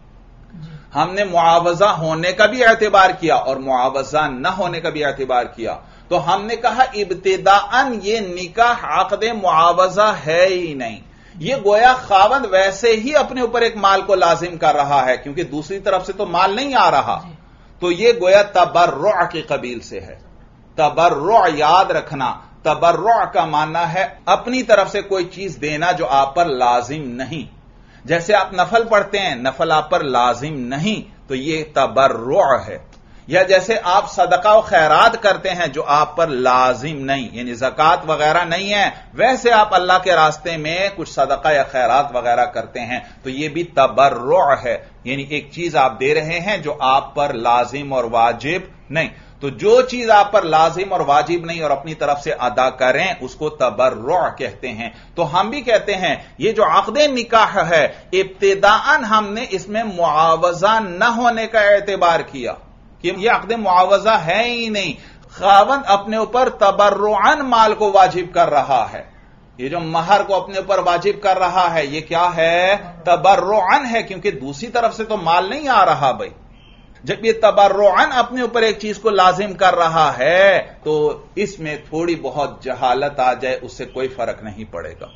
हमने मुआवजा होने का भी एतबार किया और मुआवजा न होने का भी एतबार किया। तो हमने कहा इब्तिदाअन ये निकाह अक़्द मुआवजा है ही नहीं, ये गोया खावंद वैसे ही अपने ऊपर एक माल को लाजिम कर रहा है, क्योंकि दूसरी तरफ से तो माल नहीं आ रहा, तो ये गोया तबर्रुअ के कबील से है। तबर्रुअ याद रखना, तबर्रुअ का माना है अपनी तरफ से कोई चीज देना जो आप पर लाजिम नहीं। जैसे आप नफल पढ़ते हैं, नफल आप पर लाजिम नहीं, तो ये तबर्रुअ है। या जैसे आप सदका और खैरात करते हैं जो आप पर लाजिम नहीं, यानी ज़कात वगैरह नहीं है, वैसे आप अल्लाह के रास्ते में कुछ सदका या खैरात वगैरह करते हैं, तो यह भी तबर्रुअ है, यानी एक चीज आप दे रहे हैं जो आप पर लाजिम और वाजिब नहीं। तो जो चीज आप पर लाजिम और वाजिब नहीं और अपनी तरफ से अदा करें उसको तबर्रुअ कहते हैं। तो हम भी कहते हैं ये जो अक़्द निकाह है इब्तिदाअन हमने इसमें मुआवजा न होने का एतबार किया कि यह अक़्द मुआवजा है ही नहीं, खावंद अपने ऊपर तबर्रुअन माल को वाजिब कर रहा है। ये जो महर को अपने ऊपर वाजिब कर रहा है ये क्या है? तबर्रुअन है, क्योंकि दूसरी तरफ से तो माल नहीं आ रहा भाई। जब ये तबर्रुअन अपने ऊपर एक चीज को लाजिम कर रहा है तो इसमें थोड़ी बहुत जहालत आ जाए उससे कोई फर्क नहीं पड़ेगा,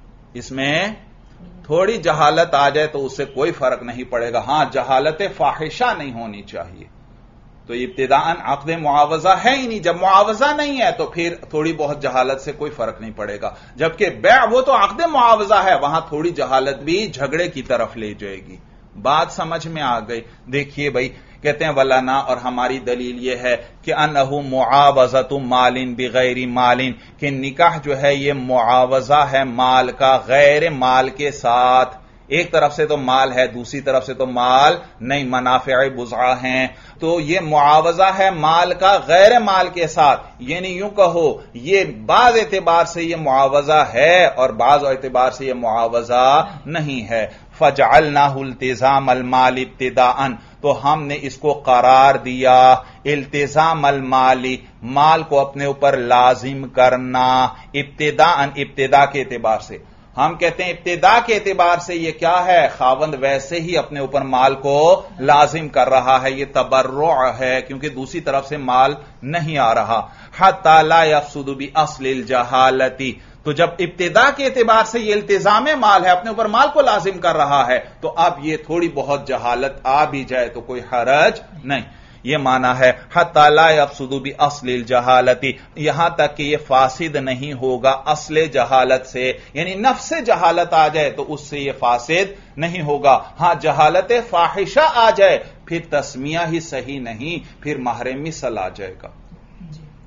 इसमें थोड़ी जहालत आ जाए तो उससे कोई फर्क नहीं पड़ेगा। हां, जहालत फाहिशा नहीं होनी चाहिए। तो इब्तिदाअन अक़्द मुआवजा है ही नहीं, जब मुआवजा नहीं है तो फिर थोड़ी बहुत जहालत से कोई फर्क नहीं पड़ेगा। जबकि बै'a वो तो अक़्द मुआवजा है, वहां थोड़ी जहालत भी झगड़े की तरफ ले जाएगी। बात समझ में आ गई? देखिए भाई, कहते हैं वलाना, और हमारी दलील यह है कि अन्नहु मुआवज़तु मालिन बिगैरि मालिन, कि निकाह जो है ये मुआवजा है माल का गैर माल के साथ। एक तरफ से तो माल है, दूसरी तरफ से तो माल नहीं, मनाफ़े बुज़ा हैं, तो ये मुआवजा है माल का गैर माल के साथ। यानी यूं कहो ये बाज एतबार से ये मुआवजा है और बाज एतबार से ये मुआवजा नहीं है। फजअलनाहु इल्तिज़ाम अल-माल इब्तिदाअन, तो हमने इसको करार दिया इल्तिज़ाम अल-माली, माल को अपने ऊपर लाजिम करना, इब्तिदाअन, इब्तिदा के एतबार से। हम कहते हैं इब्तिदा के एतबार से ये क्या है? खावंद वैसे ही अपने ऊपर माल को लाजिम कर रहा है, ये तबर्रुअ है, क्योंकि दूसरी तरफ से माल नहीं आ रहा। हत्ता ला यफ़्सुदु बि अस्लिल जहालती, तो जब इब्तिदा के एतबार से ये इल्तिजाम माल है, अपने ऊपर माल को लाजिम कर रहा है, तो अब ये थोड़ी बहुत जहालत आ भी जाए तो कोई हरज नहीं। ये माना है हत्ता ला यफ़्सुदु बि अस्लिल जहालती, यहां तक कि ये फासिद नहीं होगा असले जहालत से, यानी नफ्से जहालत आ जाए तो उससे ये फासिद नहीं होगा। हां, जहालत फाहिशा आ जाए फिर तस्मिया ही सही नहीं, फिर महरे मिसल आ जाएगा।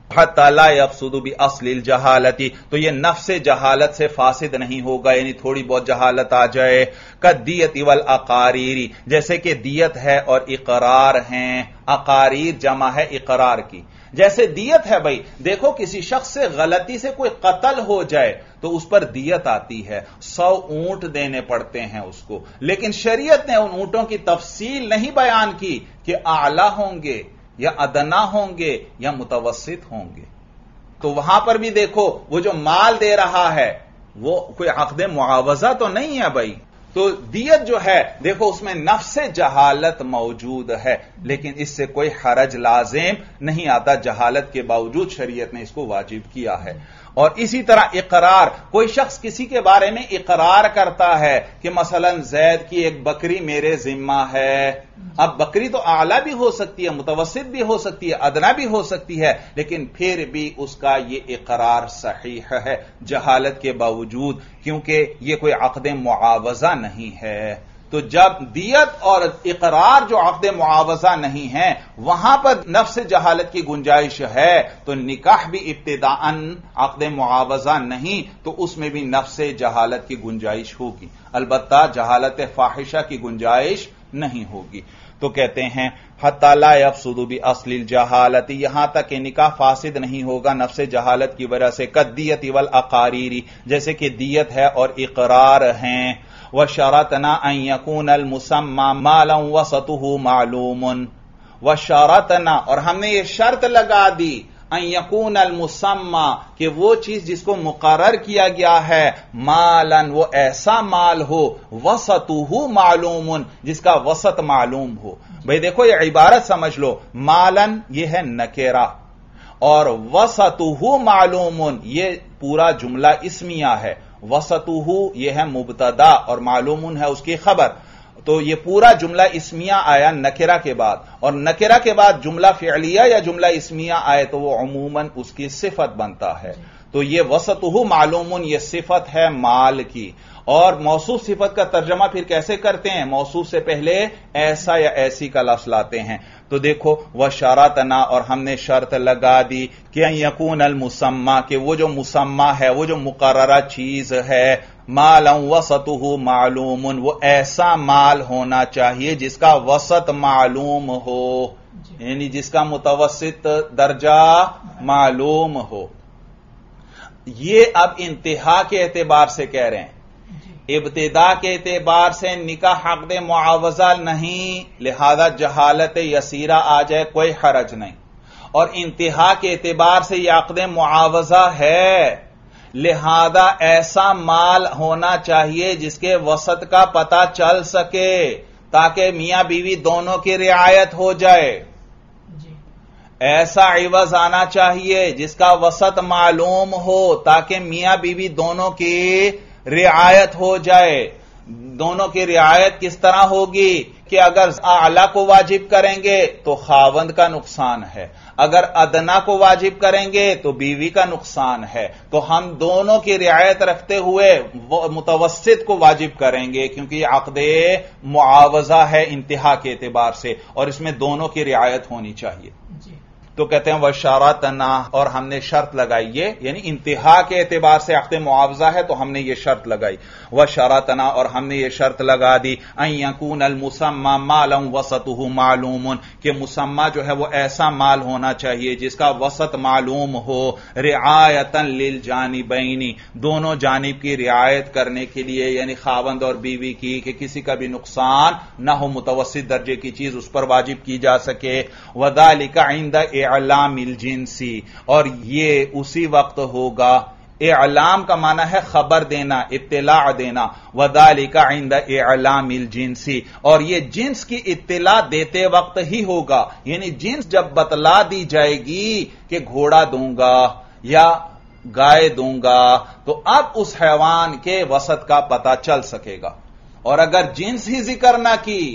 हत्ता ला यफसुदु बि अस्लिल जहालती, तो ये नफ्स जहालत से फासिद नहीं होगा, यानी थोड़ी बहुत जहालत आ जाए। कद्दियति वल अकारीरी, जैसे कि दियत है और इकरार हैं। अकारीर जमा है इकरार की। जैसे दियत है भाई, देखो किसी शख्स से गलती से कोई कत्ल हो जाए तो उस पर दियत आती है, 100 ऊंट देने पड़ते हैं उसको, लेकिन शरीयत ने उन ऊंटों की तफसील नहीं बयान की कि आला होंगे या अदना होंगे या मुतवस्सित होंगे। तो वहां पर भी देखो वो जो माल दे रहा है वो कोई अक़्द मुआवजा तो नहीं है भाई। तो दियत जो है देखो उसमें नफ्स जहालत मौजूद है, लेकिन इससे कोई हरज लाजिम नहीं आता, जहालत के बावजूद शरीयत ने इसको वाजिब किया है। और इसी तरह इकरार, कोई शख्स किसी के बारे में इकरार करता है कि मसलन जैद की एक बकरी मेरे जिम्मा है। अब बकरी तो आला भी हो सकती है, मुतवस्सित भी हो सकती है, अदना भी हो सकती है, लेकिन फिर भी उसका ये इकरार सहीह है जहालत के बावजूद, क्योंकि ये कोई अक़्द मुआवजा नहीं है। तो जब दियत और इकरार जो अक़्द मुआवजा नहीं है वहां पर नफ्स जहालत की गुंजाइश है, तो निकाह भी इब्तिदाअन अक़्द मुआवजा नहीं, तो उसमें भी नफ्स जहालत की गुंजाइश होगी, अलबत्ता जहालत फाहिशा की गुंजाइश नहीं होगी। तो कहते हैं हत्ता ला यफसुदु बि अस्लिल जहालती, यहां तक कि निकाह फासिद नहीं होगा नफ्स जहालत की वजह से। कद्दियति वल अकारीरी, जैसे कि दियत है और इकरार हैं। व शरतना अन यकून अल मुसम्मा मालन वसतुहु मालूमुन, व शरतना, और हमने ये शर्त लगा दी, अन यकून अल मुसम्मा, कि वो चीज जिसको मुकर्रर किया गया है, मालन, वो ऐसा माल हो, वसतुहु मालूमुन, जिसका वसत मालूम हो। भाई देखो ये इबारत समझ लो, मालन ये है नकेरा और वसतुहु मालूमुन ये पूरा जुमला इस्मिया है। वसतुहु यह है मुब्तदा और मालूमुन है उसकी खबर। तो यह पूरा जुमला इस्मिया आया नकेरा के बाद, और नकेरा के बाद जुमला फिअलिया या जुमला इस्मिया आए तो वो अमूमन उसकी सिफत बनता है। तो यह वसतुहु मालूमुन यह सिफत है माल की। और मौसूफ सिफत का तर्जमा फिर कैसे करते हैं? मौसूफ से पहले ऐसा या ऐसी का लफ्ज लाते हैं। तो देखो वह शरातना, और हमने शर्त लगा दी कि यकून अल मुसम्मा, कि वो जो मुसम्मा है, वो जो मुकर्ररा चीज है, मालन वसतुहु मालूमुन, वो ऐसा माल होना चाहिए जिसका वसत मालूम हो, यानी जिसका मुतवस्सित दर्जा मालूम हो। ये अब इंतहा के एतबार से कह रहे हैं, इब्तिदा के एतबार से निकाह अक़्द मुआवजा नहीं, लिहाजा जहालत यसीरा आ जाए कोई हरज नहीं। और इंतहा के एतबार से यह अक़्द मुआवजा है, लिहाजा ऐसा माल होना चाहिए जिसके वसत का पता चल सके, ताकि मियां बीवी दोनों की रियायत हो जाए। ऐसा इवज आना चाहिए जिसका वसत मालूम हो, ताकि मियां बीवी दोनों की रियायत हो जाए। दोनों की रियायत किस तरह होगी कि अगर आला को वाजिब करेंगे तो खावंद का नुकसान है, अगर अदना को वाजिब करेंगे तो बीवी का नुकसान है। तो हम दोनों की रियायत रखते हुए मुतवस्सित को वाजिब करेंगे, क्योंकि अक़्द मुआवजा है इंतहा के एतबार से, और इसमें दोनों की रियायत होनी चाहिए। तो कहते हैं वह शरातना, और हमने शर्त लगाई, ये यानी इंतहा के एतबार से अक़्द मुआवजा है तो हमने ये शर्त लगाई। वह शरातना, और हमने ये शर्त लगा दी, अन यकून अल मुसम्मा मालन वसतुहु मालूमुन, कि मुसम्मा जो है वो ऐसा माल होना चाहिए जिसका वसत मालूम हो, रिआयतन लिल जानिबैनी, दोनों जानिब की रियायत करने के लिए, यानी खावंद और बीवी की, कि किसी का भी नुकसान ना हो, मुतवस्सित दर्जे की चीज उस पर वाजिब की जा सके। वदालिका इंदा इलामिल जिन्सी, और ये उसी वक्त होगा, इलाम का माना है खबर देना, इत्तिला देना, वदालिका इंद इलामिल जिन्सी, और ये जिन्स की इत्तिला देते वक्त ही होगा, यानी जिन्स जब बतला दी जाएगी कि घोड़ा दूंगा या गाय दूंगा, तो अब उस हैवान के वसत का पता चल सकेगा। और अगर जिन्स ही जिक्र ना की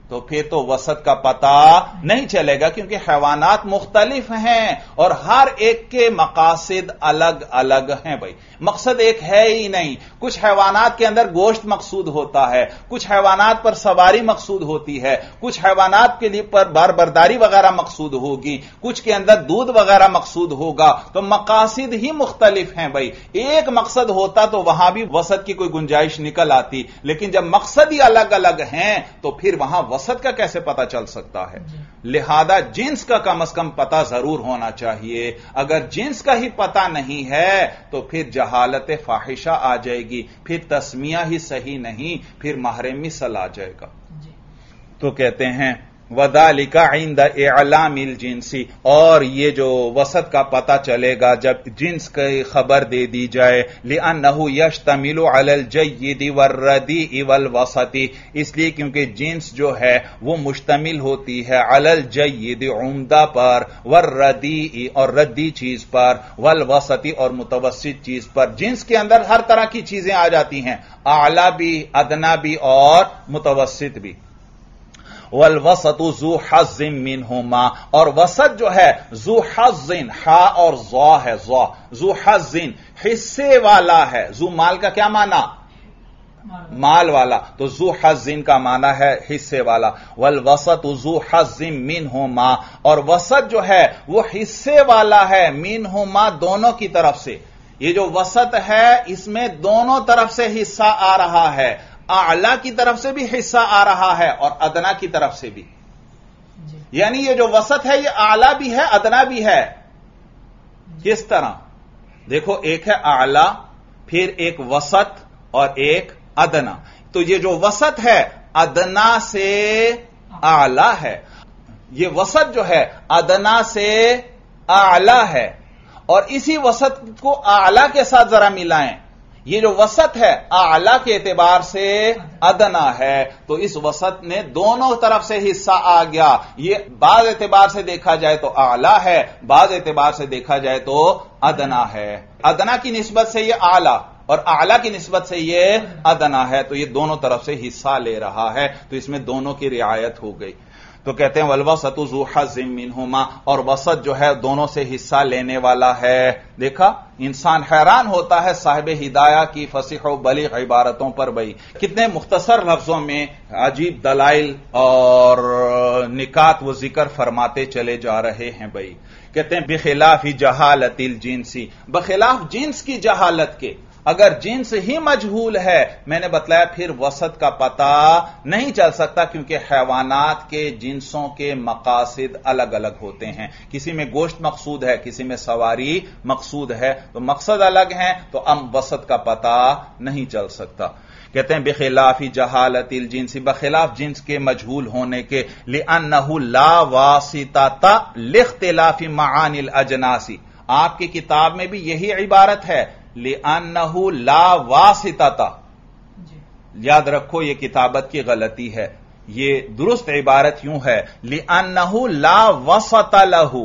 تو پھر تو وسط کا پتہ نہیں چلے گا، کیونکہ حیوانات مختلف ہیں اور ہر ایک کے مقاصد الگ الگ ہیں بھائی، مقصد ایک ہے ہی نہیں۔ کچھ حیوانات کے اندر گوشت مقصود ہوتا ہے، کچھ حیوانات پر سواری مقصود ہوتی ہے، کچھ حیوانات کے لیے پر باربرداری وغیرہ مقصود ہوگی، کچھ کے اندر دودھ وغیرہ مقصود ہوگا، تو مقاصد ہی مختلف ہیں بھائی۔ ایک مقصد ہوتا تو وہاں بھی وسط کی کوئی گنجائش نکل آتی، لیکن جب مقصد ہی الگ الگ ہیں تو پھر وہاں وسط کا کیسے پتہ چل سکتا ہے؟ لہذا جنس کا کم از کم پتہ ضرور ہونا چاہیے۔ اگر جنس کا ہی پتہ نہیں ہے تو پھر جہالت فاحشہ آ جائے گی، پھر تسمیہ ہی صحیح نہیں، پھر محرم مثل آ جائے گا۔ تو کہتے ہیں وَذَلِكَ عِنْدَ إِعْلَامِ الْجِنْسِ، اور یہ جو وسط کا پتہ چلے گا جب جنس کی خبر دے دی جائے، لِأَنَّهُ يَشْتَمِلُ عَلَى الْجَيِّدِ وَالرَّدِيءِ وَالْوَسَطِ، اس لیے کیونکہ جنس جو ہے وہ مشتمل ہوتی ہے عَلَى الْجَيِّدِ عمدہ پر، وَالرَّدِيء اور ردی چیز پر، وَالْوَسَطِ اور متوسط چیز پر۔ جنس کے اندر ہر طرح کی چیزیں آ جاتی ہیں، اعلیٰ بھی، ادنا بھی اور متوسط بھی۔ والوسط ذو حظ منہما، اور وسط جو ہے ذو حظ، حا اور ضا ہے، ضا ذو حظ حصے والا ہے۔ ذو مال کا کیا معنی؟ مال والا، تو ذو حظ کا معنی ہے حصے والا۔ والوسط ذو حظ منہما، اور وسط جو ہے وہ حصے والا ہے، منہما دونوں کی طرف سے۔ یہ جو وسط ہے اس میں دونوں طرف سے حصہ آ رہا ہے، اعلیٰ کی طرف سے بھی حصہ آ رہا ہے اور ادنا کی طرف سے بھی۔ یعنی یہ جو وسط ہے یہ اعلیٰ بھی ہے ادنا بھی ہے۔ کس طرح؟ دیکھو ایک ہے اعلیٰ، پھر ایک وسط اور ایک ادنا۔ تو یہ جو وسط ہے ادنا سے اعلیٰ ہے، یہ وسط جو ہے ادنا سے اعلیٰ ہے، اور اسی وسط کو اعلیٰ کے ساتھ ذرا ملائیں۔ یہ جو وسط ہے اعلیٰ کے اعتبار سے ادنا ہے، تو اس وسط نے دونوں طرف سے حصہ آ گیا۔ یہ بعض اعتبار سے دیکھا جائے تو اعلیٰ ہے، بعض اعتبار سے دیکھا جائے تو ادنا ہے۔ ادنا کی نسبت سے یہ اعلیٰ اور اعلیٰ کی نسبت سے یہ ادنا ہے، تو یہ دونوں طرف سے حصہ لے رہا ہے، تو اس میں دونوں کی رعایت ہو گئی۔ تو کہتے ہیں والوسط ذو حظ منہما، اور وسط جو ہے دونوں سے حصہ لینے والا ہے۔ دیکھا انسان حیران ہوتا ہے صاحب ہدایہ کی فصیح و بلیغ عبارتوں پر بھائی، کتنے مختصر لفظوں میں عجیب دلائل اور نکات وہ ذکر فرماتے چلے جا رہے ہیں بھائی۔ کہتے ہیں بخلاف جہالت الجنسی، بخلاف جنس کی جہالت کے۔ اگر جنس ہی مجہول ہے، میں نے بتلایا پھر وسط کا پتہ نہیں چل سکتا، کیونکہ حیوانات کے جنسوں کے مقاصد الگ الگ ہوتے ہیں۔ کسی میں گوشت مقصود ہے، کسی میں سواری مقصود ہے، تو مقصد الگ ہیں، تو وسط کا پتہ نہیں چل سکتا۔ کہتے ہیں بخلاف جہالت الجنس، بخلاف جنس کے مجہول ہونے کے، لأنه لا واسطہ لاختلاف معانی الاجناس، آپ کی کتاب میں بھی یہی عبارت ہے، لأنه لا واسطہ۔ یاد رکھو یہ کتابت کی غلطی ہے، یہ درست عبارت یوں ہے لأنه لا وسط له،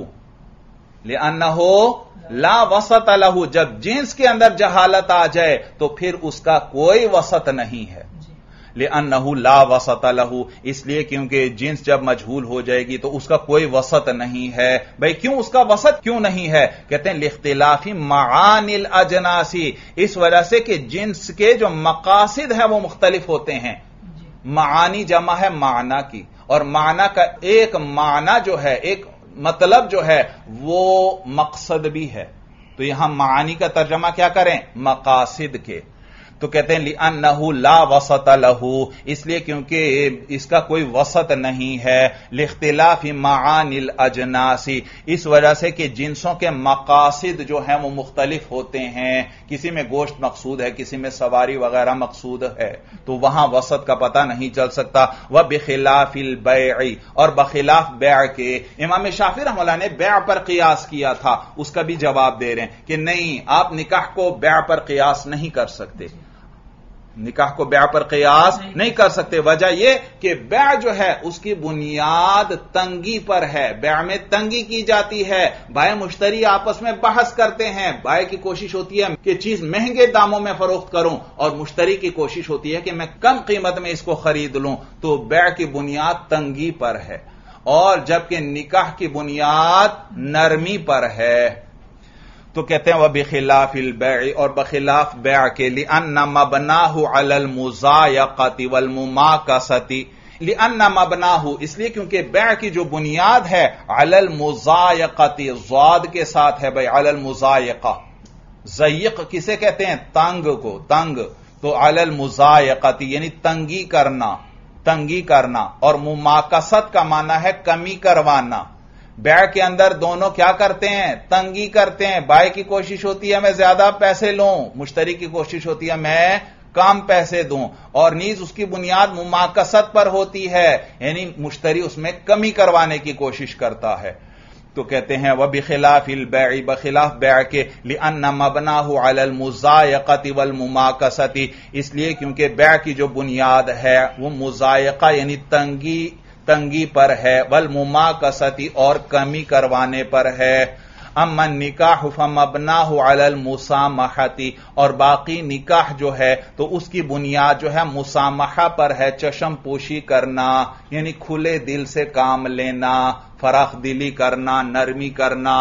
لأنه لا وسط له، جب جنس کے اندر جہالت آ جائے تو پھر اس کا کوئی وسط نہیں ہے۔ لأنه لا وسط له، اس لیے کیونکہ جنس جب مجہول ہو جائے گی تو اس کا کوئی وسط نہیں ہے۔ بھئی کیوں اس کا وسط کیوں نہیں ہے؟ کہتے ہیں لاختلاف معانی الاجناس، اس وجہ سے کہ جنس کے جو مقاصد ہیں وہ مختلف ہوتے ہیں۔ معانی جمع ہے معنی کی، اور معنی کا ایک معنی جو ہے، ایک مطلب جو ہے وہ مقصد بھی ہے، تو یہاں معانی کا ترجمہ کیا کریں؟ مقاصد کے۔ تو کہتے ہیں لأنه لا وسط له، اس لیے کیونکہ اس کا کوئی وسط نہیں ہے، لاختلاف معانی الاجناس، اس وجہ سے کہ جنسوں کے مقاصد جو ہیں وہ مختلف ہوتے ہیں، کسی میں گوشت مقصود ہے، کسی میں سواری وغیرہ مقصود ہے، تو وہاں وسط کا پتہ نہیں چل سکتا۔ وبخلاف البیع، اور بخلاف بیع کے، امام شافعی رحمہ اللہ نے بیع پر قیاس کیا تھا، اس کا بھی جواب دے رہے ہیں کہ نہیں، آپ نکاح کو بیع پر قیاس نہیں کر سکتے۔ निकाह को बैع पर क़ियास नहीं कर सकते। वजह यह कि बैع जो है उसकी बुनियाद तंगी पर है। बैع में तंगी की जाती है, बाय मुश्तरी आपस में बहस करते हैं। बाय की कोशिश होती है कि चीज महंगे दामों में फरोख्त करूं और मुश्तरी की कोशिश होती है कि मैं कम कीमत में इसको खरीद लूं। तो बैع की बुनियाद तंगी पर है, और जबकि निकाह की बुनियाद नरमी पर है। तो कहते हैं वह बिखिलाफिल बै'i, और बखिलाफ बैع के लिअन्ना मबनाहु अलल मुज़ायक़ति वल मुमाकसति। लिअन्ना मबनाहु इसलिए क्योंकि बैع की जो बुनियाद है अलल मुज़ायक़ति, ज़ाद के साथ है भाई, अलल मुज़ायक़ा। ज़य्यक़ किसे कहते हैं? तंग को, तंग। तो अलल मुज़ायक़ति यानी तंगी करना, और मुमाकसत का माना है कमी करवाना। बैع के अंदर दोनों क्या करते हैं? तंगी करते हैं। बाय की कोशिश होती है मैं ज्यादा पैसे लूं, मुश्तरी की कोशिश होती है मैं कम पैसे दूं, और नीज उसकी बुनियाद मुमाकसत पर होती है, यानी मुश्तरी उसमें कमी करवाने की कोशिश करता है। तो कहते हैं वह बिखिलाफिल बै'i, बखिलाफ बैع के, लिअन्ना मबनाहु अलल मुज़ायक़ति वल मुमाकसति, इसलिए क्योंकि बैع की जो बुनियाद है वो मुज़ायक़ा यानी तंगी पर है, वल मुमाकसति और कमी करवाने पर है। अम्मन निकाह फमबनाहु अलल मुसामहति, और बाकी निकाह जो है तो उसकी बुनियाद जो है मुसामहा पर है, चशम पोशी करना, यानी खुले दिल से काम लेना, फराख दिली करना, नरमी करना।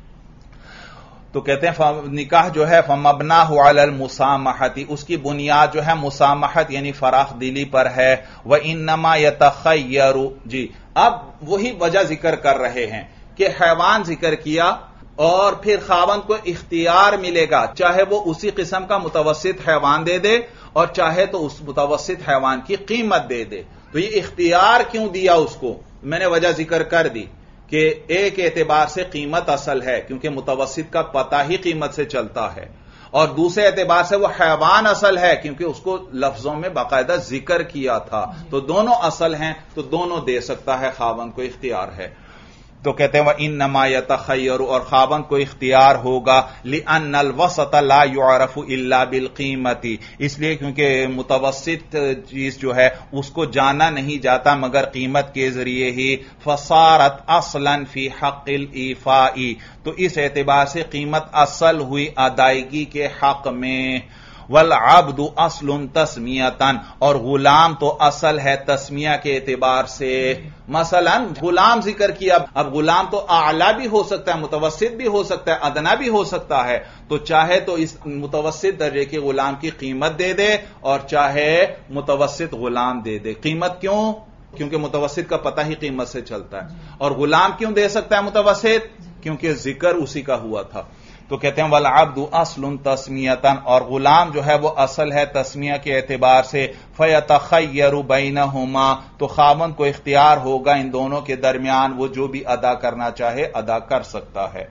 तो कहते हैं निकाह जो है फमबनाहु अलल मुसामहति, उसकी बुनियाद जो है मुसामहत यानी फराख दिली पर है। व इन्नमा यतखय्यरु, जी अब वही वजह जिक्र कर रहे हैं कि हैवान जिक्र किया और फिर खावंद को इख्तियार मिलेगा, चाहे वो उसी किस्म का मुतवस्सित हैवान दे दे और चाहे तो उस मुतवस्सित हैवान की कीमत दे दे। तो ये इख्तियार क्यों दिया उसको, मैंने वजह जिक्र कर दी कि एक एतबार से कीमत असल है क्योंकि मुतवस्सित का पता ही कीमत से चलता है, और दूसरे एतबार से वो हैवान असल है क्योंकि उसको लफ्जों में बाकायदा जिक्र किया था। तो दोनों असल हैं, तो दोनों दे सकता है, खावंद को इख्तियार है। तो कहते हैं वह इन्नमा यतखय्यरु, और खावंद को इख्तियार होगा, लिअन्नल वसत ला युअरफु इल्ला बिल कीमती, इसलिए क्योंकि मुतवस्सित चीज जो है उसको जाना नहीं जाता मगर कीमत के जरिए ही। फसारत असलन फी हक़िल ईफाई, तो इस एतबार से कीमत असल हुई अदायगी के हक में। वल अब्दु अस्लुन तस्मियतन, और गुलाम तो असल है तस्मिया के एतबार से। मसलन गुलाम जिक्र किया, अब गुलाम तो आला भी हो सकता है, मुतवस्सित भी हो सकता है, अदना भी हो सकता है। तो चाहे तो इस मुतवस्सित दर्जे के गुलाम की कीमत दे दे और चाहे मुतवस्सित गुलाम दे दे। कीमत क्यों? क्योंकि मुतवस्सित का पता ही कीमत से चलता है। और गुलाम क्यों दे सकता है मुतवस्सित? क्योंकि जिक्र उसी का हुआ था। तो कहते हैं वल अब्दु अस्लुन तस्मियतन, और गुलाम जो है वो असल है तस्मिया के एतबार से। फयतखय्यरु बैनहुमा, तो खावंद को इख्तियार होगा इन दोनों के दरमियान, वो जो भी अदा करना चाहे अदा कर सकता है।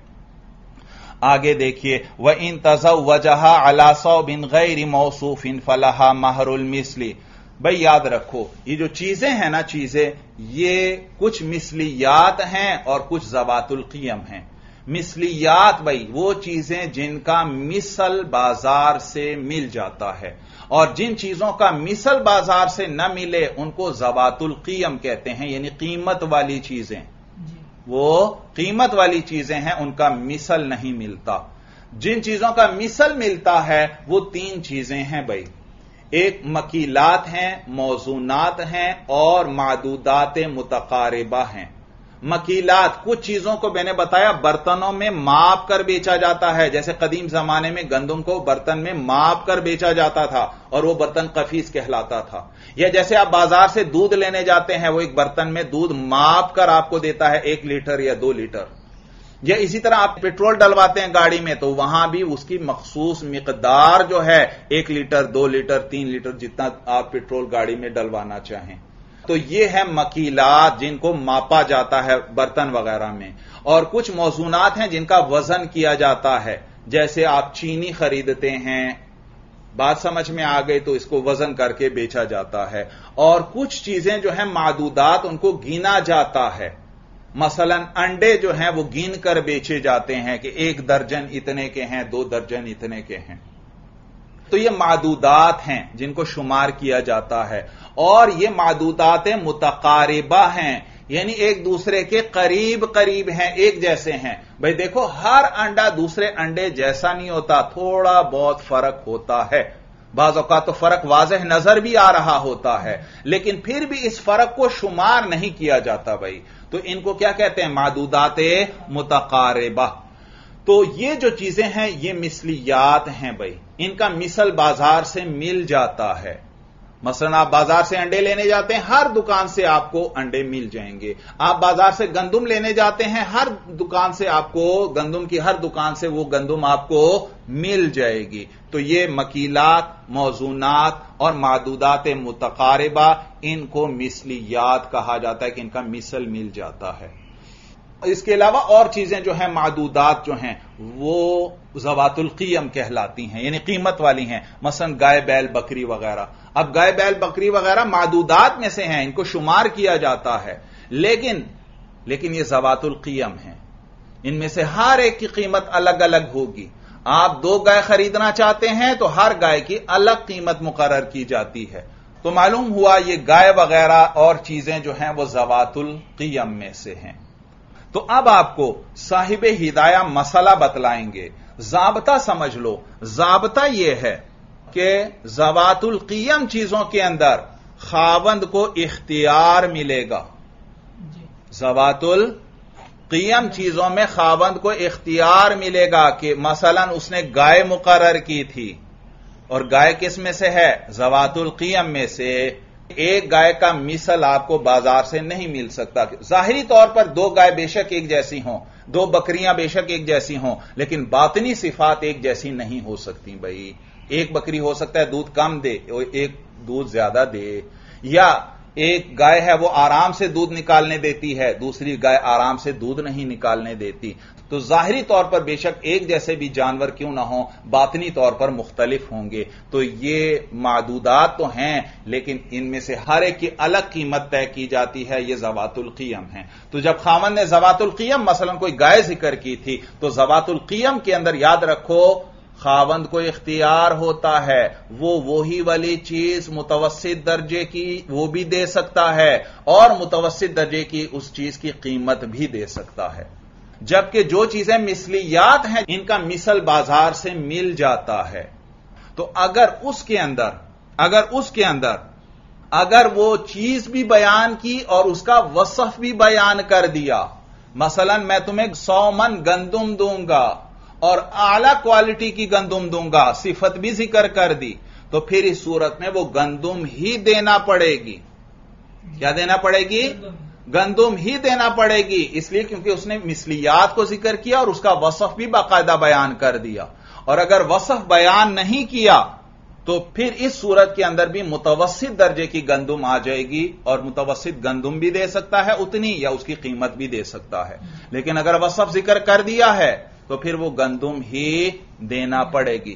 आगे देखिए, व इन तज़व्वजहा अला सौबिन गैरि मौसूफिन फलहा महरुल मिस्ली। भाई याद रखो, ये जो चीजें हैं ना, चीजें ये कुछ मिसलियात हैं और कुछ ज़वातुल क़ियम हैं। मिसलियात भाई वो चीजें जिनका मिसल बाजार से मिल जाता है, और जिन चीजों का मिसल बाजार से न मिले उनको ज़वातुल क़ियम कहते हैं, यानी कीमत वाली चीजें। वो कीमत वाली चीजें हैं, उनका मिसल नहीं मिलता। जिन चीजों का मिसल मिलता है वो तीन चीजें हैं भाई, एक मकीलात हैं, मौजूनात हैं और मादूदात मुतकारिबा हैं। मकीलात कुछ चीजों को मैंने बताया बर्तनों में माप कर बेचा जाता है, जैसे कदीम जमाने में गंदम को बर्तन में माप कर बेचा जाता था और वो बर्तन कफीस कहलाता था। या जैसे आप बाजार से दूध लेने जाते हैं, वो एक बर्तन में दूध माप कर आपको देता है 1 लीटर या 2 लीटर। या इसी तरह आप पेट्रोल डलवाते हैं गाड़ी में, तो वहां भी उसकी मखसूस मिकदार जो है 1 लीटर, 2 लीटर, 3 लीटर, जितना आप पेट्रोल गाड़ी में डलवाना चाहें। तो ये है मकीलात जिनको मापा जाता है बर्तन वगैरह में। और कुछ मौजूनात हैं जिनका वजन किया जाता है, जैसे आप चीनी खरीदते हैं, बात समझ में आ गई, तो इसको वजन करके बेचा जाता है। और कुछ चीजें जो हैं मादूदात, उनको गिना जाता है। मसलन अंडे जो हैं वो गिन कर बेचे जाते हैं कि 1 दर्जन इतने के हैं, 2 दर्जन इतने के हैं। تو یہ معدودات ہیں جن کو شمار کیا جاتا ہے، اور یہ معدودات متقاربہ ہیں، یعنی ایک دوسرے کے قریب قریب ہیں، ایک جیسے ہیں۔ بھئی دیکھو، ہر انڈا دوسرے انڈے جیسا نہیں ہوتا، تھوڑا بہت فرق ہوتا ہے، بعض اوقات تو فرق واضح نظر بھی آ رہا ہوتا ہے، لیکن پھر بھی اس فرق کو شمار نہیں کیا جاتا بھائی۔ تو ان کو کیا کہتے ہیں؟ معدودات متقاربہ۔ تو یہ جو چیزیں ہیں یہ مثلیات ہیں بھائی، ان کا مثل بازار سے مل جاتا ہے۔ مثلا آپ بازار سے انڈے لینے جاتے ہیں، ہر دکان سے آپ کو انڈے مل جائیں گے۔ آپ بازار سے گندم لینے جاتے ہیں، ہر دکان سے آپ کو گندم کی ہر دکان سے وہ گندم آپ کو مل جائے گی۔ تو یہ مکیلات، موزونات اور معدودات متقاربہ، ان کو مثلیات کہا جاتا ہے کہ ان کا مثل مل جاتا ہے۔ اس کے علاوہ اور چیزیں جو ہیں معدودات جو ہیں وہ ذوات القیم کہلاتی ہیں، یعنی قیمت والی ہیں، مثلا گائے بیل بکری وغیرہ۔ اب گائے بیل بکری وغیرہ معدودات میں سے ہیں، ان کو شمار کیا جاتا ہے، لیکن یہ ذوات القیم ہیں، ان میں سے ہر ایک کی قیمت الگ الگ ہوگی۔ آپ 2 گائے خریدنا چاہتے ہیں تو ہر گائے کی الگ قیمت مقرر کی جاتی ہے۔ تو معلوم ہوا یہ گائے وغیرہ اور چیزیں جو ہیں وہ ذوات القیم میں سے ہیں۔ تو اب آپ کو صاحب ہدایہ مسئلہ بتلائیں گے، ضابطہ سمجھ لو۔ ضابطہ یہ ہے کہ ذوات القیم چیزوں کے اندر خاوند کو اختیار ملے گا۔ ذوات القیم چیزوں میں خاوند کو اختیار ملے گا کہ مثلا اس نے گائے مقرر کی تھی، اور گائے کس میں سے ہے؟ ذوات القیم میں سے۔ ایک گائے کا مثل آپ کو بازار سے نہیں مل سکتا۔ ظاہری طور پر 2 گائے بے شک ایک جیسی ہوں، 2 بکریاں بے شک ایک جیسی ہوں، لیکن باطنی صفات ایک جیسی نہیں ہو سکتی بھائی۔ ایک بکری ہو سکتا ہے دودھ کم دے، ایک دودھ زیادہ دے، یا ایک گائے ہے وہ آرام سے دودھ نکالنے دیتی ہے، دوسری گائے آرام سے دودھ نہیں نکالنے دیتی۔ تو ظاہری طور پر بے شک ایک جیسے بھی جانور کیوں نہ ہوں، باطنی طور پر مختلف ہوں گے۔ تو یہ معدودات تو ہیں، لیکن ان میں سے ہر ایک کی الگ قیمت طے کی جاتی ہے، یہ ذوات القیم ہیں۔ تو جب خاوند نے ذوات القیم مثلا کوئی گائے ذکر کی تھی، تو ذوات القیم کے اندر یاد رکھو خاوند کو اختیار ہوتا ہے، وہی والی چیز متوسط درجے کی وہ بھی دے سکتا ہے، اور متوسط درجے کی اس چیز کی قیمت بھی دے سکتا ہے۔ جبکہ جو چیزیں مثلیات ہیں ان کا مثل بازار سے مل جاتا ہے، تو اگر اس کے اندر وہ چیز بھی بیان کی اور اس کا وصف بھی بیان کر دیا، مثلا میں تمہیں 100 من گندم دوں گا اور اعلی کوالٹی کی گندم دوں گا، صفت بھی ذکر کر دی، تو پھر اس صورت میں وہ گندم ہی دینا پڑے گی۔ کیا دینا پڑے گی؟ گندم ہی دینا پڑے گی، اس لیے کیونکہ اس نے مثلیات کو ذکر کیا اور اس کا وصف بھی باقاعدہ بیان کر دیا۔ اور اگر وصف بیان نہیں کیا تو پھر اس صورت کے اندر بھی متوسط درجے کی گندم آ جائے گی، اور متوسط گندم بھی دے سکتا ہے اتنی، یا اس کی قیمت بھی دے سکتا ہے۔ لیکن اگر وصف ذکر کر دیا ہے تو پھر وہ گندم ہی دینا پڑے گی،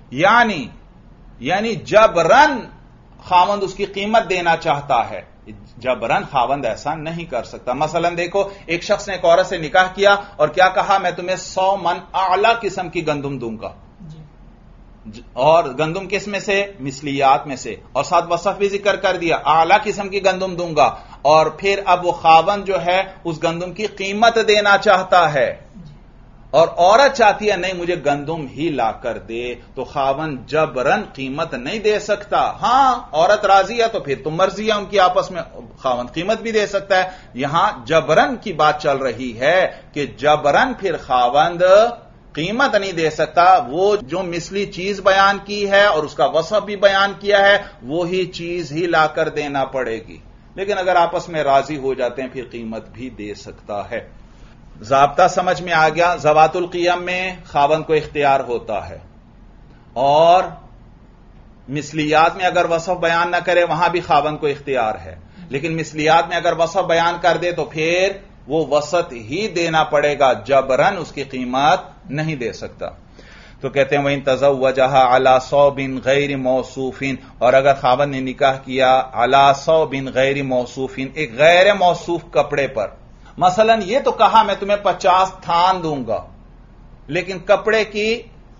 یعنی جبرن خاوند اس کی قیمت دینا چاہتا ہے، جبرن خاوند ایسا نہیں کر سکتا۔ مثلا دیکھو، ایک شخص نے ایک عورت سے نکاح کیا اور کیا کہا، میں تمہیں 100 من اعلی قسم کی گندم دوں گا، اور گندم کس میں سے؟ مثلیات میں سے، اور ساتھ وصف بھی ذکر کر دیا، اعلی قسم کی گندم دوں گا، اور پھر اب وہ خاوند جو ہے اس گندم کی قیمت دینا چاہتا ہے، اور عورت چاہتی ہے نہیں مجھے گندم ہی لا کر دے، تو خاوند جبرن قیمت نہیں دے سکتا۔ ہاں عورت راضی ہے تو پھر تو مرضی ہے ان کی آپس میں، خاوند قیمت بھی دے سکتا ہے۔ یہاں جبرن کی بات چل رہی ہے کہ جبرن پھر خاوند قیمت نہیں دے سکتا، وہ جو مثلی چیز بیان کی ہے اور اس کا وصف بھی بیان کیا ہے وہی چیز ہی لا کر دینا پڑے گی۔ لیکن اگر آپس میں راضی ہو جاتے ہیں پھر قیمت بھی دے سکتا ہے۔ ضابطہ سمجھ میں آ گیا؟ ذوات القیم میں خاوند کو اختیار ہوتا ہے، اور مثلیات میں اگر وصف بیان نہ کرے وہاں بھی خاوند کو اختیار ہے، لیکن مثلیات میں اگر وصف بیان کر دے تو پھر وہ وسط ہی دینا پڑے گا، جبرن اس کی قیمت نہیں دے سکتا۔ تو کہتے ہیں وَإِن تَزَوَّجَهَا عَلَى صَوْبٍ غَيْرِ مَوْصُوفٍ، اور اگر خاوند نے نکاح کیا عَلَى صَوْبٍ غَيْرِ مَوْصُوفٍ، ایک غیر موصوف کپڑے پر، مثلا یہ تو کہا میں تمہیں 50 تھان دوں گا، لیکن کپڑے کی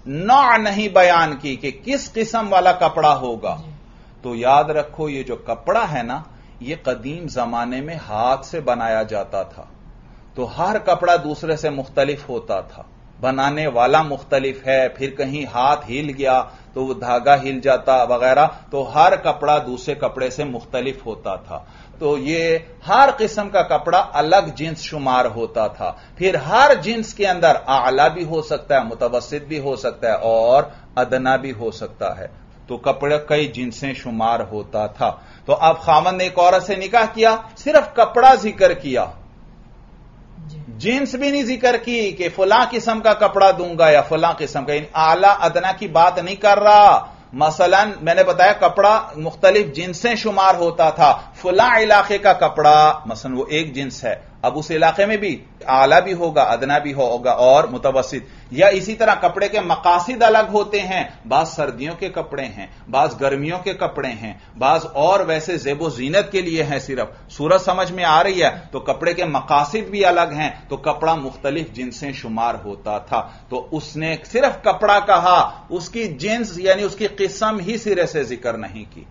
نوع نہیں بیان کی کہ کس قسم والا کپڑا ہوگا. تو یاد رکھو یہ جو کپڑا ہے نا یہ قدیم زمانے میں ہاتھ سے بنایا جاتا تھا، تو ہر کپڑا دوسرے سے مختلف ہوتا تھا، بنانے والا مختلف ہے، پھر کہیں ہاتھ ہل گیا تو وہ دھاگا ہل جاتا وغیرہ، تو ہر کپڑا دوسرے کپڑے سے مختلف ہوتا تھا. تو یہ ہر قسم کا کپڑا الگ جنس شمار ہوتا تھا. پھر ہر جنس کے اندر اعلی بھی ہو سکتا ہے، متوسط بھی ہو سکتا ہے اور ادنا بھی ہو سکتا ہے. تو کپڑا کئی جنسیں شمار ہوتا تھا. تو اب خاوند نے ایک عورت سے نکاح کیا، صرف کپڑا ذکر کیا، جنس بھی نہیں ذکر کی کہ فلاں قسم کا کپڑا دوں گا یا فلاں قسم کا، اعلی ادنا کی بات نہیں کر رہا. مثلا میں نے بتایا کپڑا مختلف جنسیں شمار ہوتا تھا، فلاں علاقے کا کپڑا مثلا وہ ایک جنس ہے، اب اس علاقے میں بھی اعلی بھی ہوگا، ادنا بھی ہوگا اور متوسط. یا اسی طرح کپڑے کے مقاصد الگ ہوتے ہیں، بعض سردیوں کے کپڑے ہیں، بعض گرمیوں کے کپڑے ہیں، بعض اور ویسے زیب و زینت کے لیے ہیں. صرف صورت سمجھ میں آ رہی ہے؟ تو کپڑے کے مقاصد بھی الگ ہیں، تو کپڑا مختلف جنسیں شمار ہوتا تھا. تو اس نے صرف کپڑا کہا، اس کی جنس یعنی اس کی قسم ہی سرے سے ذکر نہیں کی.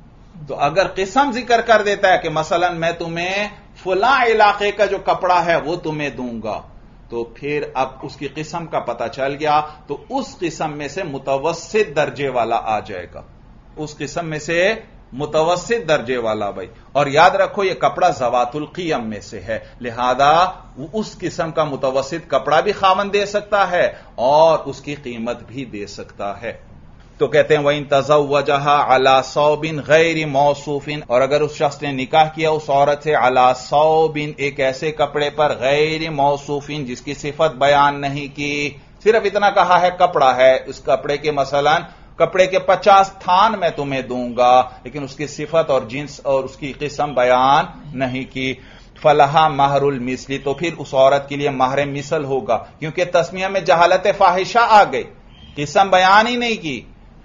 تو اگر قسم ذکر کر دیتا ہے کہ مثلا میں تمہیں فلاں علاقے کا جو کپڑا ہے وہ تمہیں دوں گا، تو پھر اب اس کی قسم کا پتہ چل گیا، تو اس قسم میں سے متوسط درجے والا آ جائے گا، اس قسم میں سے متوسط درجے والا بھائی. اور یاد رکھو یہ کپڑا ذوات القیم میں سے ہے، لہذا اس قسم کا متوسط کپڑا بھی خاوند دے سکتا ہے اور اس کی قیمت بھی دے سکتا ہے. تو کہتے ہیں وَإِن تَزَوَّجَهَا عَلَى صَوْبٍ غَيْرِ مَوْصُوفٍ، اور اگر اس شخص نے نکاح کیا اس عورت سے عَلَى صَوْبٍ ایک ایسے کپڑے پر غیر موصوفٍ جس کی صفت بیان نہیں کی، صرف اتنا کہا ہے کپڑا ہے، اس کپڑے کے مثلا کپڑے کے 50 تھان میں تمہیں دوں گا، لیکن اس کی صفت اور جنس اور اس کی قسم بیان نہیں کی، فلہا مہر المثل، تو پھر اس عورت کے لیے مہر مثل ہوگا، کیونکہ تسمیہ میں جہالت فاحشہ آ گئی، قسم بیان ہی نہیں کی.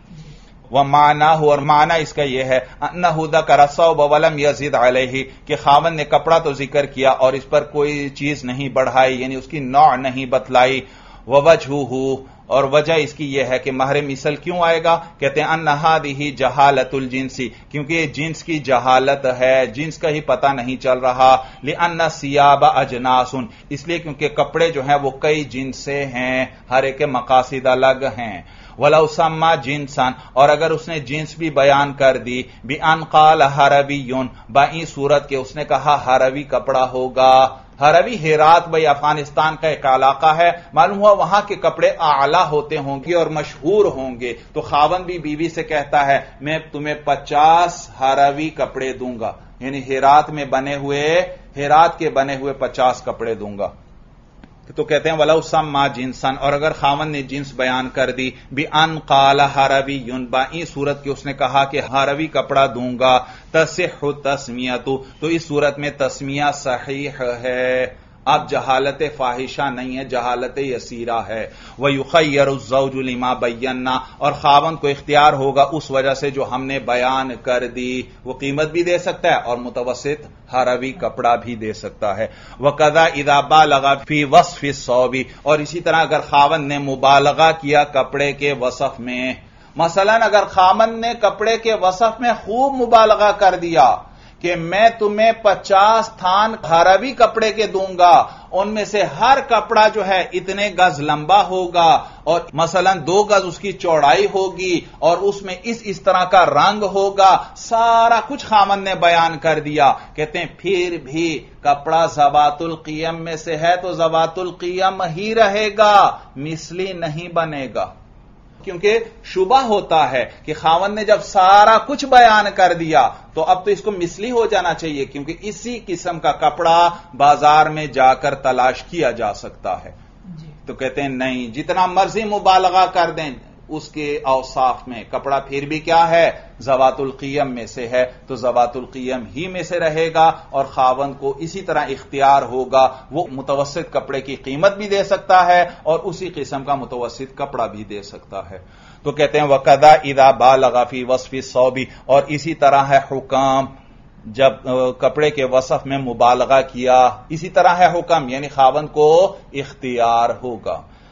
وَمَعْنَاهُ، اور معنی اس کا یہ ہے أَنَّهُ ذَكَرَ الثَّوْبَ وَلَمْ يَزِدْ عَلَيْهِ کہ خاوند نے کپڑا تو ذکر کیا اور اس پر کوئی چیز نہیں بڑھائی، یعنی اس کی نوع نہیں بتلائی. وَوَجْهُهُ، اور وجہ اس کی یہ ہے کہ مہر مثل کیوں آئے گا؟ کہتے ہیں أَنَّ هَذِهِ جَهَالَةُ الْجِنْسِ، کیونکہ یہ جنس کی جہالت ہے، جنس کا ہی پتہ نہیں چل رہا. لِأَنَّ الثِّيَابَ أَجْنَاسٌ، اس لیے کیونکہ کپڑے جو ہیں وہ کئی جنس سے ہیں، ہر ایک کے مقاصد الگ ہیں. وَلَوْ سَمَّا جِنسًا، اور اگر اس نے جنس بھی بیان کر دی، بِأَنْ قَالَ حَرَوِيٌّ، بائیں صورت کے اس نے کہا ہروی کپڑا ہوگا. ہروی ہرات بھائی افغانستان کا ایک علاقہ ہے، معلوم ہوا وہاں کے کپڑے اعلیٰ ہوتے ہوں گے اور مشہور ہوں گے، تو خاوند بھی بیوی سے کہتا ہے میں تمہیں 50 ہروی کپڑے دوں گا، یعنی ہرات کے بنے ہوئے 50 کپڑے دوں گا. تو کہتے ہیں وَلَوْ سَمَّا جِنسًا، اور اگر خاوند نے جنس بیان کر دی، بِأَنْ قَالَ حَرَوِيٌّ، بائیں صورت کے اس نے کہا کہ ہروی کپڑا دوں گا، تَصِحُّ التَّسْمِيَةُ، تو اس صورت میں تسمیہ صحیح ہے. اب جہالت فاحشہ نہیں ہے، جہالت یسیرہ ہے. وَيُخَيَّرُ الزَّوْجُ لِمَا بَيَّنَّا، اور خاوند کو اختیار ہوگا اس وجہ سے جو ہم نے بیان کر دی، وہ قیمت بھی دے سکتا ہے اور متوسط ہروی کپڑا بھی دے سکتا ہے. وَكَذَا إِذَا بَالَغَ فِي وَصْفِ الثَّوْبِ، اور اسی طرح اگر خاوند نے مبالغہ کیا کپڑے کے وصف میں، مثلا اگر خاوند نے کپڑے کے وصف میں خوب مبالغہ کر دیا کہ میں تمہیں 50 تھان ہروی کپڑے کے دوں گا، ان میں سے ہر کپڑا جو ہے اتنے گز لمبا ہوگا اور مثلا 2 گز اس کی چوڑائی ہوگی اور اس میں اس طرح کا رنگ ہوگا، سارا کچھ خاوند نے بیان کر دیا. کہتے ہیں پھر بھی کپڑا ذوات القیم میں سے ہے تو ذوات القیم ہی رہے گا، مثلی نہیں بنے گا. کیونکہ شبہ ہوتا ہے کہ خاوند نے جب سارا کچھ بیان کر دیا تو اب تو اس کو مثلی ہو جانا چاہیے، کیونکہ اسی قسم کا کپڑا بازار میں جا کر تلاش کیا جا سکتا ہے. تو کہتے ہیں نہیں، جتنا مرضی مبالغہ کر دیں اس کے اوصاف میں، کپڑا پھر بھی کیا ہے؟ ذوات القیم میں سے ہے، تو ذوات القیم ہی میں سے رہے گا اور خاوند کو اسی طرح اختیار ہوگا، وہ متوسط کپڑے کی قیمت بھی دے سکتا ہے اور اسی قسم کا متوسط کپڑا بھی دے سکتا ہے. تو کہتے ہیں وَكَذَا إِذَا بَالَغَ فِي وَصْفِ الثَّوْبِ، اور اسی طرح ہے حکام جب کپڑے کے وصف میں مبالغہ کیا، اسی طرح ہے حکم یعنی خاوند کو اختیار ہوگا.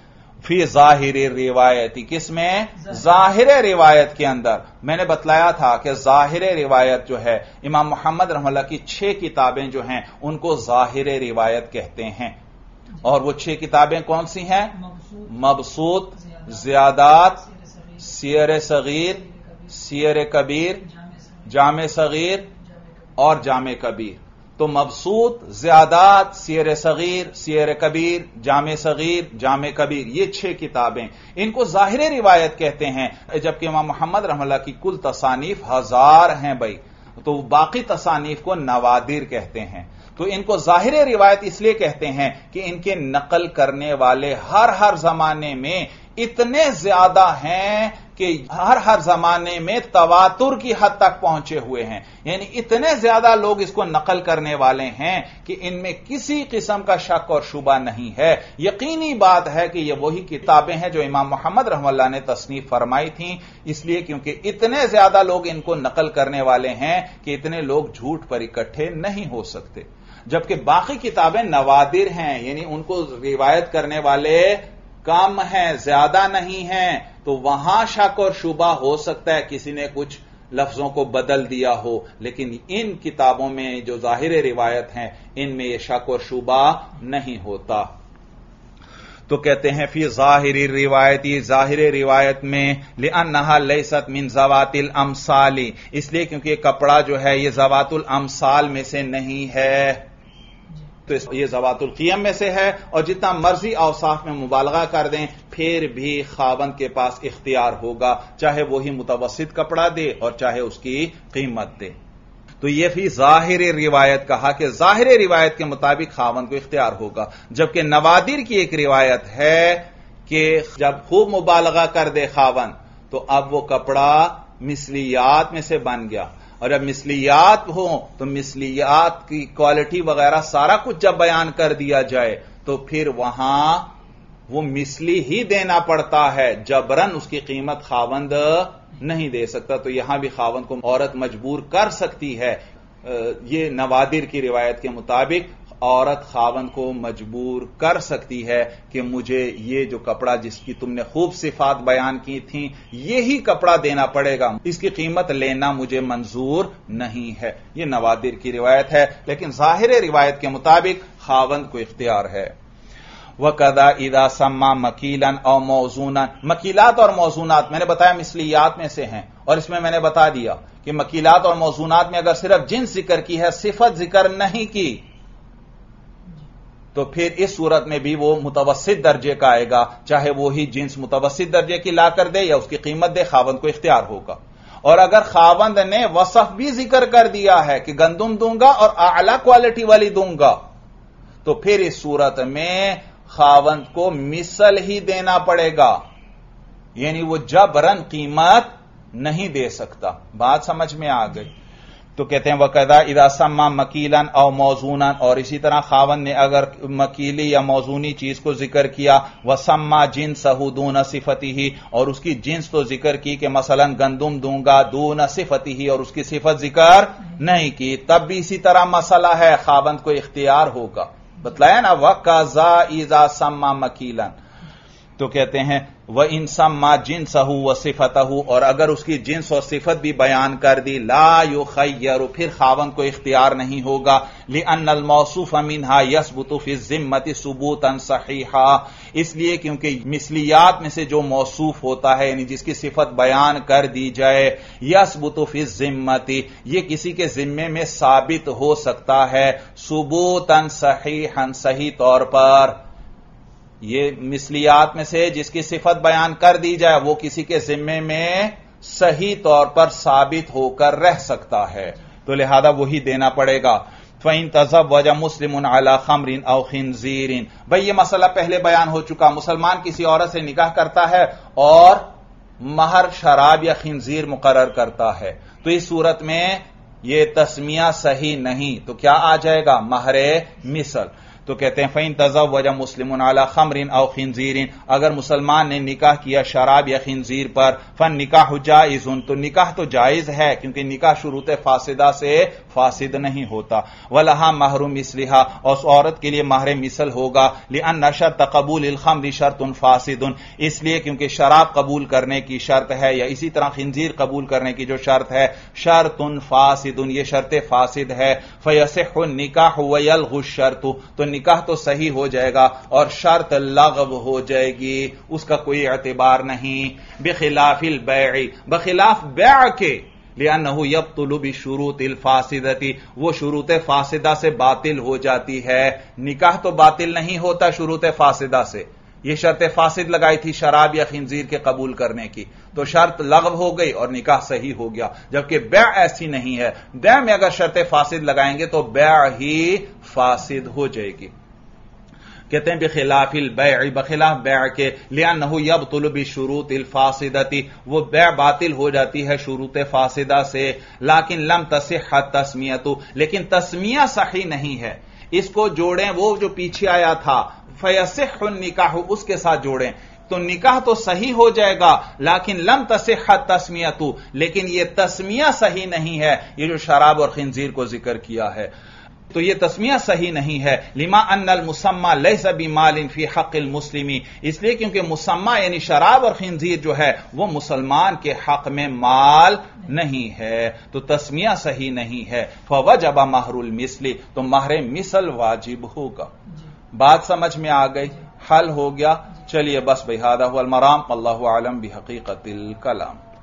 فی ظاہر روایتی، کس میں؟ ظاہر روایت کے اندر. میں نے بتلایا تھا کہ ظاہر روایت جو ہے امام محمد رحمہ اللہ کی 6 کتابیں جو ہیں ان کو ظاہر روایت کہتے ہیں. اور وہ 6 کتابیں کون سی ہیں؟ مبسوط، زیادات، سیر صغیر، سیر کبیر، جامع صغیر اور جامع کبیر. تو مبسوط، زیادات، سیر صغیر، سیر کبیر، جامع صغیر، جامع کبیر، یہ 6 کتابیں ان کو ظاہر روایت کہتے ہیں. جبکہ امام محمد رحمہ اللہ کی کل تصانیف 1000 ہیں بھائی، تو باقی تصانیف کو نوادر کہتے ہیں. تو ان کو ظاہر روایت اس لیے کہتے ہیں کہ ان کے نقل کرنے والے ہر زمانے میں اتنے زیادہ ہیں کہ ہر زمانے میں تواتر کی حد تک پہنچے ہوئے ہیں. یعنی اتنے زیادہ لوگ اس کو نقل کرنے والے ہیں کہ ان میں کسی قسم کا شک اور شبہ نہیں ہے. یقینی بات ہے کہ یہ وہی کتابیں ہیں جو امام محمد رحمہ اللہ نے تصنیف فرمائی تھیں، اس لیے کیونکہ اتنے زیادہ لوگ ان کو نقل کرنے والے ہیں کہ اتنے لوگ جھوٹ پر اکٹھے نہیں ہو سکتے. جبکہ باقی کتابیں نوادر ہیں، یعنی ان کو روایت کرنے والے کم ہیں، زیادہ نہیں ہیں، تو وہاں شک اور شبہ ہو سکتا ہے، کسی نے کچھ لفظوں کو بدل دیا ہو. لیکن ان کتابوں میں جو ظاہر روایت ہیں ان میں یہ شک اور شبہ نہیں ہوتا. تو کہتے ہیں فی ظاہر روایتی، ظاہر روایت میں، لأنہا لیست من ذوات الامثال، اس لیے کیونکہ یہ کپڑا جو ہے یہ ذوات الامثال میں سے نہیں ہے، تو یہ ذوات القیم میں سے ہے. اور جتنا مرضی اوصاف میں مبالغہ کر دیں پھر بھی خاوند کے پاس اختیار ہوگا، چاہے وہی متوسط کپڑا دے اور چاہے اس کی قیمت دے. تو یہ فی ظاہر روایت کہا کہ ظاہر روایت کے مطابق خاوند کو اختیار ہوگا. جبکہ نوادر کی ایک روایت ہے کہ جب خوب مبالغہ کر دے خاوند تو اب وہ کپڑا مثلیات میں سے بن گیا، اور جب مثلیات ہوں تو مثلیات کی کوالٹی وغیرہ سارا کچھ جب بیان کر دیا جائے تو پھر وہاں وہ مثلی ہی دینا پڑتا ہے، جبرن اس کی قیمت خاوند نہیں دے سکتا. تو یہاں بھی خاوند کو عورت مجبور کر سکتی ہے. یہ نوادر کی روایت کے مطابق عورت خاوند کو مجبور کر سکتی ہے کہ مجھے یہ جو کپڑا جس کی تم نے خوب صفات بیان کی تھیں یہی کپڑا دینا پڑے گا، اس کی قیمت لینا مجھے منظور نہیں ہے. یہ نوادر کی روایت ہے، لیکن ظاہر روایت کے مطابق خاوند کو اختیار ہے. وَقَذَا إِذَا سَمَّا مَكِيلًا أَوْ مَوْزُونًا، مکیلات اور موزونات میں نے بتایا مثلیات میں سے ہیں، اور اس میں نے بتا دیا کہ مکیلات اور موزونات میں اگر صرف جنس ذکر کی ہے، صفت ذکر نہیں کی، تو پھر اس صورت میں بھی وہ متوسط درجے کا آئے گا، چاہے وہی جنس متوسط درجے کی لا کر دے یا اس کی قیمت دے، خاوند کو اختیار ہوگا. اور اگر خاوند نے وصف بھی ذکر کر دیا ہے کہ گندم دوں گا اور اعلی کوالٹی والی دوں گا، تو پھر اس صورت میں خاوند کو مثل ہی دینا پڑے گا، یعنی وہ جبرن قیمت نہیں دے سکتا. بات سمجھ میں آ گئی؟ تو کہتے ہیں وَقَذَا إِذَا سَمَّا مَكِيلًا أَوْ مَوْزُونًا، اور اسی طرح خاوند نے اگر مکیلی یا موزونی چیز کو ذکر کیا، وَسَمَّا جِنسَهُ دُونَ صِفَتِهِ، اور اس کی جنس تو ذکر کی کہ مثلا گندم دوں گا، دون صفته، اور اس کی صفت ذکر نہیں کی، تب بھی اسی طرح مسئلہ ہے، خاوند کو اختیار ہوگا. بتلایا نا وَقَذَا إِذَا سَمَّا مَكِيلًا. تو کہتے ہیں وَإِن سَمَّا جِنسَهُ وَصِفَتَهُ، اور اگر اس کی جنس اور صفت بھی بیان کر دی، لا يُخَيَّرُ، پھر خاوند کو اختیار نہیں ہوگا، لِأَنَّ الْمَوْصُوفَ مِنْهَا يَثْبُتُ فِي الذِّمَّةِ ثُبُوتًا صَحِيحًا، اس لیے کیونکہ مثلیات میں سے جو موصوف ہوتا ہے یعنی جس کی صفت بیان کر دی جائے، يَثْبُتُ فِي الذِّمَّةِ، یہ کسی کے ذمے میں ثابت ہو سکتا ہے، ثُبُوتًا صَحِيحًا، صحیح طور پر. یہ مثلیات میں سے جس کی صفت بیان کر دی جائے وہ کسی کے ذمے میں صحیح طور پر ثابت ہو کر رہ سکتا ہے، تو لہذا وہی دینا پڑے گا. فَإِن تَزَوَّجَ مُسْلِمٌ عَلَى خَمْرٍ أَوْ خِنزِيرٍ، بھئی یہ مسئلہ پہلے بیان ہو چکا، مسلمان کسی عورت سے نکاح کرتا ہے اور مہر شراب یا خنزیر مقرر کرتا ہے، تو اس صورت میں یہ تسمیہ صحیح نہیں، تو کیا آ جائے گا؟ مہر مثل. تو کہتے ہیں فَإِن تَزَوَّجَ مُسْلِمٌ عَلَى خَمْرٍ أَوْ خِنزِيرٍ، اگر مسلمان نے نکاح کیا شراب یا خنزیر پر، فَالنِّكَاحُ جَائِزٌ، تو نکاح تو جائز ہے کیونکہ نکاح شروط فاسدہ سے فاسد نہیں ہوتا، وَلَهَا مَهْرُ مِثْلِهَا، اور اس عورت کے لیے مہر مثل ہوگا، لِأَنَّ شَرْطَ قبول الخمر شرط فاسد، اس لیے کیونکہ شراب قبول کرنے کی شرط ہے یا اسی طرح خنزیر قبول کرنے کی جو شرط ہے شرط فاسد، یہ شرط فاسد ہے، فَيَصِحُّ النِّكَاحُ وَيَلْغُ الشَّرْطُ، تو نکاح تو صحیح ہو جائے گا اور شرط لغو ہو جائے گی، اس کا کوئی اعتبار نہیں، بخلاف البیع، بخلاف بیع کے، لِأَنَّهُ يَبْطُلُ بِشُرُوطِ الْفَاسِدَةِ، وہ شروط فاسدہ سے باطل ہو جاتی ہے، نکاح تو باطل نہیں ہوتا شروط فاسدہ سے، یہ شرط فاسد لگائی تھی شراب یا خنزیر کے قبول کرنے کی، تو شرط لغو ہو گئی اور نکاح صحیح ہو گیا، جبکہ بیع ایسی نہیں ہے، بیع میں اگر شرط فاسد لگائیں گے تو بیع ہی فاسد ہو جائے گی۔ کہتے ہیں بخلاف البیع، بخلاف بیع کے، لِأَنَّهُ يَبْطُلُ بِشُرُوطِ الْفَاسِدَةِ، وہ بیع باطل ہو جاتی ہے شروط فاسدہ سے، لیکن لم تصح التسمیۃ، لیکن تسمیہ صحیح نہیں ہے، اس کو جوڑیں وہ جو پیچھے آیا تھا فَيَصِحُّ النِّكَاحُ، اس کے ساتھ جوڑیں تو نکاح تو صحیح ہو جائے گا، لیکن لم تصح التسمیۃ، لیکن یہ تسمیہ صحیح نہیں ہے، یہ جو شراب اور خنزیر کو ذکر کیا ہے تو یہ تسمیہ صحیح نہیں ہے، لما ان المسمى ليس بمال في حق المسلم، اس لیے کیونکہ مسمى یعنی شراب اور خنزیر جو ہے وہ مسلمان کے حق میں مال نہیں ہے، تو تسمیہ صحیح نہیں ہے، فوجب مہر المثل، تو مہر مثل واجب ہوگا۔ بات سمجھ میں آ گئی، حل ہو گیا، چلیے بس بہذا هو المرام، اللہ اعلم بحقیقت الکلام۔